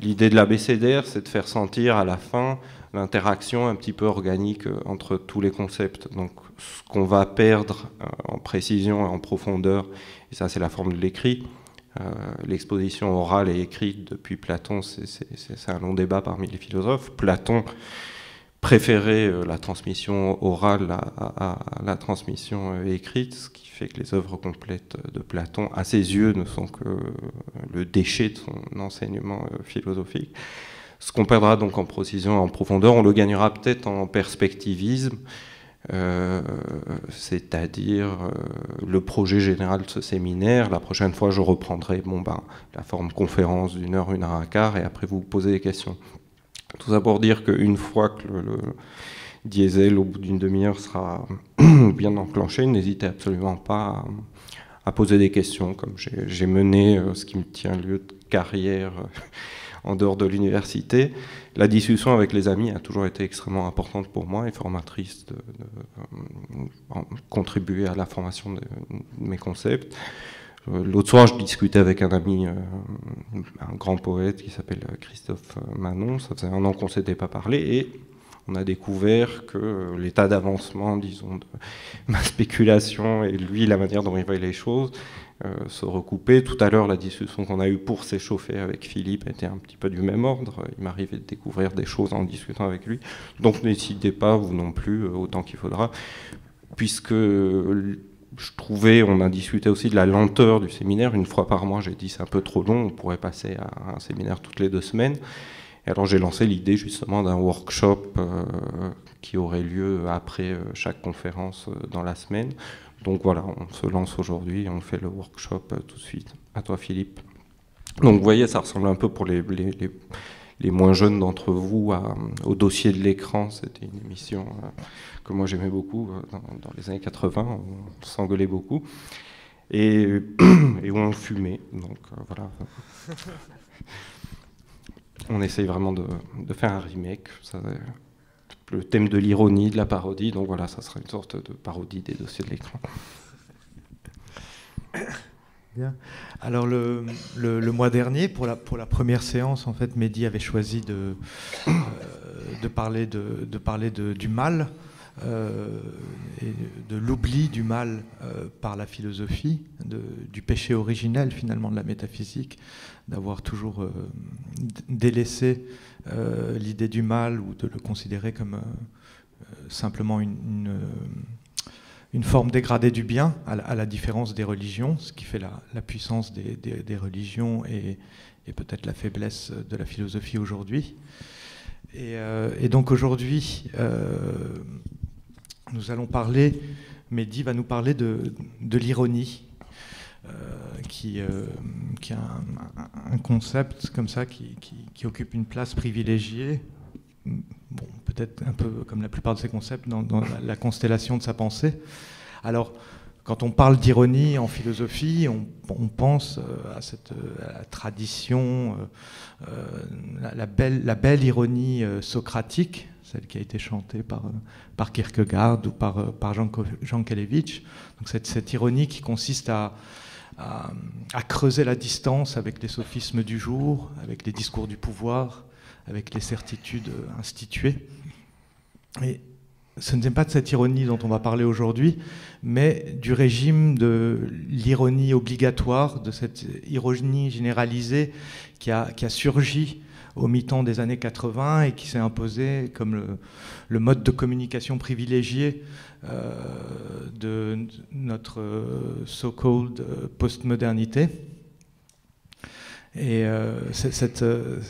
L'idée de l'abécédaire, c'est de faire sentir à la fin l'interaction un petit peu organique entre tous les concepts. Donc ce qu'on va perdre en précision et en profondeur, et ça c'est la forme de l'écrit. L'exposition orale et écrite depuis Platon, c'est un long débat parmi les philosophes. Platon préférait la transmission orale à la transmission écrite, ce qui fait que les œuvres complètes de Platon, à ses yeux, ne sont que le déchet de son enseignement philosophique. Ce qu'on perdra donc en précision et en profondeur, on le gagnera peut-être en perspectivisme, c'est-à-dire le projet général de ce séminaire. La prochaine fois, je reprendrai la forme conférence d'1 heure, 1 heure et quart, et après vous posez des questions. Tout ça pour dire qu'une fois que le diesel, au bout d'une demi-heure, sera bien enclenché, n'hésitez absolument pas à poser des questions, comme j'ai mené ce qui me tient lieu de carrière en dehors de l'université. La discussion avec les amis a toujours été extrêmement importante pour moi et formatrice de contribuer à la formation de mes concepts. L'autre soir, je discutais avec un ami, un grand poète qui s'appelle Christophe Manon. Ça faisait 1 an qu'on ne s'était pas parlé et on a découvert que l'état d'avancement, disons, de ma spéculation et lui, la manière dont il voyait les choses, se recoupaient. Tout à l'heure, la discussion qu'on a eue pour s'échauffer avec Philippe était un petit peu du même ordre. Il m'arrivait de découvrir des choses en discutant avec lui. Donc n'hésitez pas, vous non plus, autant qu'il faudra, puisque je trouvais, on a discuté aussi de la lenteur du séminaire. 1 fois par mois, j'ai dit c'est un peu trop long, on pourrait passer à un séminaire toutes les 2 semaines. Et alors j'ai lancé l'idée justement d'un workshop qui aurait lieu après chaque conférence dans la semaine. Donc voilà, on se lance aujourd'hui et on fait le workshop tout de suite. À toi Philippe. Donc vous voyez, ça ressemble un peu pour les moins jeunes d'entre vous au dossier de l'écran. C'était une émission que moi j'aimais beaucoup dans les années 80, on s'engueulait beaucoup et où on fumait. Donc voilà. On essaye vraiment de faire un remake. Le thème de l'ironie, de la parodie, donc voilà, ça sera une sorte de parodie des dossiers de l'écran. Bien. Alors le mois dernier, pour la première séance, en fait, Mehdi avait choisi de parler du mal et de l'oubli du mal par la philosophie, du péché originel finalement de la métaphysique, d'avoir toujours délaissé l'idée du mal ou de le considérer comme simplement une forme dégradée du bien, à la différence des religions, ce qui fait la puissance des religions et peut-être la faiblesse de la philosophie aujourd'hui. Et donc aujourd'hui, nous allons parler, Mehdi va nous parler de l'ironie, qui est un concept comme ça qui occupe une place privilégiée, bon, peut-être un peu comme la plupart de ces concepts, dans la constellation de sa pensée. Alors, quand on parle d'ironie en philosophie, on pense à la tradition, la belle ironie socratique, celle qui a été chantée par Kierkegaard ou par Jean Kelevitch. Donc cette ironie qui consiste à creuser la distance avec les sophismes du jour, avec les discours du pouvoir, avec les certitudes instituées. Et ce n'est pas de cette ironie dont on va parler aujourd'hui, mais du régime de l'ironie obligatoire, de cette ironie généralisée qui a surgi au mi-temps des années 80 et qui s'est imposé comme le mode de communication privilégié de notre so-called postmodernité. Et cette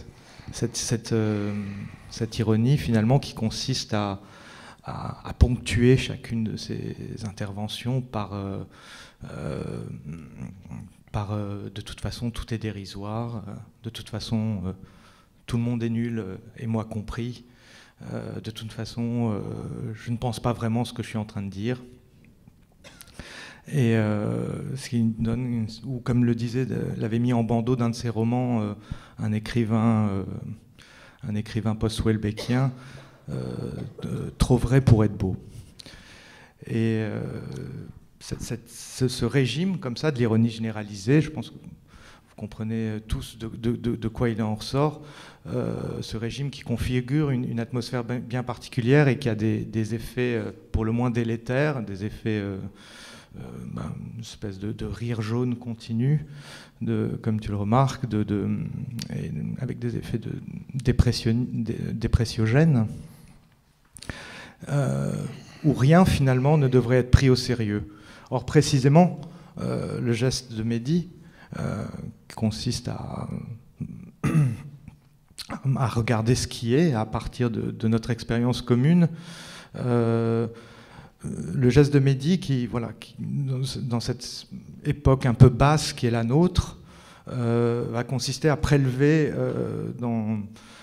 ironie finalement qui consiste à ponctuer chacune de ces interventions par de toute façon tout est dérisoire, de toute façon tout le monde est nul et moi compris, de toute façon je ne pense pas vraiment ce que je suis en train de dire. Et ce qui donne, ou comme le disait, l'avait mis en bandeau d'un de ses romans un écrivain post-Houellebecquien, trop vrai pour être beau. Et ce régime comme ça de l'ironie généralisée, je pense que vous comprenez tous de quoi il en ressort. Ce régime qui configure une atmosphère bien particulière et qui a des effets pour le moins délétères, des effets, une espèce de rire jaune continu, comme tu le remarques, avec des effets dépressiogènes, où rien finalement ne devrait être pris au sérieux. Or précisément, le geste de Mehdi consiste à regarder ce qui est à partir de notre expérience commune. Le geste de Mehdi dans cette époque un peu basse qui est la nôtre, va consister à prélever dans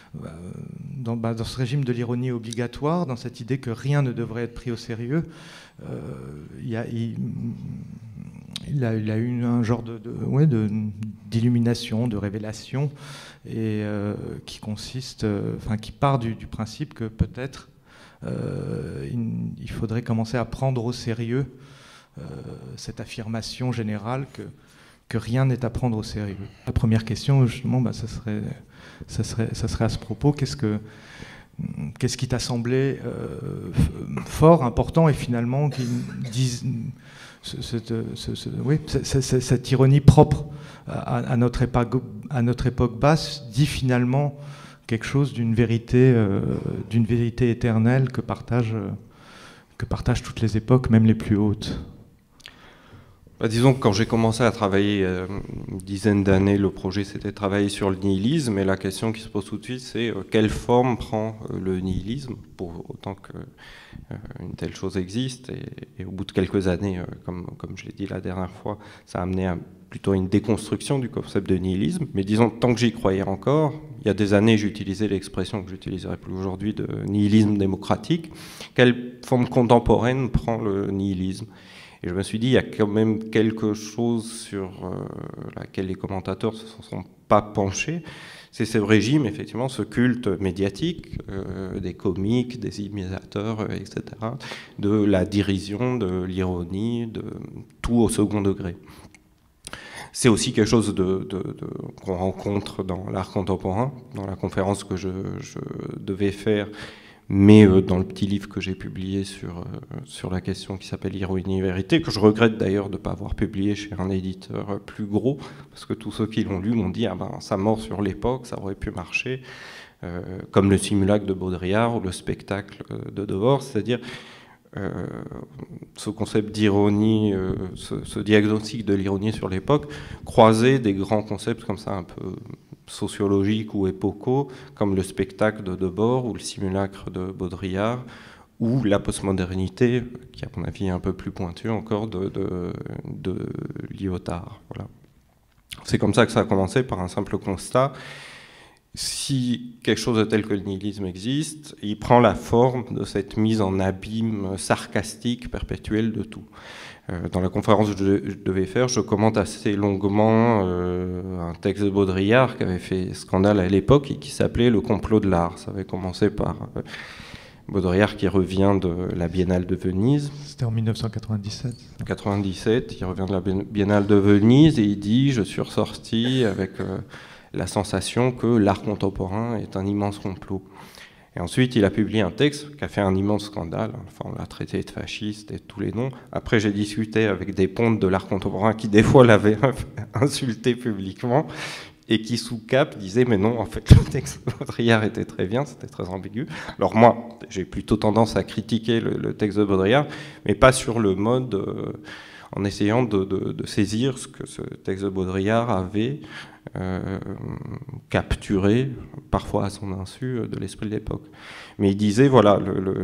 ce régime de l'ironie obligatoire, dans cette idée que rien ne devrait être pris au sérieux. Il a eu un genre d'illumination, de révélation, et qui part du principe que peut-être il faudrait commencer à prendre au sérieux cette affirmation générale que rien n'est à prendre au sérieux. La première question, justement, ça serait à ce propos, qu'est-ce qui t'a semblé fort, important, et finalement qui disent cette ironie propre à notre époque basse dit finalement quelque chose d'une vérité éternelle que partagent toutes les époques, même les plus hautes. Disons que quand j'ai commencé à travailler une dizaine d'années, le projet c'était de travailler sur le nihilisme, et la question qui se pose tout de suite c'est quelle forme prend le nihilisme, pour autant qu'une telle chose existe, et au bout de quelques années, comme je l'ai dit la dernière fois, ça a amené plutôt une déconstruction du concept de nihilisme, mais disons tant que j'y croyais encore, il y a des années j'utilisais l'expression que j'utiliserai plus aujourd'hui de nihilisme démocratique. Quelle forme contemporaine prend le nihilisme ? Et je me suis dit, il y a quand même quelque chose sur laquelle les commentateurs ne se sont pas penchés. C'est ce régime, effectivement, ce culte médiatique des comiques, des imitateurs, etc., de la dérision, de l'ironie, de tout au second degré. C'est aussi quelque chose qu'on rencontre dans l'art contemporain, dans la conférence que je devais faire, mais dans le petit livre que j'ai publié sur la question qui s'appelle Ironie et vérité, que je regrette d'ailleurs de ne pas avoir publié chez un éditeur plus gros, parce que tous ceux qui l'ont lu m'ont dit ça mord sur l'époque, ça aurait pu marcher, comme le simulacre de Baudrillard ou le spectacle de Debord, c'est-à-dire ce concept d'ironie, ce diagnostic de l'ironie sur l'époque, croisait des grands concepts comme ça un peu sociologiques ou épocaux, comme le spectacle de Debord ou le simulacre de Baudrillard, ou la postmodernité, qui à mon avis est un peu plus pointue encore, de Lyotard. Voilà. C'est comme ça que ça a commencé, par un simple constat. Si quelque chose de tel que le nihilisme existe, il prend la forme de cette mise en abîme sarcastique perpétuelle de tout. Dans la conférence que je devais faire, je commente assez longuement un texte de Baudrillard qui avait fait scandale à l'époque et qui s'appelait « Le complot de l'art ». Ça avait commencé par Baudrillard qui revient de la Biennale de Venise. C'était en 1997. 97, il revient de la Biennale de Venise et il dit « Je suis ressorti avec la sensation que l'art contemporain est un immense complot ». Et ensuite, il a publié un texte qui a fait un immense scandale. Enfin, on l'a traité de fasciste et tous les noms. Après, j'ai discuté avec des pontes de l'art contemporain qui, des fois, l'avaient insulté publiquement et qui, sous cap, disaient « Mais non, en fait, le texte de Baudrillard était très bien, c'était très ambigu. » Alors moi, j'ai plutôt tendance à critiquer le texte de Baudrillard, mais pas sur le mode, en essayant de saisir ce que ce texte de Baudrillard avait capturé, parfois à son insu, de l'esprit de l'époque. Mais il disait, voilà,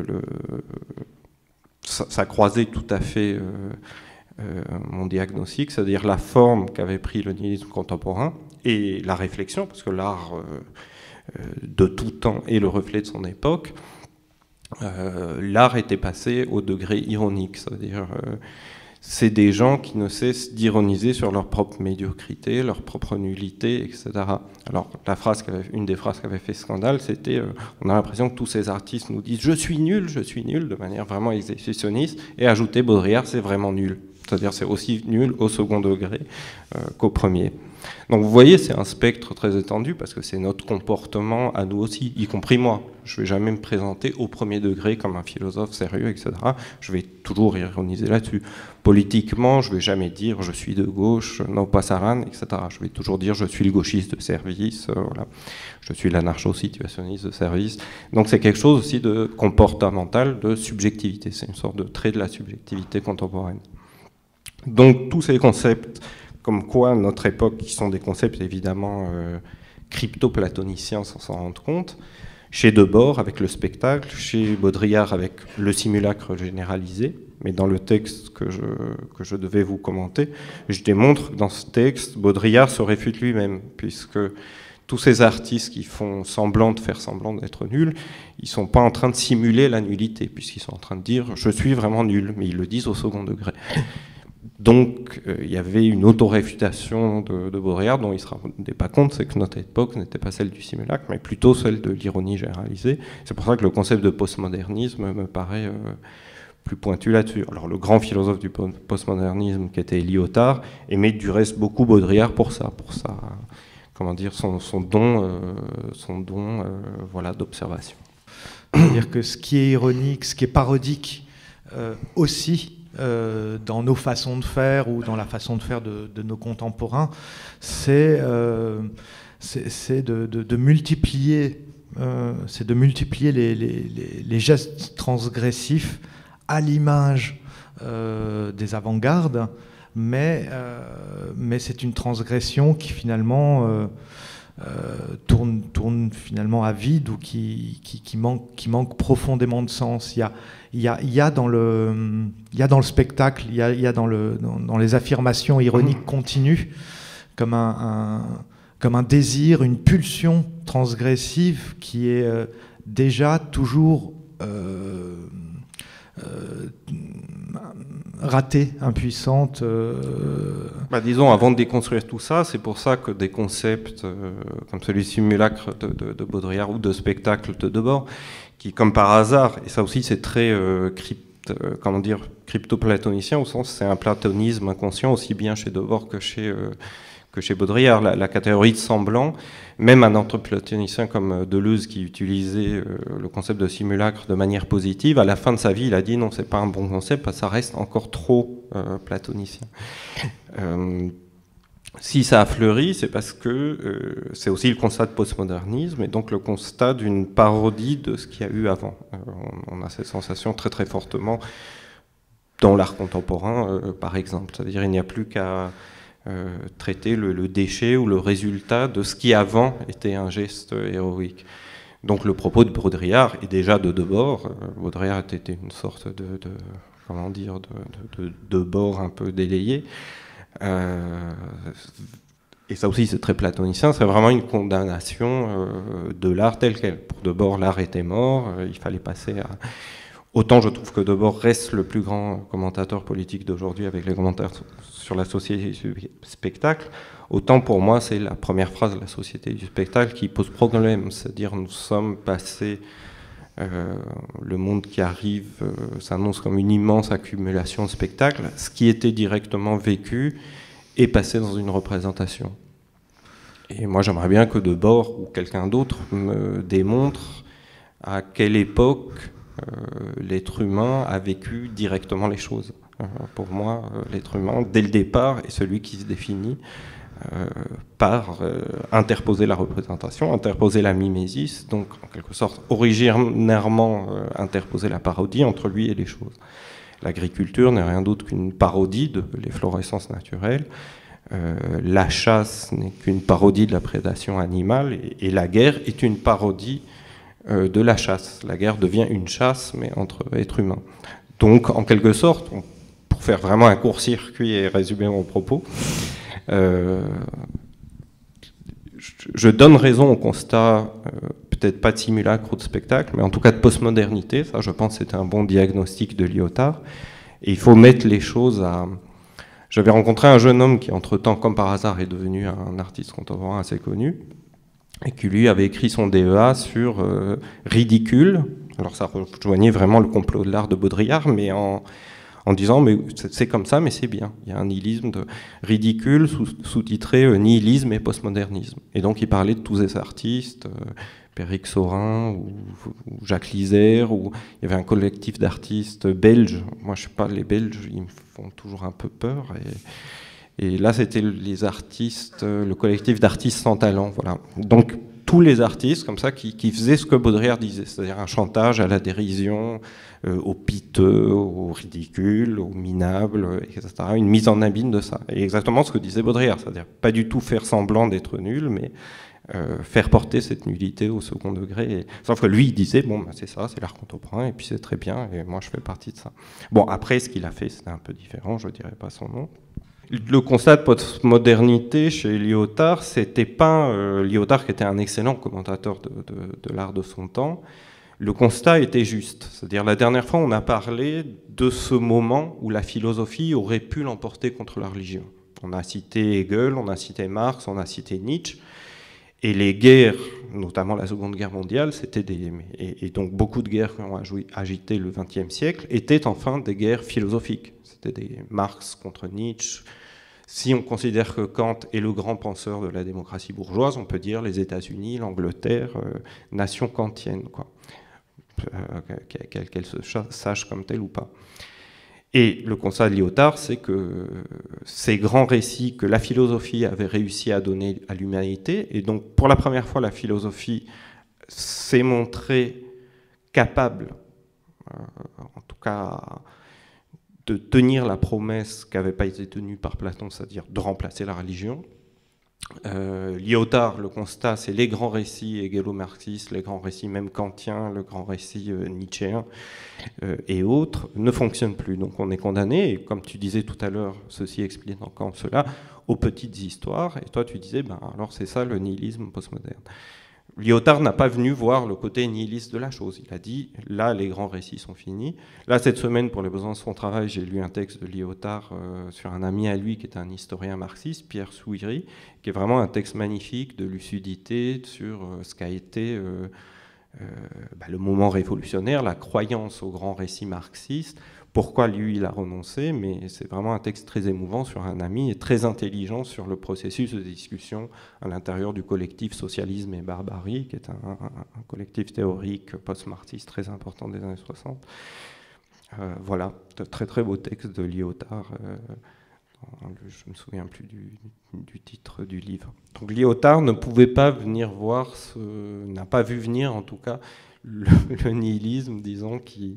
ça croisait tout à fait mon diagnostic, c'est-à-dire la forme qu'avait pris le nihilisme contemporain et la réflexion, parce que l'art de tout temps est le reflet de son époque. L'art était passé au degré ironique, c'est-à-dire c'est des gens qui ne cessent d'ironiser sur leur propre médiocrité, leur propre nullité, etc. Alors, une des phrases qui avait fait scandale, c'était on a l'impression que tous ces artistes nous disent « je suis nul », de manière vraiment exhibitionniste, et ajouter « Baudrillard, c'est vraiment nul ». C'est-à-dire c'est aussi nul au second degré qu'au premier. Donc vous voyez, c'est un spectre très étendu parce que c'est notre comportement à nous aussi, y compris moi. Je ne vais jamais me présenter au premier degré comme un philosophe sérieux, etc. Je vais toujours ironiser là-dessus. Politiquement, je ne vais jamais dire je suis de gauche, no pasaran, etc. Je vais toujours dire je suis le gauchiste de service, voilà. Je suis l'anarcho-situationniste de service. Donc c'est quelque chose aussi de comportemental, de subjectivité. C'est une sorte de trait de la subjectivité contemporaine. Donc tous ces concepts, comme quoi notre époque, qui sont des concepts évidemment crypto-platoniciens sans s'en rendre compte, chez Debord avec le spectacle, chez Baudrillard avec le simulacre généralisé, mais dans le texte que je devais vous commenter, je démontre que dans ce texte, Baudrillard se réfute lui-même, puisque tous ces artistes qui font semblant de faire semblant d'être nuls, ils ne sont pas en train de simuler la nullité, puisqu'ils sont en train de dire « je suis vraiment nul », mais ils le disent au second degré. Donc, il y avait une auto-réfutation de Baudrillard dont il ne se rendait pas compte, c'est que notre époque n'était pas celle du simulacre, mais plutôt celle de l'ironie généralisée. C'est pour ça que le concept de postmodernisme me paraît plus pointu là-dessus. Alors, le grand philosophe du postmodernisme, qui était Lyotard, aimait du reste beaucoup Baudrillard pour ça, comment dire, son don voilà, d'observation. C'est-à-dire que ce qui est ironique, ce qui est parodique aussi, dans nos façons de faire ou dans la façon de faire de nos contemporains, c'est de multiplier, les gestes transgressifs à l'image des avant-gardes, mais c'est une transgression qui finalement tourne finalement à vide ou qui manque profondément de sens. Il y a dans le spectacle, il y a dans les affirmations ironiques continues comme un désir, une pulsion transgressive qui est déjà toujours ratée, impuissante. Disons, avant de déconstruire tout ça, c'est pour ça que des concepts comme celui de simulacre de Baudrillard ou de spectacle de Debord, qui, comme par hasard, et ça aussi c'est très crypto-platonicien, au sens c'est un platonisme inconscient aussi bien chez Debord que chez Baudrillard, la catégorie de semblant. Même un anthroplatonicien comme Deleuze, qui utilisait le concept de simulacre de manière positive, à la fin de sa vie, il a dit non, c'est pas un bon concept, parce que ça reste encore trop platonicien. Si ça a fleuri, c'est parce que c'est aussi le constat de postmodernisme, et donc le constat d'une parodie de ce qu'il y a eu avant. On a cette sensation très très fortement dans l'art contemporain, par exemple. C'est-à-dire il n'y a plus qu'à traiter le déchet ou le résultat de ce qui avant était un geste héroïque. Donc le propos de Baudrillard et déjà de Debord, Baudrillard était une sorte de bord un peu délayé, et ça aussi c'est très platonicien, c'est vraiment une condamnation de l'art tel quel. Pour Debord, l'art était mort, il fallait passer à... Autant je trouve que Debord reste le plus grand commentateur politique d'aujourd'hui avec les commentaires sur la société du spectacle, autant pour moi c'est la première phrase de la société du spectacle qui pose problème, c'est-à-dire nous sommes passés, le monde qui arrive s'annonce comme une immense accumulation de spectacles, ce qui était directement vécu est passé dans une représentation. Et moi j'aimerais bien que Debord ou quelqu'un d'autre me démontre à quelle époque l'être humain a vécu directement les choses. Pour moi, l'être humain, dès le départ, est celui qui se définit par interposer la représentation, interposer la mimésis, donc en quelque sorte originairement interposer la parodie entre lui et les choses. L'agriculture n'est rien d'autre qu'une parodie de l'efflorescence naturelle, la chasse n'est qu'une parodie de la prédation animale, et la guerre est une parodie de la chasse. La guerre devient une chasse, mais entre êtres humains. Donc, en quelque sorte, pour faire vraiment un court-circuit et résumer mon propos, je donne raison au constat, peut-être pas de simulacre ou de spectacle, mais en tout cas de postmodernité. Ça, je pense, c'était un bon diagnostic de Lyotard. Et il faut mettre les choses à... J'avais rencontré un jeune homme qui, entre-temps, comme par hasard, est devenu un artiste contemporain assez connu, et qui lui avait écrit son DEA sur Ridicule. Alors ça rejoignait vraiment le complot de l'art de Baudrillard, mais en en disant mais c'est comme ça, mais c'est bien. Il y a un nihilisme ridicule sous-titré nihilisme et postmodernisme. Et donc il parlait de tous ces artistes, Péric Saurin ou Jacques Lisère, ou il y avait un collectif d'artistes belges. Moi je sais pas, les Belges ils me font toujours un peu peur. Et là c'était les artistes, le collectif d'artistes sans talent. Voilà. Donc tous les artistes comme ça qui faisaient ce que Baudrillard disait, c'est-à-dire un chantage à la dérision, au piteux, au ridicule, au minable, etc. Une mise en abîme de ça. Et exactement ce que disait Baudrillard, c'est-à-dire pas du tout faire semblant d'être nul, mais faire porter cette nullité au second degré. Sauf que lui, il disait, bon, bah, c'est ça, c'est l'art contemporain, et puis c'est très bien, et moi je fais partie de ça. Bon, après, ce qu'il a fait, c'était un peu différent, je ne dirais pas son nom. Le constat de postmodernité chez Lyotard, c'était pas Lyotard qui était un excellent commentateur de l'art de son temps. Le constat était juste. C'est-à-dire, la dernière fois, on a parlé de ce moment où la philosophie aurait pu l'emporter contre la religion. On a cité Hegel, on a cité Marx, on a cité Nietzsche. Et les guerres, notamment la Seconde Guerre mondiale, et donc beaucoup de guerres qui ont agité le XXe siècle, étaient enfin des guerres philosophiques. C'était des Marx contre Nietzsche. Si on considère que Kant est le grand penseur de la démocratie bourgeoise, on peut dire les États-Unis, l'Angleterre, nation kantienne, quoi. Qu'elle se sache comme telle ou pas. Et le constat de Lyotard, c'est que ces grands récits que la philosophie avait réussi à donner à l'humanité, et donc pour la première fois, la philosophie s'est montrée capable, en tout cas, de tenir la promesse qui n'avait pas été tenue par Platon, c'est-à-dire de remplacer la religion. Lyotard, le constat, c'est les grands récits hégélo-marxistes, les grands récits même kantiens, le grand récit nietzschéen et autres, ne fonctionnent plus. Donc on est condamné, et comme tu disais tout à l'heure, ceci explique encore cela, aux petites histoires, et toi tu disais, ben, alors c'est ça le nihilisme postmoderne. Lyotard n'a pas venu voir le côté nihiliste de la chose. Il a dit, là, les grands récits sont finis. Là, cette semaine, pour les besoins de son travail, j'ai lu un texte de Lyotard sur un ami à lui qui est un historien marxiste, Pierre Souiri, qui est vraiment un texte magnifique de lucidité sur ce qu'a été le moment révolutionnaire, la croyance au grand récit marxiste, pourquoi lui il a renoncé, mais c'est vraiment un texte très émouvant sur un ami et très intelligent sur le processus de discussion à l'intérieur du collectif Socialisme et Barbarie, qui est un collectif théorique post-marxiste très important des années 60. Voilà, de très très beau texte de Lyotard. Je ne me souviens plus du titre du livre. Donc Lyotard ne pouvait pas venir voir, n'a pas vu venir en tout cas le nihilisme, disons, qui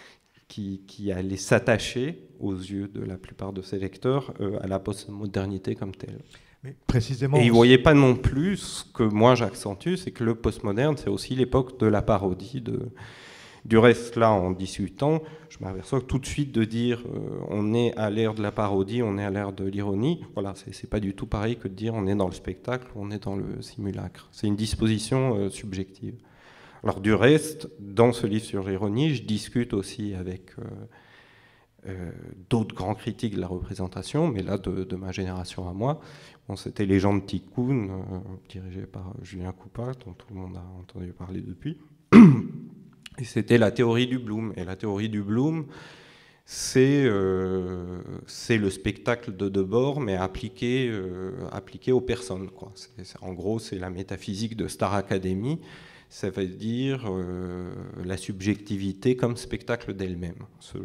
allait s'attacher aux yeux de la plupart de ses lecteurs à la postmodernité comme telle. Mais précisément. Et il ne voyait pas non plus ce que moi j'accentue, c'est que le postmoderne, c'est aussi l'époque de la parodie. Du reste, là, en discutant, je m'aperçois que tout de suite de dire on est à l'ère de la parodie, on est à l'ère de l'ironie, voilà, c'est pas du tout pareil que de dire on est dans le spectacle, on est dans le simulacre. C'est une disposition subjective. Alors du reste, dans ce livre sur l'ironie, je discute aussi avec d'autres grands critiques de la représentation, mais là de ma génération à moi. Bon, c'était Les gens de Tikkun, dirigé par Julien Coupat, dont tout le monde a entendu parler depuis. Et c'était la théorie du Bloom. Et la théorie du Bloom, c'est le spectacle de Debord, mais appliqué aux personnes, quoi. En gros, c'est la métaphysique de Star Academy. Ça veut dire la subjectivité comme spectacle d'elle-même,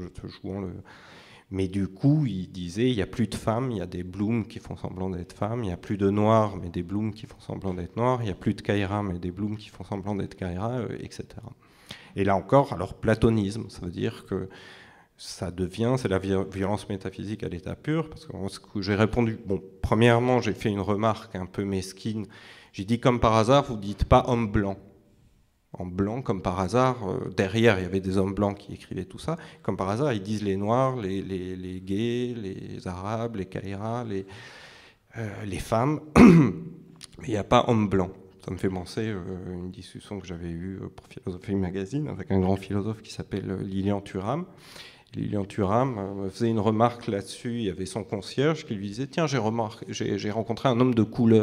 Mais du coup, il disait, il n'y a plus de femmes, il y a des Bloom qui font semblant d'être femmes, il n'y a plus de noirs, mais des Bloom qui font semblant d'être noirs, il n'y a plus de Kaira, mais des Bloom qui font semblant d'être Kaira, etc. Et là encore, alors platonisme, ça veut dire que ça devient, c'est la violence métaphysique à l'état pur, parce que ce que j'ai répondu, bon, premièrement, j'ai fait une remarque un peu mesquine, j'ai dit comme par hasard, vous ne dites pas homme blanc. En blanc, comme par hasard, derrière il y avait des hommes blancs qui écrivaient tout ça, comme par hasard ils disent les noirs, les gays, les arabes, les caïras, les femmes, mais il n'y a pas homme blanc. Ça me fait penser à une discussion que j'avais eue pour Philosophie Magazine avec un grand philosophe qui s'appelle Lilian Thuram. Lilian Thuram faisait une remarque là-dessus, il y avait son concierge qui lui disait « Tiens, j'ai rencontré un homme de couleur. »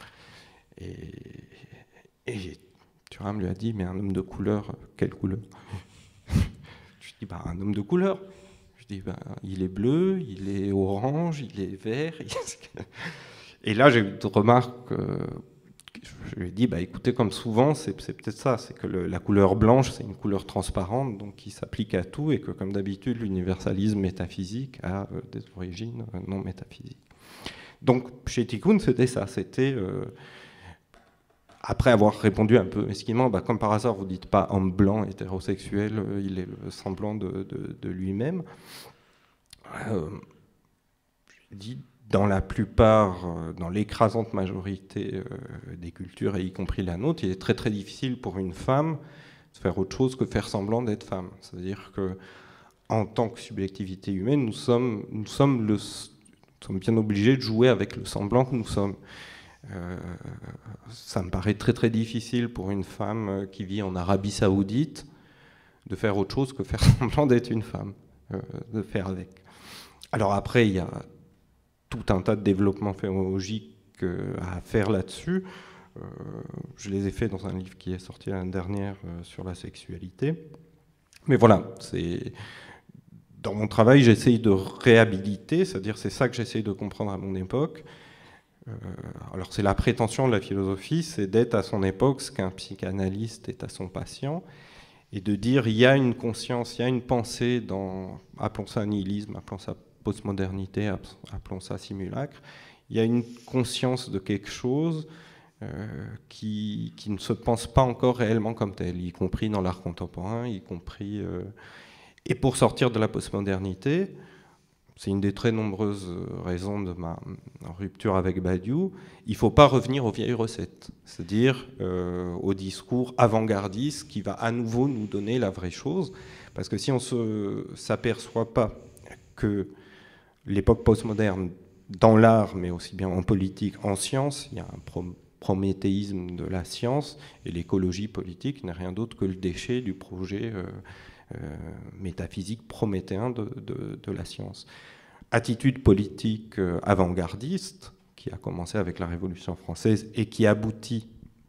Et Thuram lui a dit « Mais un homme de couleur, quelle couleur ?» Je lui dis « Un homme de couleur. » Je dis, ben, il est bleu, il est orange, il est vert. Et là, j'ai eu une remarque. Je lui ai dit, bah, écoutez, comme souvent, c'est peut-être ça, c'est que la couleur blanche, c'est une couleur transparente, donc qui s'applique à tout, et que comme d'habitude, l'universalisme métaphysique a des origines non métaphysiques. Donc, chez Tikkun, c'était ça, c'était... après avoir répondu un peu mesquinement, bah, comme par hasard, vous ne dites pas homme blanc, hétérosexuel, il est le semblant de lui-même. J'ai dit, dans la plupart, dans l'écrasante majorité des cultures, et y compris la nôtre, il est très très difficile pour une femme de faire autre chose que faire semblant d'être femme. C'est-à-dire que, en tant que subjectivité humaine, nous sommes bien obligés de jouer avec le semblant que nous sommes. Ça me paraît très très difficile pour une femme qui vit en Arabie Saoudite de faire autre chose que faire semblant d'être une femme, de faire avec. Alors après, il y a tout un tas de développements phénoménologiques à faire là-dessus. Je les ai faits dans un livre qui est sorti l'année dernière sur la sexualité. Mais voilà, dans mon travail, j'essaye de réhabiliter, c'est-à-dire c'est ça que j'essaye de comprendre à mon époque. Alors c'est la prétention de la philosophie, c'est d'être à son époque ce qu'un psychanalyste est à son patient, et de dire il y a une conscience, il y a une pensée dans, appelons ça nihilisme, appelons ça postmodernité, appelons ça simulacre, il y a une conscience de quelque chose qui ne se pense pas encore réellement comme tel, y compris dans l'art contemporain, y compris... Et pour sortir de la postmodernité, c'est une des très nombreuses raisons de ma rupture avec Badiou, il ne faut pas revenir aux vieilles recettes, c'est-à-dire au discours avant-gardiste qui va à nouveau nous donner la vraie chose, parce que si on ne s'aperçoit pas que l'époque postmoderne, dans l'art, mais aussi bien en politique, en science, il y a un prométhéisme de la science, et l'écologie politique n'est rien d'autre que le déchet du projet métaphysique prométhéen de la science. Attitude politique avant-gardiste, qui a commencé avec la Révolution française et qui aboutit,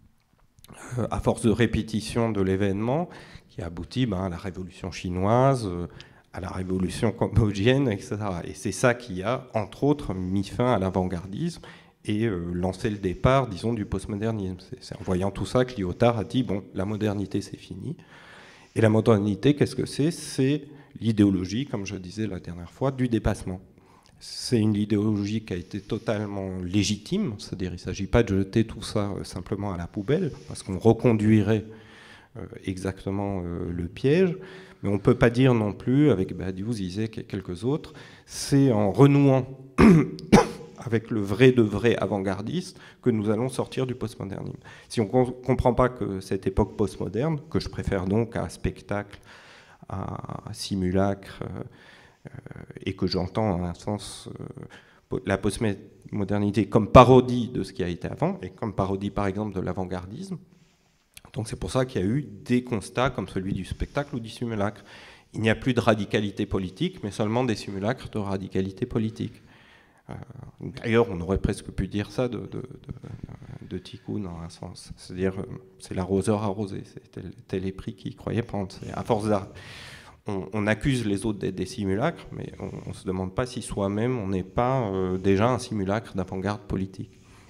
à force de répétition de l'événement, qui aboutit à la Révolution chinoise, à la Révolution cambodgienne, etc. Et c'est ça qui a, entre autres, mis fin à l'avant-gardisme et lancé le départ, disons, du postmodernisme. C'est en voyant tout ça que Lyotard a dit, bon, la modernité, c'est fini. Et la modernité, qu'est-ce que c'est ? C'est l'idéologie, comme je disais la dernière fois, du dépassement. C'est une idéologie qui a été totalement légitime, c'est-à-dire il ne s'agit pas de jeter tout ça simplement à la poubelle, parce qu'on reconduirait exactement le piège, mais on ne peut pas dire non plus, avec Badiou, Zizek et quelques autres, c'est en renouant avec le vrai de vrai avant-gardiste que nous allons sortir du postmodernisme. Si on ne comprend pas que cette époque postmoderne, que je préfère donc à spectacle, à simulacre, et que j'entends en un sens la postmodernité comme parodie de ce qui a été avant, et comme parodie par exemple de l'avant-gardisme. Donc c'est pour ça qu'il y a eu des constats comme celui du spectacle ou du simulacre. Il n'y a plus de radicalité politique, mais seulement des simulacres de radicalité politique. D'ailleurs, on aurait presque pu dire ça de Tikkun en un sens. C'est-à-dire, c'est l'arroseur arrosé, c'est tel épris qui croyait prendre. À force d'art, on accuse les autres d'être des simulacres, mais on ne se demande pas si soi-même on n'est pas déjà un simulacre d'avant-garde politique.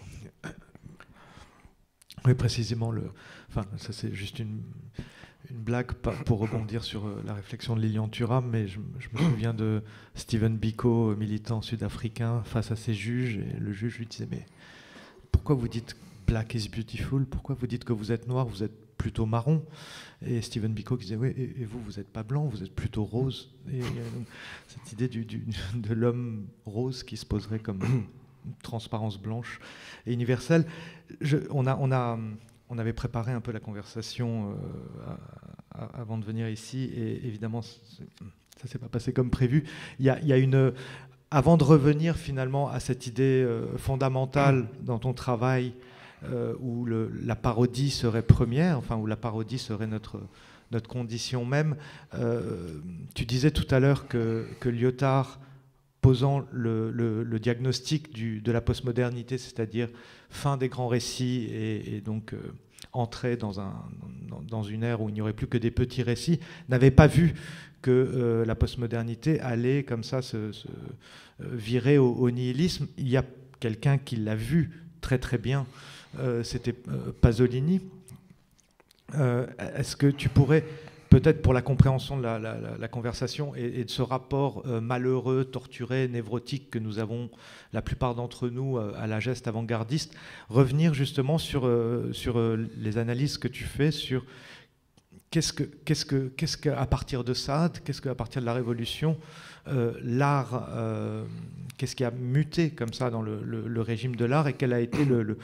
Oui, précisément. Enfin, ça c'est juste une blague pour rebondir sur la réflexion de Lilian Thuram, mais je me souviens de Stephen Biko, militant sud-africain, face à ses juges, et le juge lui disait « Mais pourquoi vous dites « black is beautiful » ? Pourquoi vous dites que vous êtes noir ? Vous êtes plutôt marron. Et Stephen Biko qui disait « Oui, et vous n'êtes pas blanc, vous êtes plutôt rose. » Et cette idée de l'homme rose qui se poserait comme une transparence blanche et universelle. On avait préparé un peu la conversation avant de venir ici, et évidemment, ça ne s'est pas passé comme prévu. Il y a avant de revenir finalement à cette idée fondamentale dans ton travail, où la parodie serait première, enfin où la parodie serait notre condition même, tu disais tout à l'heure que Lyotard, posant le diagnostic de la postmodernité, c'est-à-dire fin des grands récits et donc entrée dans une ère où il n'y aurait plus que des petits récits, n'avait pas vu que la postmodernité allait comme ça se virer au nihilisme. Il y a quelqu'un qui l'a vu très très bien, c'était Pasolini. Est-ce que tu pourrais, peut-être pour la compréhension de la conversation et de ce rapport malheureux, torturé, névrotique que nous avons, la plupart d'entre nous, à la geste avant-gardiste, revenir justement sur les analyses que tu fais sur qu'est-ce qu'à partir de Sade, qu'est-ce qu'à partir de la Révolution, l'art, qu'est-ce qui a muté comme ça dans le régime de l'art, et quel a été le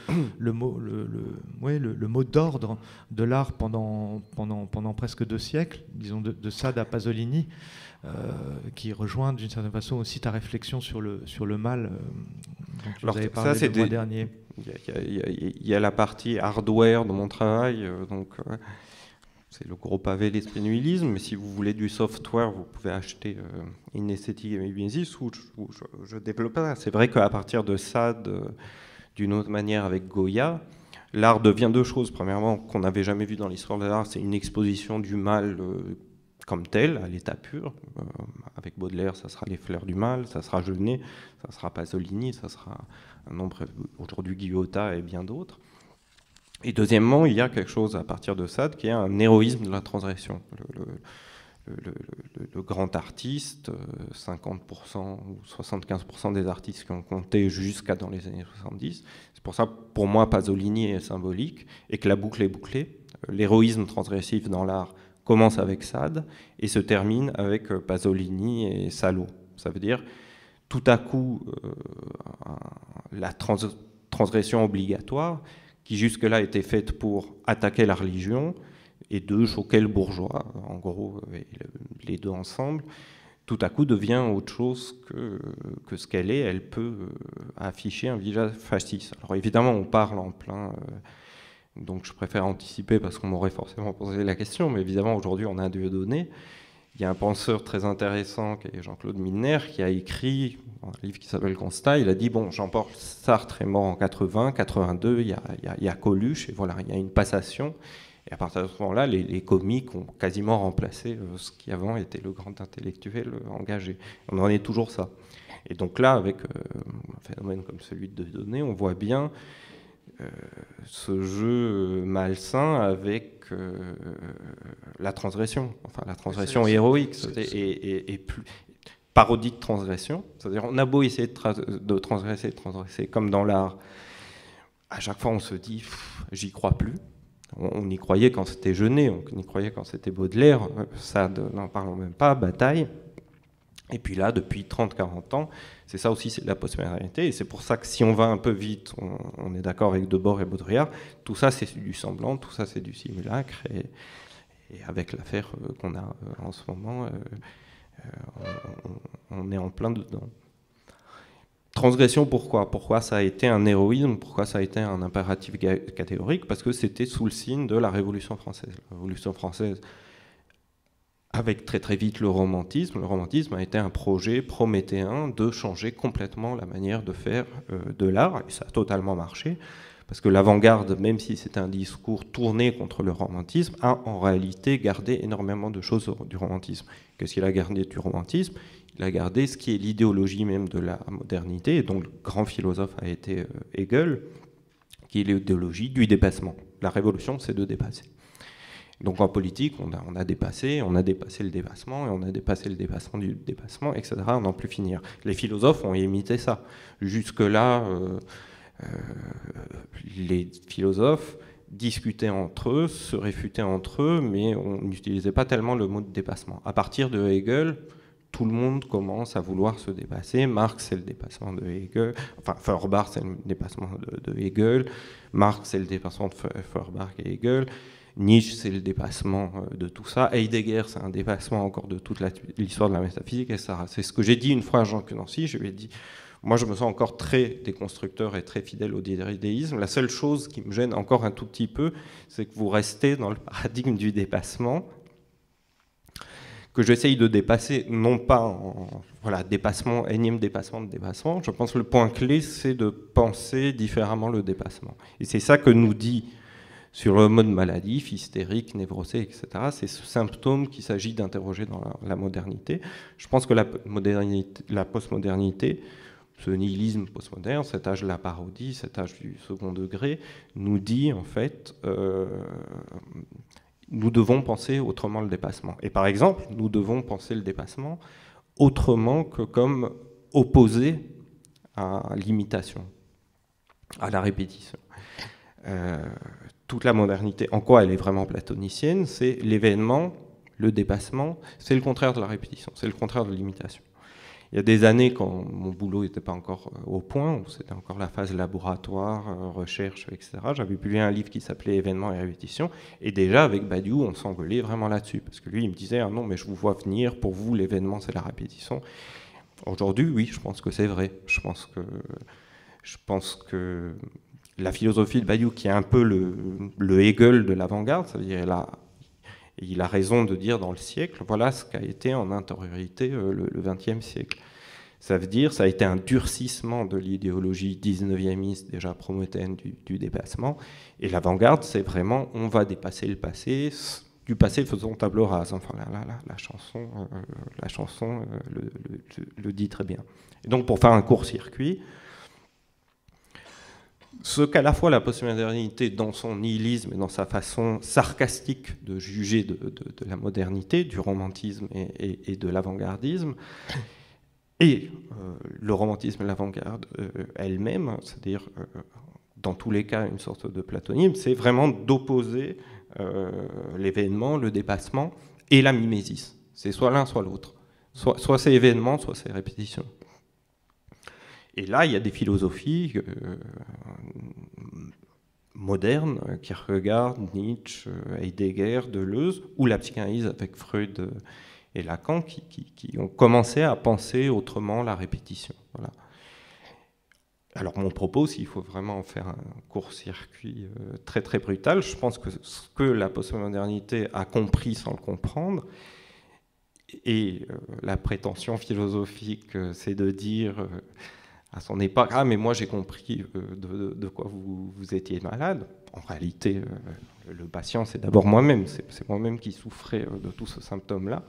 mot d'ordre de l'art pendant presque 2 siècles, disons de Sade à Pasolini, qui rejoint d'une certaine façon aussi ta réflexion sur le mal dont tu avais parlé le mois dernier. Il y a la partie hardware de mon travail, c'est le gros pavé l'esprit nuhilisme, mais si vous voulez du software, vous pouvez acheter In Aesthetic and Business, où je développe ça. C'est vrai qu'à partir de Sade, d'une autre manière avec Goya, l'art devient 2 choses. Premièrement, qu'on n'avait jamais vu dans l'histoire de l'art, c'est une exposition du mal comme tel, à l'état pur. Avec Baudelaire, ça sera Les Fleurs du Mal, ça sera Genet, ça sera Pasolini, ça sera un nombre, aujourd'hui Guyotat et bien d'autres. Et deuxièmement, il y a quelque chose à partir de Sade qui est un héroïsme de la transgression. Le grand artiste, 50% ou 75% des artistes qui ont compté jusqu'à dans les années 70, c'est pour ça, pour moi, Pasolini est symbolique et que la boucle est bouclée. L'héroïsme transgressif dans l'art commence avec Sade et se termine avec Pasolini et Salo. Ça veut dire, tout à coup, la transgression obligatoire, qui jusque-là était faite pour attaquer la religion et de choquer le bourgeois, en gros, les 2 ensemble, tout à coup devient autre chose que ce qu'elle est. Elle peut afficher un visage fasciste. Alors évidemment, on parle en plein, donc je préfère anticiper parce qu'on m'aurait forcément posé la question, mais évidemment, aujourd'hui, on a Dieudonné. Il y a un penseur très intéressant qui est Jean-Claude Milner qui a écrit un livre qui s'appelle Constat. Il a dit, bon, Jean-Paul Sartre est mort en 80, 82, il y a Coluche, et voilà, il y a une passation. Et à partir de ce moment-là, les comiques ont quasiment remplacé ce qui avant était le grand intellectuel engagé. On en est toujours ça. Et donc là, avec un phénomène comme celui de Dieudonné, on voit bien ce jeu malsain avec la transgression, enfin la transgression héroïque et plus parodie de transgression. C'est-à-dire, on a beau essayer de transgresser comme dans l'art, à chaque fois on se dit j'y crois plus. On y croyait quand c'était Genet, on y croyait quand c'était Baudelaire, ça n'en parlons même pas, Bataille. Et puis là, depuis 30-40 ans, c'est ça aussi, c'est de la postmodernité. Et c'est pour ça que si on va un peu vite, on est d'accord avec Debord et Baudrillard, tout ça c'est du semblant, tout ça c'est du simulacre. Et avec l'affaire qu'on a en ce moment, on est en plein dedans. Transgression, pourquoi ? Pourquoi ça a été un héroïsme ? Pourquoi ça a été un impératif catégorique ? Parce que c'était sous le signe de la Révolution française. La Révolution française, avec très très vite le romantisme a été un projet prométhéen de changer complètement la manière de faire de l'art, et ça a totalement marché, parce que l'avant-garde, même si c'était un discours tourné contre le romantisme, a en réalité gardé énormément de choses du romantisme. Qu'est-ce qu'il a gardé du romantisme ? Il a gardé ce qui est l'idéologie même de la modernité, et dont le grand philosophe a été Hegel, qui est l'idéologie du dépassement. La révolution, c'est de dépasser. Donc en politique, on a dépassé le dépassement, et on a dépassé le dépassement du dépassement, etc. On n'en plus finir. Les philosophes ont imité ça. Jusque-là, les philosophes discutaient entre eux, se réfutaient entre eux, mais on n'utilisait pas tellement le mot de dépassement. À partir de Hegel, tout le monde commence à vouloir se dépasser. Marx, c'est le dépassement de Hegel. Enfin, Feuerbach, c'est le dépassement de Hegel. Marx, c'est le dépassement de Feuerbach et Hegel. Nietzsche, c'est le dépassement de tout ça. Heidegger, c'est un dépassement encore de toute l'histoire de la métaphysique. Et ça, c'est ce que j'ai dit une fois à Jean Quenancy. Je lui ai dit, moi, je me sens encore très déconstructeur et très fidèle au déidéisme. La seule chose qui me gêne encore un tout petit peu, c'est que vous restez dans le paradigme du dépassement, que j'essaye de dépasser, non pas en dépassement, énième dépassement de dépassement. Je pense que le point clé, c'est de penser différemment le dépassement. Et c'est ça que nous dit sur le mode maladif, hystérique, névrosé, etc. C'est ce symptôme qu'il s'agit d'interroger dans la modernité. Je pense que la postmodernité, ce nihilisme postmoderne, cet âge de la parodie, cet âge du second degré, nous dit en fait, nous devons penser autrement le dépassement. Et par exemple, nous devons penser le dépassement autrement que comme opposé à l'imitation, à la répétition. Toute la modernité, en quoi elle est vraiment platonicienne, c'est l'événement, le dépassement, c'est le contraire de la répétition, c'est le contraire de l'imitation. Il y a des années, quand mon boulot n'était pas encore au point, où c'était encore la phase laboratoire, recherche, etc., j'avais publié un livre qui s'appelait Événements et répétition, et déjà avec Badiou, on s'engueulait vraiment là-dessus, parce que lui, il me disait « Ah non, mais je vous vois venir, pour vous, l'événement, c'est la répétition ». Aujourd'hui, oui, je pense que c'est vrai. Je pense que la philosophie de Badiou, qui est un peu le Hegel de l'avant-garde, c'est-à-dire il a raison de dire dans le siècle, voilà ce qu'a été en intériorité le XXe siècle. Ça veut dire, ça a été un durcissement de l'idéologie 19e déjà prométhéenne du dépassement, et l'avant-garde, c'est vraiment, on va dépasser le passé, du passé faisons table rase. Enfin, la chanson le dit très bien. Et donc, pour faire un court-circuit, ce qu'à la fois la postmodernité, dans son nihilisme et dans sa façon sarcastique de juger de la modernité, du romantisme et de l'avant-gardisme, et le romantisme et l'avant-garde elle-même, c'est-à-dire dans tous les cas une sorte de platonisme, c'est vraiment d'opposer l'événement, le dépassement et la mimésis. C'est soit l'un, soit l'autre. Soit c'est événement, soit c'est répétition. Et là, il y a des philosophies modernes, Kierkegaard, Nietzsche, Heidegger, Deleuze, ou la psychanalyse avec Freud et Lacan, qui ont commencé à penser autrement la répétition. Voilà. Alors mon propos, s'il faut vraiment faire un court-circuit très très brutal, je pense que ce que la postmodernité a compris sans le comprendre, et la prétention philosophique, c'est de dire à son époque, ah mais moi j'ai compris de quoi vous étiez malade. En réalité, le patient c'est d'abord moi-même, c'est moi-même qui souffrais de tout ce symptôme-là.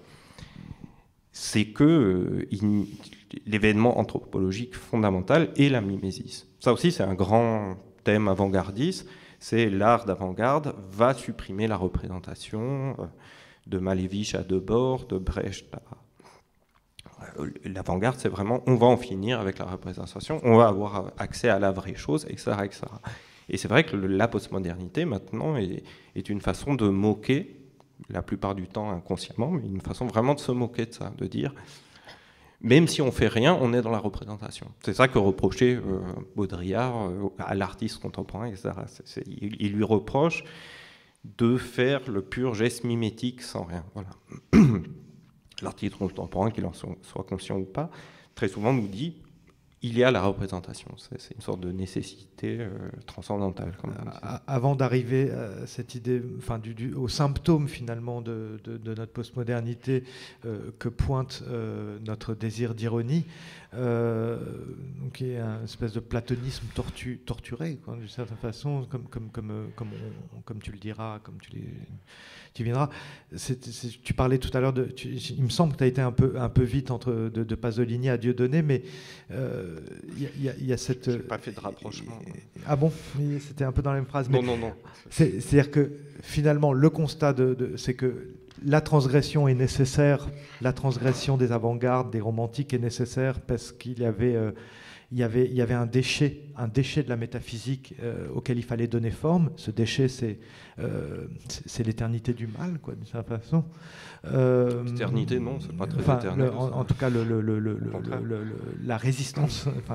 C'est que l'événement anthropologique fondamental est la mimésis. Ça aussi, c'est un grand thème avant-gardiste. C'est l'art d'avant-garde va supprimer la représentation de Malevich à Debord, de Brecht à... L'avant-garde, c'est vraiment, on va en finir avec la représentation, on va avoir accès à la vraie chose, etc. etc. Et c'est vrai que la postmodernité, maintenant, est une façon de moquer, la plupart du temps inconsciemment, mais une façon vraiment de se moquer de ça, de dire, même si on fait rien, on est dans la représentation. C'est ça que reprochait Baudrillard à l'artiste contemporain, etc. Il lui reproche de faire le pur geste mimétique sans rien. Voilà. L'artiste contemporain, qu'il en soit conscient ou pas, très souvent nous dit il y a la représentation. C'est une sorte de nécessité transcendantale. Avant d'arriver à cette idée, enfin, au symptôme finalement de notre postmodernité que pointe notre désir d'ironie, qui est une espèce de platonisme torturé, d'une certaine façon, comme tu le diras, comme tu viendras. Tu parlais tout à l'heure il me semble que tu as été un peu vite de Pasolini à Dieudonné, mais il y a cette... Je n'ai pas fait de rapprochement. Ah bon? C'était un peu dans la même phrase. Non. C'est-à-dire que finalement, le constat, c'est que la transgression est nécessaire, la transgression des avant-gardes, des romantiques est nécessaire parce qu'il y avait un déchet de la métaphysique auquel il fallait donner forme. Ce déchet, c'est l'éternité du mal, quoi, d'une certaine façon. L'éternité, non, c'est pas très éternel. En tout cas, la résistance, enfin,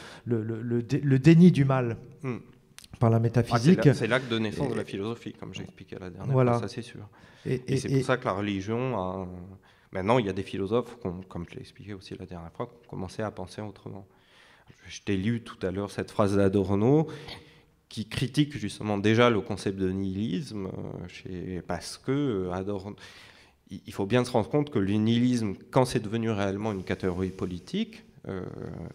le déni du mal par la métaphysique. C'est l'acte de naissance de la philosophie, comme j'expliquais la dernière voilà. fois, ça c'est sûr. Et c'est pour ça que la religion Maintenant, il y a des philosophes, comme je l'ai expliqué aussi la dernière fois, qui ont commencé à penser autrement. Je t'ai lu tout à l'heure cette phrase d'Adorno qui critique justement déjà le concept de nihilisme, parce que Adorno, il faut bien se rendre compte que le nihilisme, quand c'est devenu réellement une catégorie politique,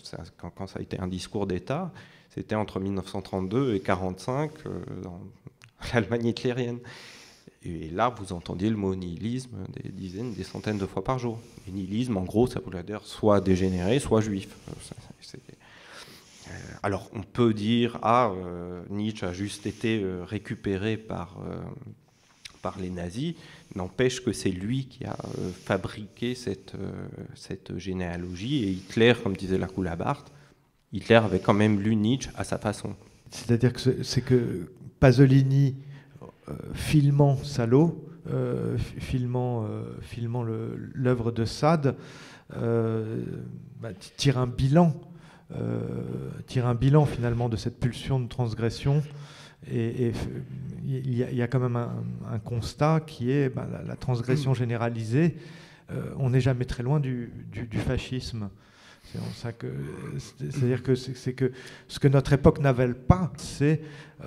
quand ça a été un discours d'État, c'était entre 1932 et 1945, l'Allemagne hitlérienne. Et là, vous entendiez le mot nihilisme des dizaines, des centaines de fois par jour. Et nihilisme, en gros, ça voulait dire soit dégénéré, soit juif. Alors, on peut dire, Nietzsche a juste été récupéré par les nazis, n'empêche que c'est lui qui a fabriqué cette généalogie, et Hitler, comme disait la Coulabart, Hitler avait quand même lu Nietzsche à sa façon. C'est-à-dire que c'est que Pasolini, filmant Salo, filmant l'œuvre de Sade, tire un bilan finalement de cette pulsion de transgression. Et il y a quand même un constat qui est la transgression généralisée. On n'est jamais très loin du fascisme. C'est-à-dire que c'est que ce que notre époque n'avale pas, c'est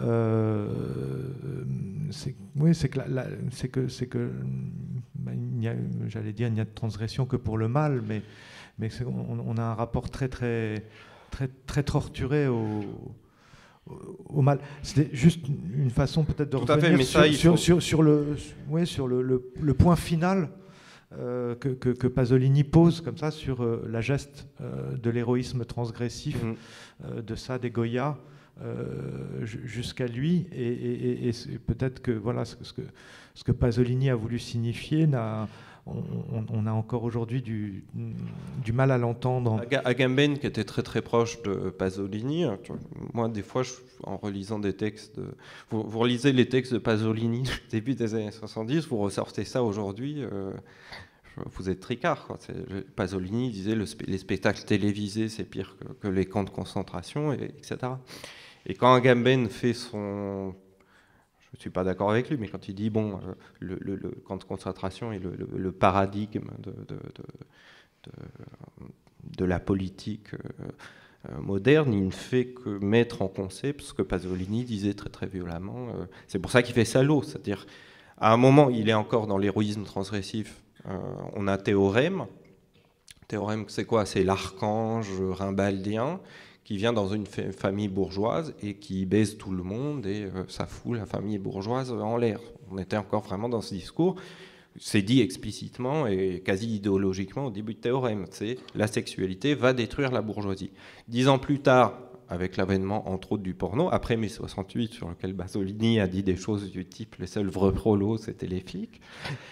que j'allais dire, il n'y a de transgression que pour le mal, mais on a un rapport très torturé au mal. C'était juste une façon peut-être de revenir sur le point final que Pasolini pose comme ça sur la geste de l'héroïsme transgressif de Sade et Goya jusqu'à lui, et peut-être que voilà ce que Pasolini a voulu signifier on a encore aujourd'hui du mal à l'entendre. Agamben, qui était très proche de Pasolini, moi des fois en relisant des textes, vous relisez les textes de Pasolini du début des années 70, vous ressortez ça aujourd'hui, vous êtes tricard, quoi. Pasolini disait les spectacles télévisés c'est pire que les camps de concentration, etc. Et quand Agamben fait son... Je ne suis pas d'accord avec lui, mais quand il dit le camp de concentration est le paradigme de la politique moderne, il ne fait que mettre en concept ce que Pasolini disait très violemment. C'est pour ça qu'il fait Salo, c'est-à-dire à un moment il est encore dans l'héroïsme transgressif. On a Théorème. Théorème, c'est quoi? C'est l'archange rimbaldien qui vient dans une famille bourgeoise et qui baise tout le monde, et ça fout la famille bourgeoise en l'air. On était encore vraiment dans ce discours. C'est dit explicitement et quasi idéologiquement au début de Théorème. C'est la sexualité va détruire la bourgeoisie. 10 ans plus tard, avec l'avènement entre autres du porno, après mai 68, sur lequel Pasolini a dit des choses du type les seuls vrais prolos c'était les flics,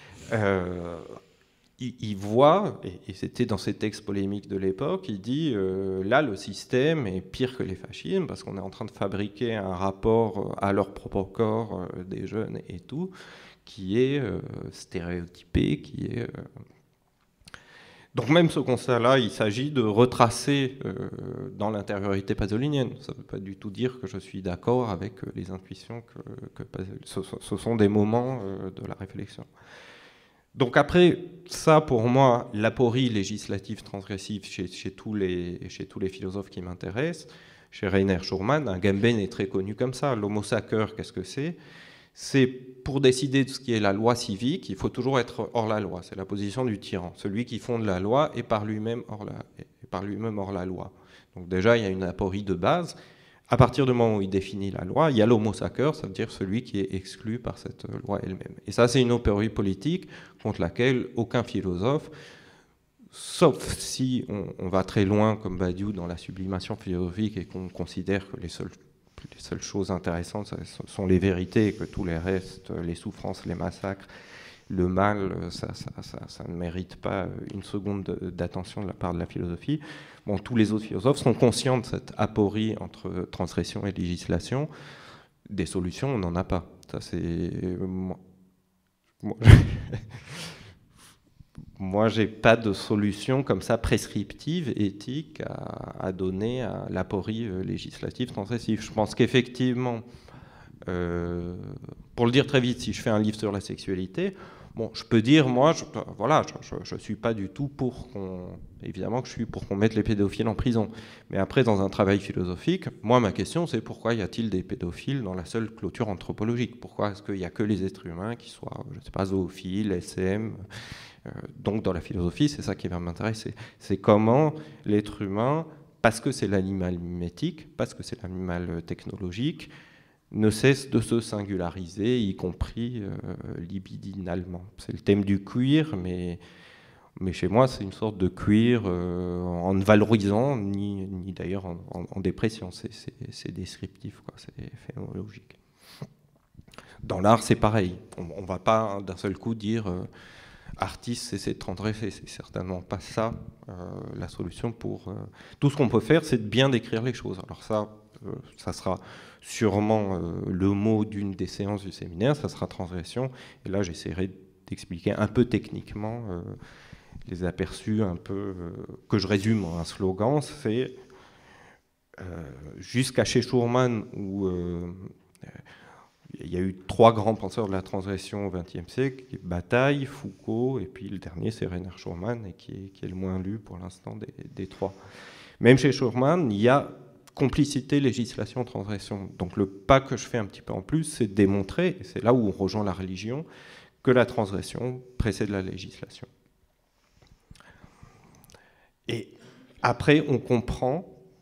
il voit, et c'était dans ses textes polémiques de l'époque, il dit là le système est pire que les fascismes parce qu'on est en train de fabriquer un rapport à leur propre corps des jeunes et tout, qui est stéréotypé, qui est... Donc même ce constat-là, il s'agit de retracer dans l'intériorité pasolinienne. Ça ne veut pas du tout dire que je suis d'accord avec les intuitions que ce sont des moments de la réflexion. Donc après, ça pour moi, l'aporie législative transgressive chez tous les philosophes qui m'intéressent, chez Rainer Schurman, Agamben est très connu comme ça. L'homo sacer, qu'est-ce que c'est? C'est pour décider de ce qui est la loi civique, il faut toujours être hors la loi. C'est la position du tyran. Celui qui fonde la loi est par lui-même hors la loi. Donc déjà, il y a une aporie de base. À partir du moment où il définit la loi, il y a l'homo sacer, ça veut dire celui qui est exclu par cette loi elle-même. Et ça, c'est une aporie politique contre laquelle aucun philosophe, sauf si on va très loin, comme Badiou, dans la sublimation philosophique et qu'on considère que les seules choses intéressantes ce sont les vérités, et que tous les restes, les souffrances, les massacres, le mal, ça ne mérite pas une seconde d'attention de la part de la philosophie. Bon, tous les autres philosophes sont conscients de cette aporie entre transgression et législation. Des solutions, on n'en a pas. Ça, c'est... Moi, j'ai pas de solution comme ça prescriptive, éthique à donner à l'aporie législative transgressive. Je pense qu'effectivement, pour le dire très vite, si je fais un livre sur la sexualité, bon, je peux dire, moi, je suis pas du tout pour évidemment que je suis pour qu'on mette les pédophiles en prison. Mais après, dans un travail philosophique, moi, ma question, c'est pourquoi y a-t-il des pédophiles dans la seule clôture anthropologique? Pourquoi est-ce qu'il n'y a que les êtres humains qui soient, je ne sais pas, zoophiles, SM? Donc, dans la philosophie, c'est ça qui va m'intéresser. C'est comment l'être humain, parce que c'est l'animal mimétique, parce que c'est l'animal technologique, ne cesse de se singulariser, y compris libidinalement. C'est le thème du queer, mais chez moi, c'est une sorte de queer en ne valorisant, ni d'ailleurs en dépréciant. C'est descriptif, quoi, c'est phénoménologique. Dans l'art, c'est pareil. On ne va pas d'un seul coup dire artiste, c'est de transgresser. C'est certainement pas ça la solution pour... Tout ce qu'on peut faire, c'est de bien décrire les choses. Alors ça sera sûrement le mot d'une des séances du séminaire, ça sera transgression. Et là, j'essaierai d'expliquer un peu techniquement les aperçus un peu... que je résume en un slogan, c'est jusqu'à chez Schurman, où... il y a eu 3 grands penseurs de la transgression au XXe siècle, Bataille, Foucault, et puis le dernier, c'est Rainer Schurman, et qui est le moins lu pour l'instant des 3. Même chez Schurman, il y a complicité, législation, transgression. Donc le pas que je fais un petit peu en plus, c'est de démontrer, et c'est là où on rejoint la religion, que la transgression précède la législation. Et après, on comprend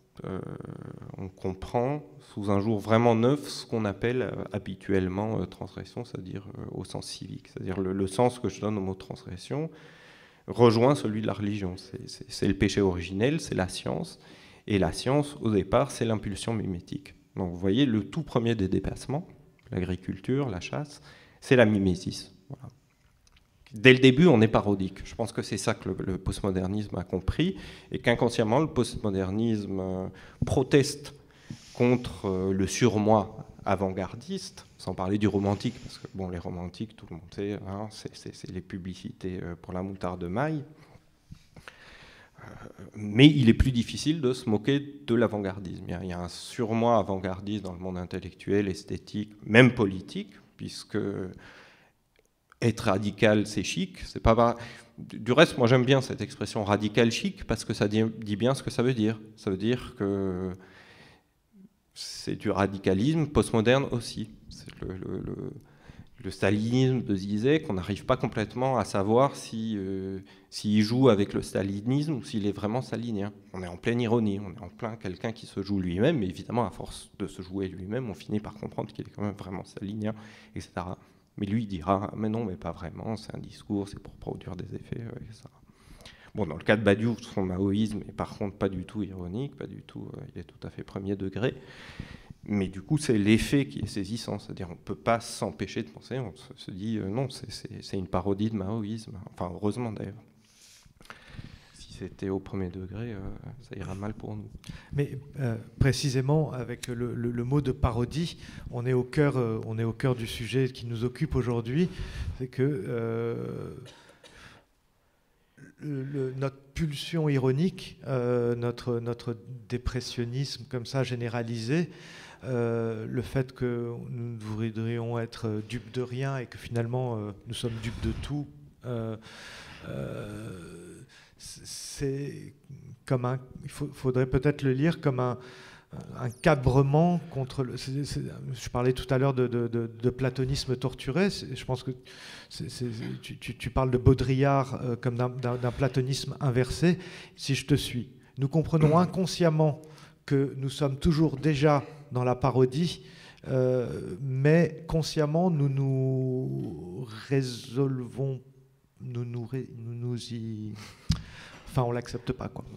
sous un jour vraiment neuf ce qu'on appelle habituellement transgression, c'est-à-dire au sens civique. C'est-à-dire le sens que je donne au mot transgression rejoint celui de la religion. C'est le péché originel, c'est la science. Et la science, au départ, c'est l'impulsion mimétique. Donc vous voyez, le tout premier des dépassements, l'agriculture, la chasse, c'est la mimésis. Voilà. Dès le début, on est parodique. Je pense que c'est ça que le postmodernisme a compris, et qu'inconsciemment, le postmodernisme proteste contre le surmoi avant-gardiste, sans parler du romantique, parce que bon, les romantiques, tout le monde sait, hein, c'est les publicités pour la moutarde de maille. Mais il est plus difficile de se moquer de l'avant-gardisme. Il y a un surmoi avant-gardiste dans le monde intellectuel, esthétique, même politique, puisque être radical, c'est chic. C'est pas... Du reste, moi j'aime bien cette expression radical chic parce que ça dit bien ce que ça veut dire. Ça veut dire que c'est du radicalisme postmoderne aussi. C'est le stalinisme de Zizek, on n'arrive pas complètement à savoir s'il joue avec le stalinisme ou s'il est vraiment stalinien. On est en pleine ironie, on est en plein quelqu'un qui se joue lui-même, mais évidemment, à force de se jouer lui-même, on finit par comprendre qu'il est quand même vraiment stalinien, etc. Mais lui, il dira, mais non, mais pas vraiment, c'est un discours, c'est pour produire des effets, etc. Bon, dans le cas de Badiou, son maoïsme est par contre pas du tout ironique, pas du tout, il est tout à fait premier degré. Mais du coup, c'est l'effet qui est saisissant. C'est-à-dire, on ne peut pas s'empêcher de penser, on se dit, non, c'est une parodie de maoïsme. Enfin, heureusement d'ailleurs. Si c'était au premier degré, ça ira mal pour nous. Mais précisément, avec le mot de parodie, on est au cœur du sujet qui nous occupe aujourd'hui. C'est que notre pulsion ironique, notre dépressionnisme comme ça généralisé, le fait que nous voudrions être dupes de rien et que finalement nous sommes dupes de tout, c'est comme il faudrait peut-être le lire comme un cabrement contre je parlais tout à l'heure de platonisme torturé. Je pense que tu parles de Baudrillard comme d'un platonisme inversé. Si je te suis, nous comprenons inconsciemment que nous sommes toujours déjà dans la parodie, mais consciemment nous résolvons, nous y... Enfin, on l'accepte pas, quoi.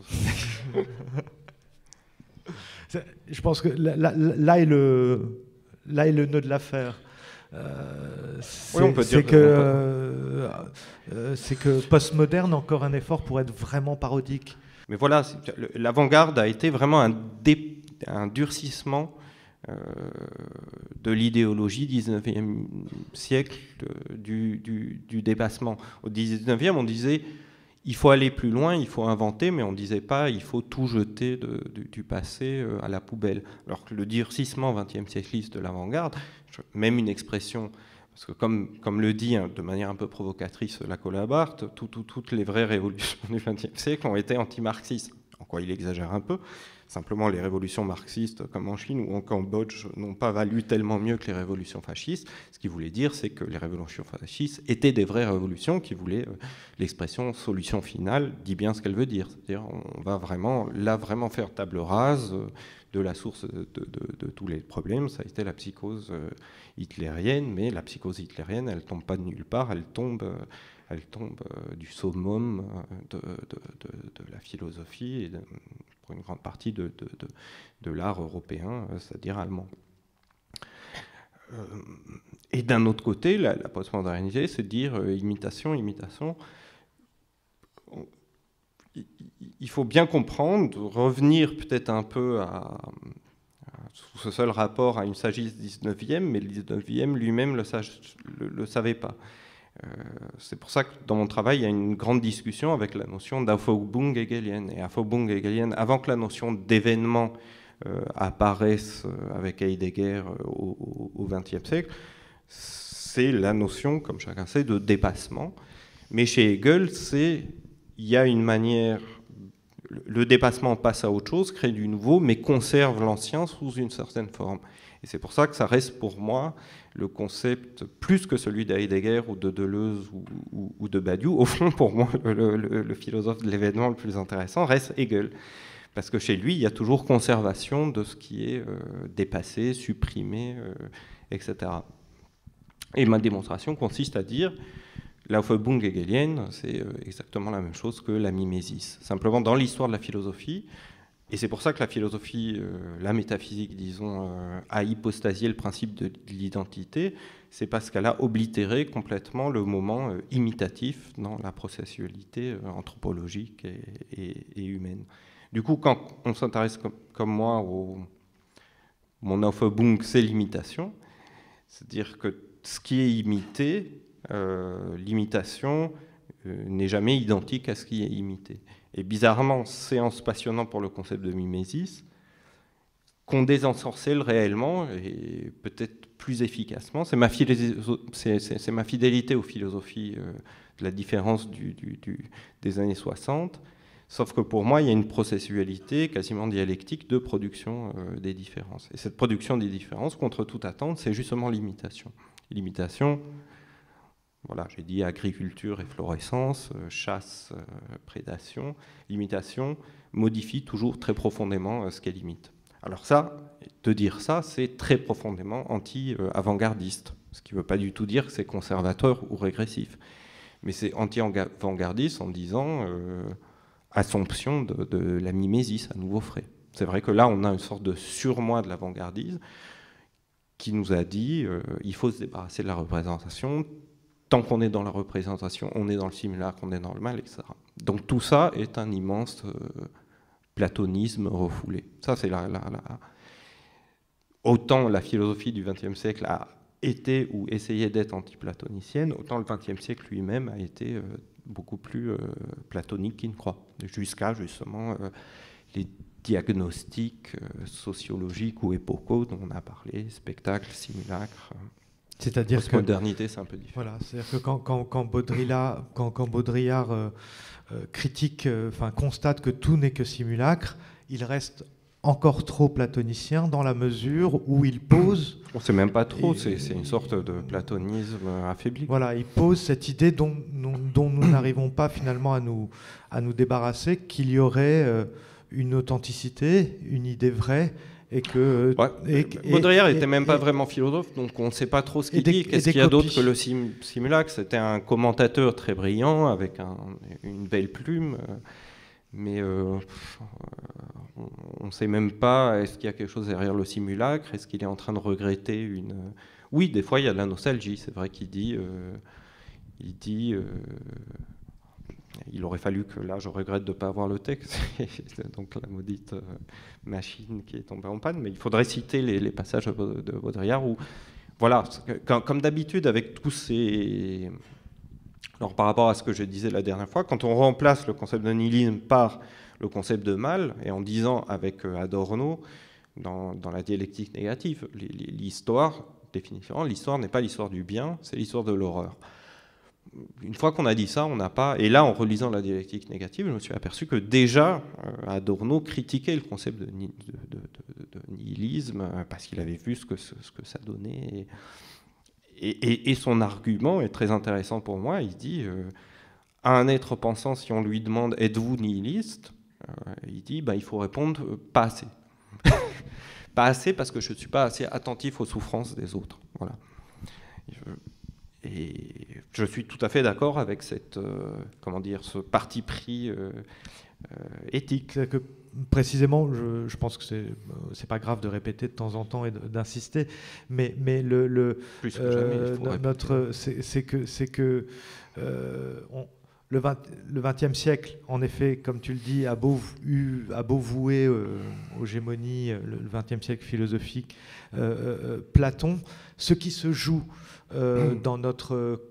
Je pense que là est le nœud de l'affaire. C'est que postmoderne, encore un effort pour être vraiment parodique. Mais voilà, l'avant-garde a été vraiment un durcissement de l'idéologie 19e siècle du dépassement. Au 19e, on disait il faut aller plus loin, il faut inventer, mais on ne disait pas il faut tout jeter du passé à la poubelle. Alors que le durcissement 20e siècliste de l'avant-garde, même une expression, parce que comme le dit de manière un peu provocatrice la Collabart, toutes les vraies révolutions du XXe siècle ont été anti-marxistes. quoi il exagère un peu. Simplement, les révolutions marxistes, comme en Chine ou en Cambodge, n'ont pas valu tellement mieux que les révolutions fascistes. Ce qu'il voulait dire, c'est que les révolutions fascistes étaient des vraies révolutions qui voulaient l'expression solution finale, dit bien ce qu'elle veut dire. C'est-à-dire, on va vraiment faire table rase de la source de tous les problèmes. Ça a été la psychose hitlérienne, mais la psychose hitlérienne, elle ne tombe pas de nulle part, elle tombe du summum de la philosophie et pour une grande partie de l'art européen, c'est-à-dire allemand. Et d'un autre côté, la postmodernité, c'est de dire imitation. Il faut bien comprendre, revenir peut-être un peu sous ce seul rapport à une sagesse 19e, mais le 19e lui-même le savait pas. C'est pour ça que dans mon travail, il y a une grande discussion avec la notion d'Aufhebung hegelienne. Et Aufhebung hegelienne, avant que la notion d'événement apparaisse avec Heidegger au XXe siècle, c'est la notion, comme chacun sait, de dépassement. Mais chez Hegel, il y a une manière... Le dépassement passe à autre chose, crée du nouveau, mais conserve l'ancien sous une certaine forme. Et c'est pour ça que ça reste pour moi le concept, plus que celui d'Heidegger ou de Deleuze ou de Badiou. Au fond, pour moi, le philosophe de l'événement le plus intéressant reste Hegel. Parce que chez lui, il y a toujours conservation de ce qui est dépassé, supprimé, etc. Et ma démonstration consiste à dire... L'Aufhebung hegelienne, c'est exactement la même chose que la mimésis. Simplement, dans l'histoire de la philosophie, et c'est pour ça que la philosophie, la métaphysique, disons, a hypostasié le principe de l'identité, c'est parce qu'elle a oblitéré complètement le moment imitatif dans la processualité anthropologique et humaine. Du coup, quand on s'intéresse comme moi mon Aufhebung, c'est l'imitation, c'est-à-dire que ce qui est imité, l'imitation n'est jamais identique à ce qui est imité. Et bizarrement, séance passionnante pour le concept de mimésis, qu'on désensorcelle réellement et peut-être plus efficacement. C'est ma fidélité aux philosophies de la différence des années 60, sauf que pour moi, il y a une processualité quasiment dialectique de production des différences. Et cette production des différences, contre toute attente, c'est justement l'imitation. L'imitation... Voilà, j'ai dit agriculture et florescence, chasse, prédation. L'imitation modifie toujours très profondément ce qu'elle imite. Alors ça, de dire ça, c'est très profondément anti-avant-gardiste, ce qui ne veut pas du tout dire que c'est conservateur ou régressif. Mais c'est anti-avant-gardiste en disant assomption de la mimésis à nouveau frais. C'est vrai que là, on a une sorte de surmoi de l'avant-gardisme qui nous a dit il faut se débarrasser de la représentation. Tant qu'on est dans la représentation, on est dans le simulacre, on est dans le mal, etc. Donc tout ça est un immense platonisme refoulé. Ça, c'est autant la philosophie du XXe siècle a été ou essayé d'être anti-platonicienne, autant le XXe siècle lui-même a été beaucoup plus platonique qu'il ne croit, jusqu'à justement les diagnostics sociologiques ou épocaux dont on a parlé, spectacle, simulacre. C'est-à-dire que modernité, c'est un peu différent. Voilà, c'est-à-dire que quand Baudrillard critique, constate que tout n'est que simulacre, il reste encore trop platonicien dans la mesure où il pose... C'est même pas trop, c'est une sorte de platonisme affaibli. Voilà, il pose cette idée dont nous n'arrivons pas finalement à nous débarrasser, qu'il y aurait une authenticité, une idée vraie, et que... Baudrillard n'était même pas vraiment philosophe, donc on ne sait pas trop ce qu'il dit. Qu'est-ce qu'il y a d'autre que le simulacre? C'était un commentateur très brillant, avec une belle plume, mais on ne sait même pas, est-ce qu'il y a quelque chose derrière le simulacre? Est-ce qu'il est en train de regretter une... Oui, des fois, il y a de la nostalgie, c'est vrai qu'il dit... il aurait fallu que là, je regrette de ne pas avoir le texte, donc la maudite machine qui est tombée en panne, mais il faudrait citer les passages de Baudrillard où, voilà, comme d'habitude avec tous ces... Alors par rapport à ce que je disais la dernière fois, quand on remplace le concept de nihilisme par le concept de mal, et en disant avec Adorno, dans la dialectique négative, l'histoire, définitivement, l'histoire n'est pas l'histoire du bien, c'est l'histoire de l'horreur. une fois qu'on a dit ça, on n'a pas... Et là, en relisant la dialectique négative, je me suis aperçu que déjà, Adorno critiquait le concept de nihilisme, parce qu'il avait vu ce que ça donnait. Et son argument est très intéressant pour moi. Il dit, à un être pensant, si on lui demande « êtes-vous nihiliste ?» il dit, il faut répondre « pas assez ». Pas assez parce que je ne suis pas assez attentif aux souffrances des autres. Voilà. Et je suis tout à fait d'accord avec cette, ce parti pris éthique. C'est-à-dire que précisément, je pense que c'est pas grave de répéter de temps en temps et d'insister, mais plus que jamais, le XXe siècle, en effet, comme tu le dis, a beau vouer aux gémonies, le XXe siècle philosophique, Platon, ce qui se joue dans notre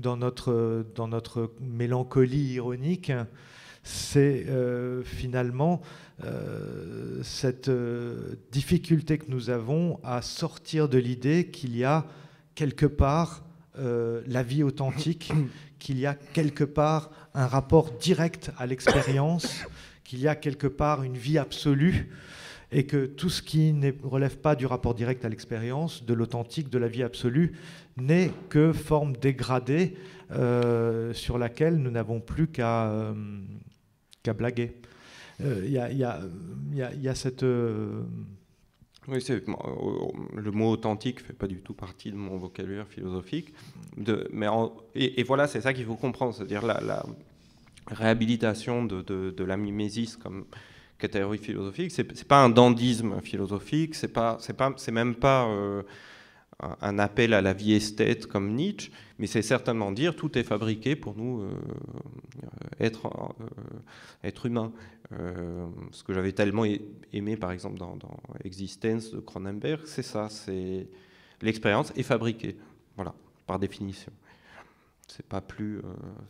mélancolie ironique, c'est finalement cette difficulté que nous avons à sortir de l'idée qu'il y a quelque part la vie authentique, qu'il y a quelque part un rapport direct à l'expérience, qu'il y a quelque part une vie absolue, et que tout ce qui ne relève pas du rapport direct à l'expérience, de l'authentique, de la vie absolue, n'est que forme dégradée sur laquelle nous n'avons plus qu'à blaguer. Il y a cette... Oui, le mot authentique ne fait pas du tout partie de mon vocabulaire philosophique. Et voilà, c'est ça qu'il faut comprendre, c'est-à-dire la réhabilitation de la mimésis comme catégorie philosophique, c'est pas un dandisme philosophique, c'est même pas un appel à la vie esthète comme Nietzsche, mais c'est certainement dire tout est fabriqué pour nous être humain. Ce que j'avais tellement aimé par exemple dans Existence de Cronenberg, c'est ça, c'est l'expérience est fabriquée, voilà, par définition. C'est pas plus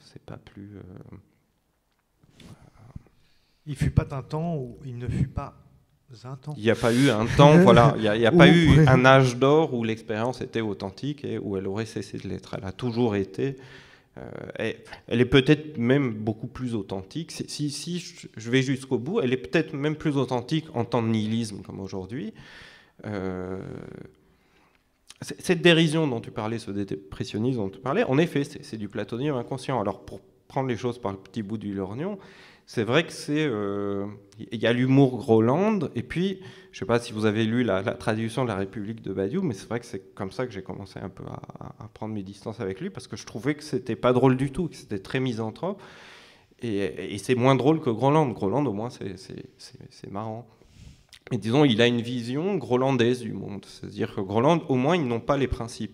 il fut pas un temps où il ne fut pas un temps. Il n'y a pas eu un temps, voilà, il n'y a pas eu un âge d'or où l'expérience était authentique et où elle aurait cessé de l'être. Elle a toujours été. Elle est peut-être même beaucoup plus authentique. Si je vais jusqu'au bout, elle est peut-être même plus authentique en temps de nihilisme comme aujourd'hui. Cette dérision dont tu parlais, ce dépressionnisme dont tu parlais, en effet, c'est du platonisme inconscient. Alors pour prendre les choses par le petit bout du lorgnon, c'est vrai que il y a l'humour Groland, et puis, je ne sais pas si vous avez lu la traduction de La République de Badiou, mais c'est vrai que c'est comme ça que j'ai commencé un peu à prendre mes distances avec lui, parce que je trouvais que c'était pas drôle du tout, que c'était très misanthrope, et c'est moins drôle que Groland. Groland, au moins, c'est marrant. Et disons, il a une vision grolandaise du monde, c'est-à-dire que Groland, au moins, ils n'ont pas les principes.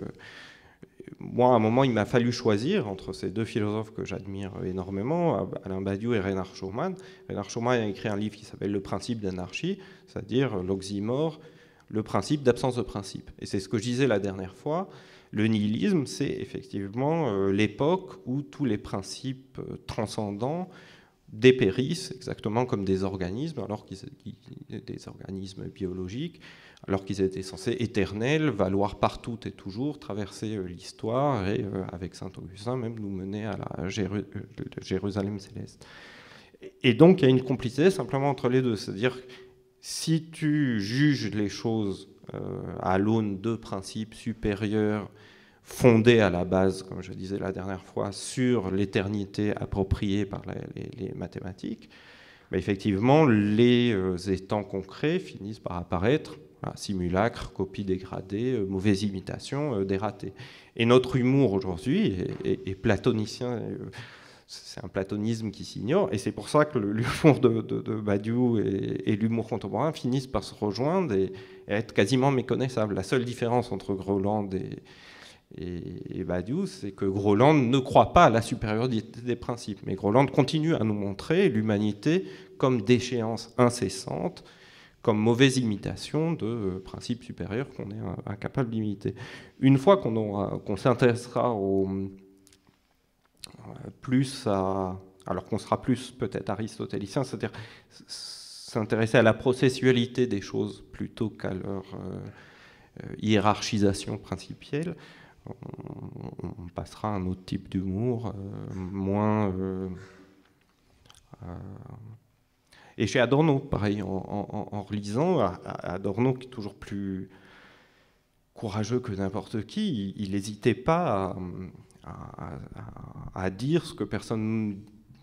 Moi, à un moment, il m'a fallu choisir entre ces deux philosophes que j'admire énormément, Alain Badiou et Reynard Schumann. Reynard Schumann a écrit un livre qui s'appelle Le principe d'anarchie, c'est-à-dire l'oxymore, le principe d'absence de principe. Et c'est ce que je disais la dernière fois. Le nihilisme, c'est effectivement l'époque où tous les principes transcendants dépérissent, exactement comme des organismes, des organismes biologiques, alors qu'ils étaient censés éternels, valoir partout et toujours, traverser l'histoire et, avec saint Augustin, même nous mener à la Jérusalem céleste. Et donc il y a une complicité simplement entre les deux, c'est-à-dire si tu juges les choses à l'aune de principes supérieurs, fondés à la base, comme je disais la dernière fois, sur l'éternité appropriée par les mathématiques, effectivement, les étangs concrets finissent par apparaître. Voilà, simulacre, copie dégradée, mauvaise imitation, dératée. Et notre humour aujourd'hui est platonicien, c'est un platonisme qui s'ignore, et c'est pour ça que l'humour de Badiou et l'humour contemporain finissent par se rejoindre et être quasiment méconnaissables. La seule différence entre Groland et Badiou, c'est que Groland ne croit pas à la supériorité des principes, mais Groland continue à nous montrer l'humanité comme déchéance incessante, comme mauvaise imitation de principes supérieurs qu'on est incapable d'imiter. Une fois qu'on s'intéressera alors qu'on sera plus peut-être aristotélicien, c'est-à-dire s'intéresser à la processualité des choses plutôt qu'à leur hiérarchisation principielle, on passera à un autre type d'humour, moins... Et chez Adorno, pareil, en relisant, Adorno qui est toujours plus courageux que n'importe qui, il n'hésitait pas à dire ce que personne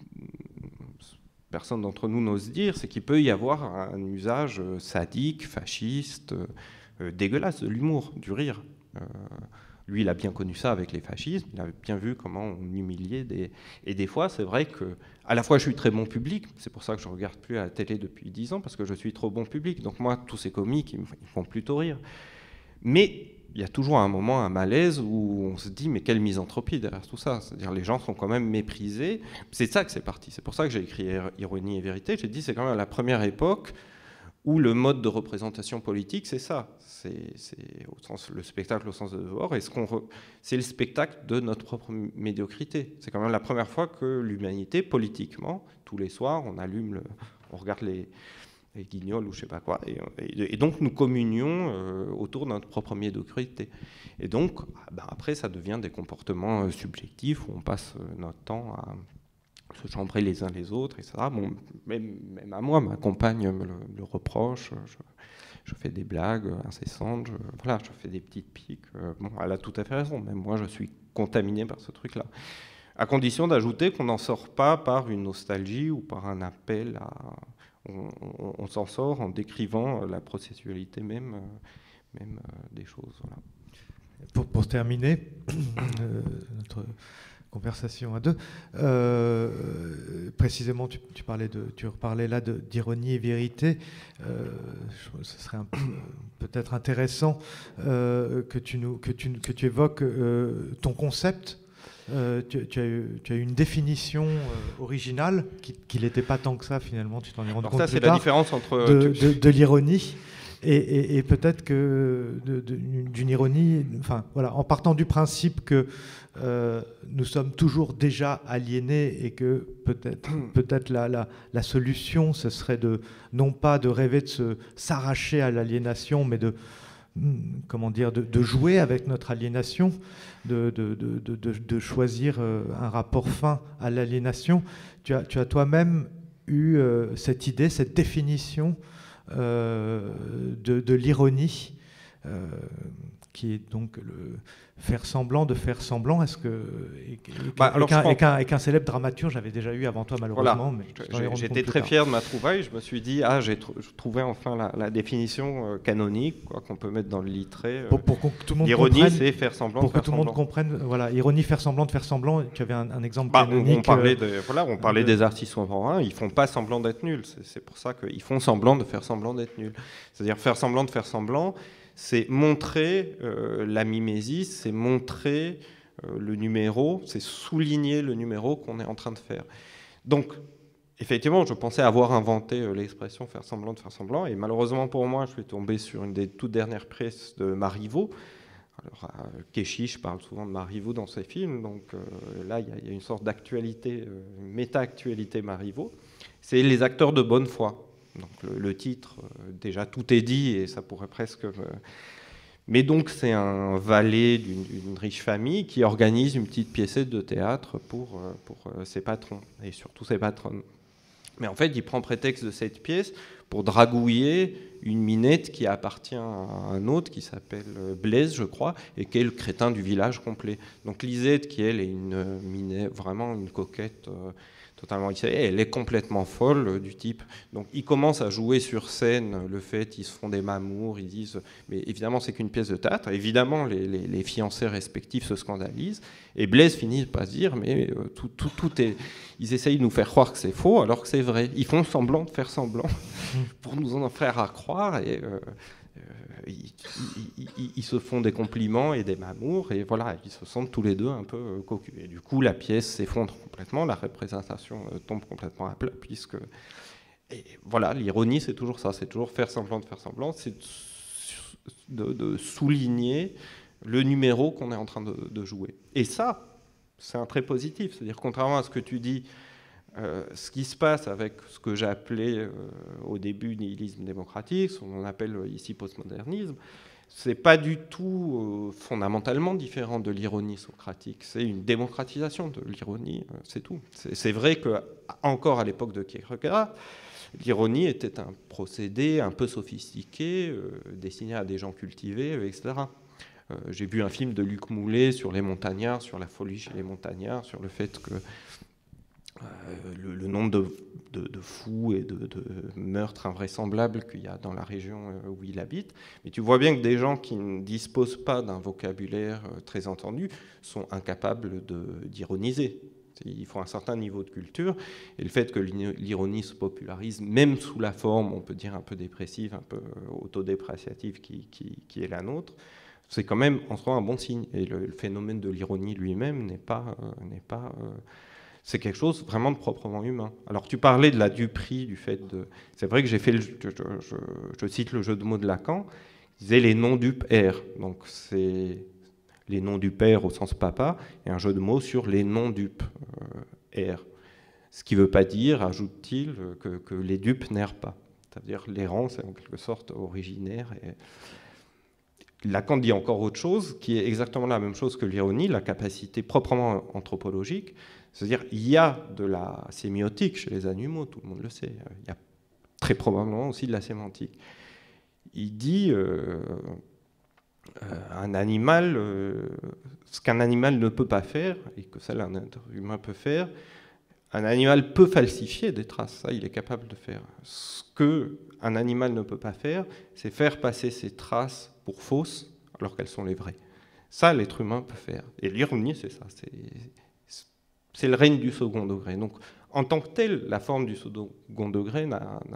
d'entre nous n'ose dire, c'est qu'il peut y avoir un usage sadique, fasciste, dégueulasse de l'humour, du rire. Lui, il a bien connu ça avec les fascismes, il a bien vu comment on humiliait Et des fois, c'est vrai que, à la fois, je suis très bon public, c'est pour ça que je ne regarde plus à la télé depuis 10 ans, parce que je suis trop bon public. Donc moi, tous ces comiques, ils me font plutôt rire. Mais il y a toujours un moment, un malaise, où on se dit, mais quelle misanthropie derrière tout ça. C'est-à-dire, les gens sont quand même méprisés. C'est de ça que c'est parti. C'est pour ça que j'ai écrit Ironie et Vérité. J'ai dit, c'est quand même la première époque où le mode de représentation politique, c'est ça. C'est le spectacle au sens de dehors, et c'est le spectacle de notre propre médiocrité. C'est quand même la première fois que l'humanité, politiquement, tous les soirs, on regarde les Guignols ou je sais pas quoi, et donc nous communions autour de notre propre médiocrité. Et donc, après, ça devient des comportements subjectifs où on passe notre temps à se chambrer les uns les autres, etc. Bon, même à moi, ma compagne me le reproche. Je fais des blagues incessantes, je fais des petites piques. Bon, elle a tout à fait raison. Même moi, je suis contaminé par ce truc-là. À condition d'ajouter qu'on n'en sort pas par une nostalgie ou par un appel à... On s'en sort en décrivant la processualité même des choses. Voilà. Pour terminer notre conversation à deux, précisément tu reparlais là d'ironie et vérité. Ce serait peut-être intéressant que tu évoques ton concept. Tu as eu une définition originale qui n'était pas tant que ça finalement, tu t'en es rendu compte ça, plus c'est tard, la différence entre de l'ironie et peut-être que d'une ironie, enfin voilà, en partant du principe que nous sommes toujours déjà aliénés et que peut-être la solution ce serait non pas de rêver de s'arracher à l'aliénation, mais de jouer avec notre aliénation, de choisir un rapport fin à l'aliénation. Tu as toi-même eu cette idée, cette définition de l'ironie, qui est donc le faire semblant de faire semblant. Est-ce que et qu'un célèbre dramaturge j'avais déjà eu avant toi malheureusement. Voilà. J'étais très fier de ma trouvaille. Je me suis dit j'ai trouvé enfin la définition canonique qu'on peut mettre dans le littré. Pour que tout le monde l'ironie, comprenne, c'est faire semblant. Pour que tout le monde comprenne, voilà, ironie, faire semblant de faire semblant. Tu avais un exemple canonique. On parlait des artistes contemporains. Ils font pas semblant d'être nuls. C'est pour ça qu'ils font semblant de faire semblant d'être nuls. C'est-à-dire faire semblant de faire semblant. C'est montrer la mimésis, c'est montrer le numéro, c'est souligner le numéro qu'on est en train de faire. Donc, effectivement, je pensais avoir inventé l'expression faire semblant de faire semblant, et malheureusement pour moi, je suis tombé sur une des toutes dernières pièces de Marivaux. Alors, Keshish parle souvent de Marivaux dans ses films, donc là, il y a une sorte d'actualité, une méta-actualité Marivaux. C'est les acteurs de bonne foi. Donc le titre, déjà tout est dit et ça pourrait presque... Mais donc c'est un valet d'une riche famille qui organise une petite piècette de théâtre pour ses patrons et surtout ses patronnes. Mais en fait, il prend prétexte de cette pièce pour dragouiller une minette qui appartient à un autre qui s'appelle Blaise, je crois, et qui est le crétin du village complet. Donc Lisette, qui elle est une minette, vraiment une coquette... totalement, elle est complètement folle du type. Donc ils commencent à jouer sur scène le fait, ils se font des mamours, ils disent, mais évidemment c'est qu'une pièce de théâtre, évidemment les fiancés respectifs se scandalisent, et Blaise finit par se dire, mais tout est... Ils essayent de nous faire croire que c'est faux alors que c'est vrai. Ils font semblant de faire semblant pour nous en faire à croire, et ils se font des compliments et des mamours, et voilà, ils se sentent tous les deux un peu cocus. Et du coup, la pièce s'effondre complètement, la représentation tombe complètement à plat, puisque... Et voilà, l'ironie, c'est toujours ça, c'est toujours faire semblant de faire semblant, c'est de souligner le numéro qu'on est en train de jouer. Et ça, c'est un trait positif, c'est-à-dire contrairement à ce que tu dis, ce qui se passe avec ce que j'ai appelé au début nihilisme démocratique, ce qu'on appelle ici postmodernisme, c'est pas du tout fondamentalement différent de l'ironie socratique. C'est une démocratisation de l'ironie, c'est tout. C'est vrai que encore à l'époque de Kierkegaard, l'ironie était un procédé un peu sophistiqué, destiné à des gens cultivés, etc. J'ai vu un film de Luc Moulet sur les montagnards, sur la folie chez les montagnards, sur le fait que le nombre de fous et de meurtres invraisemblables qu'il y a dans la région où il habite. Mais tu vois bien que des gens qui ne disposent pas d'un vocabulaire très entendu sont incapables d'ironiser. Il faut un certain niveau de culture, et le fait que l'ironie se popularise, même sous la forme, on peut dire, un peu dépressive, un peu autodépréciative qui est la nôtre, c'est quand même en soi un bon signe. Et le phénomène de l'ironie lui-même n'est pas c'est quelque chose vraiment de proprement humain. Alors tu parlais de la duperie, du fait de... C'est vrai que j'ai fait, je cite le jeu de mots de Lacan, il disait les noms du père. Donc c'est les noms du père au sens papa, et un jeu de mots sur les noms dupes, R. Ce qui ne veut pas dire, ajoute-t-il, que les dupes n'errent pas. C'est-à-dire l'errance est en quelque sorte originaire. Et Lacan dit encore autre chose, qui est exactement la même chose que l'ironie, la capacité proprement anthropologique. C'est-à-dire il y a de la sémiotique chez les animaux, tout le monde le sait. Il y a très probablement aussi de la sémantique. Il dit... un animal, ce qu'un animal ne peut pas faire, et que ça, un être humain peut faire, un animal peut falsifier des traces, ça, il est capable de faire. Ce qu'un animal ne peut pas faire, c'est faire passer ses traces pour fausses, alors qu'elles sont les vraies. Ça, l'être humain peut faire. Et l'ironie, c'est ça, c'est le règne du second degré. Donc, en tant que tel, la forme du second degré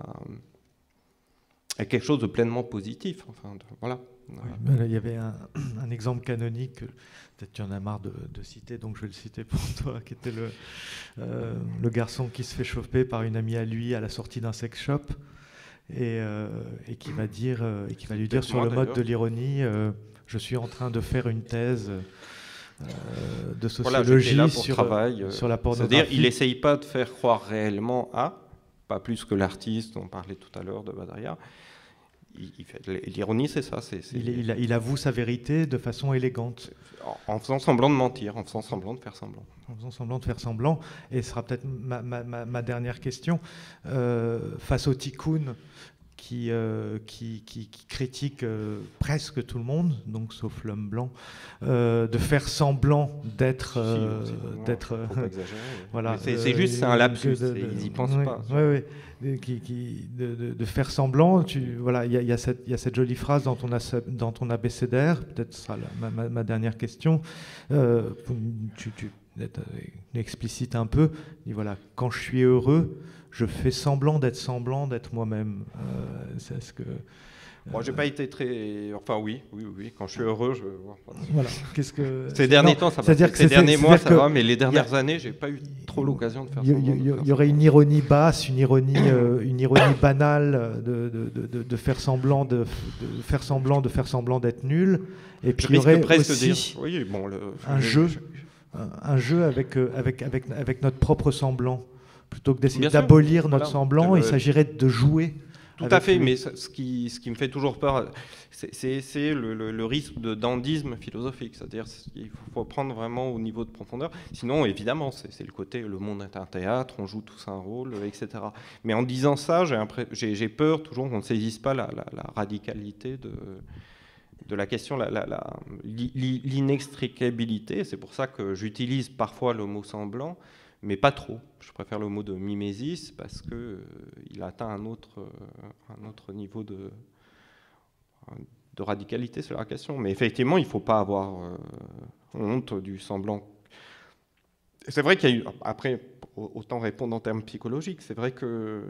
est quelque chose de pleinement positif. Enfin, voilà. Oui, il y avait un exemple canonique, peut-être tu en as marre de citer, donc je vais le citer pour toi, qui était le garçon qui se fait choper par une amie à lui à la sortie d'un sex shop et qui va lui dire sur le mode de l'ironie, je suis en train de faire une thèse de sociologie voilà, sur la pornographie. C'est-à-dire, il n'essaye pas de faire croire réellement pas plus que l'artiste dont on parlait tout à l'heure de Baudrillard. L'ironie, c'est ça. Il avoue sa vérité de façon élégante. En faisant semblant de mentir, en faisant semblant de faire semblant. En faisant semblant de faire semblant. Et ce sera peut-être ma dernière question. Face au tikkun qui critique presque tout le monde, donc sauf l'homme blanc, de faire semblant d'être... voilà. C'est juste, c'est un lapsus, ils n'y pensent pas. Oui. De faire semblant, voilà, il y a cette jolie phrase dans ton abécédaire, peut-être ce sera ma dernière question, tu explicite un peu, dis voilà, quand je suis heureux, je fais semblant d'être moi-même. C'est-ce que... Moi, j'ai pas été très... Enfin, oui. Quand je suis heureux, je... Voilà. Qu'est-ce que... Ces derniers temps, ça va. Ces derniers mois, ça va, mais les dernières années, j'ai pas eu trop l'occasion de faire ça. Il y aurait une ironie basse, une ironie banale de faire semblant d'être nul. Et puis il y aurait aussi un jeu avec notre propre semblant. Plutôt que d'essayer d'abolir notre semblant, il s'agirait de jouer. Tout à fait, mais ce qui me fait toujours peur, c'est le risque de dandisme philosophique. C'est-à-dire qu'il faut prendre vraiment au niveau de profondeur. Sinon, évidemment, c'est le côté, le monde est un théâtre, on joue tous un rôle, etc. Mais en disant ça, j'ai peur toujours qu'on ne saisisse pas la radicalité de la question, l'inextricabilité. C'est pour ça que j'utilise parfois le mot semblant, mais pas trop. Je préfère le mot de mimésis parce qu'il atteint un autre niveau de radicalité sur la question. Mais effectivement, il ne faut pas avoir honte du semblant. C'est vrai qu'il y a eu, après, autant répondre en termes psychologiques, c'est vrai que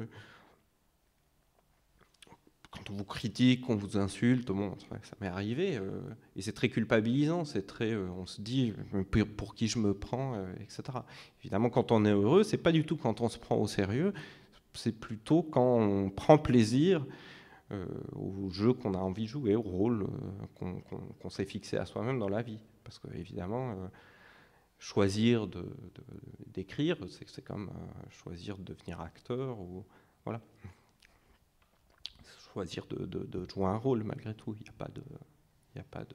quand on vous critique, on vous insulte, bon, ça m'est arrivé, et c'est très culpabilisant, c'est très, on se dit pour qui je me prends, etc. Évidemment, quand on est heureux, c'est pas du tout quand on se prend au sérieux, c'est plutôt quand on prend plaisir au jeu qu'on a envie de jouer, au rôle qu'on s'est fixé à soi-même dans la vie. Parce que évidemment, choisir d'écrire, c'est comme choisir de devenir acteur, ou voilà. Choisir de jouer un rôle malgré tout, il n'y a pas de... Il n'y a pas de...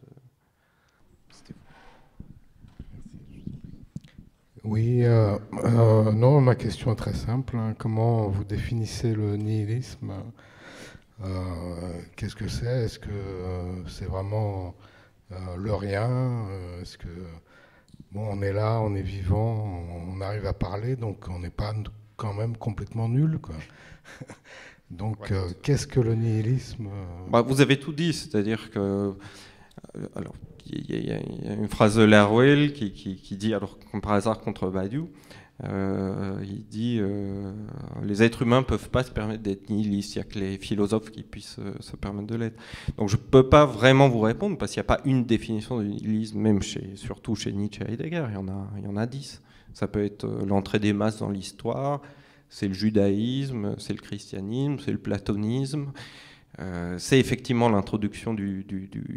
Oui, non, ma question est très simple. Comment vous définissez le nihilisme? Qu'est-ce que c'est? Est-ce que c'est vraiment le rien? Est-ce que bon, on est là, on est vivant, on arrive à parler, donc on n'est pas quand même complètement nul, quoi. Donc, qu'est-ce que le nihilisme? Vous avez tout dit, c'est-à-dire que alors, il y a une phrase de Laruelle qui dit, alors comme par hasard contre Badiou, il dit les êtres humains ne peuvent pas se permettre d'être nihilistes, il n'y a que les philosophes qui puissent se permettre de l'être. Donc je ne peux pas vraiment vous répondre parce qu'il n'y a pas une définition du nihilisme, même surtout chez Nietzsche et Heidegger, il y en a 10. Ça peut être l'entrée des masses dans l'histoire, c'est le judaïsme, c'est le christianisme, c'est le platonisme. C'est effectivement l'introduction du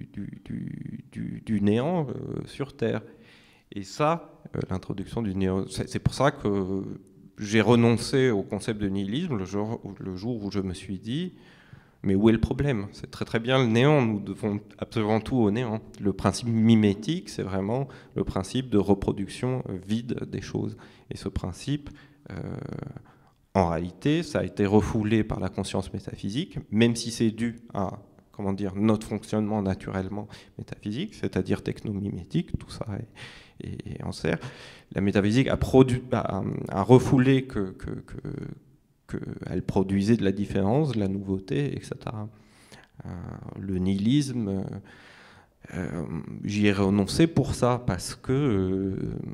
néant sur Terre. Et ça, l'introduction du néant, c'est pour ça que j'ai renoncé au concept de nihilisme le jour où je me suis dit, mais où est le problème? C'est très très bien le néant, nous devons absolument tout au néant. Le principe mimétique, c'est vraiment le principe de reproduction vide des choses. Et ce principe... en réalité, ça a été refoulé par la conscience métaphysique, même si c'est dû à notre fonctionnement naturellement métaphysique, c'est-à-dire technomimétique, tout ça est en serre. La métaphysique a refoulé qu'elle produisait de la différence, de la nouveauté, etc. Le nihilisme, j'y ai renoncé pour ça, parce que...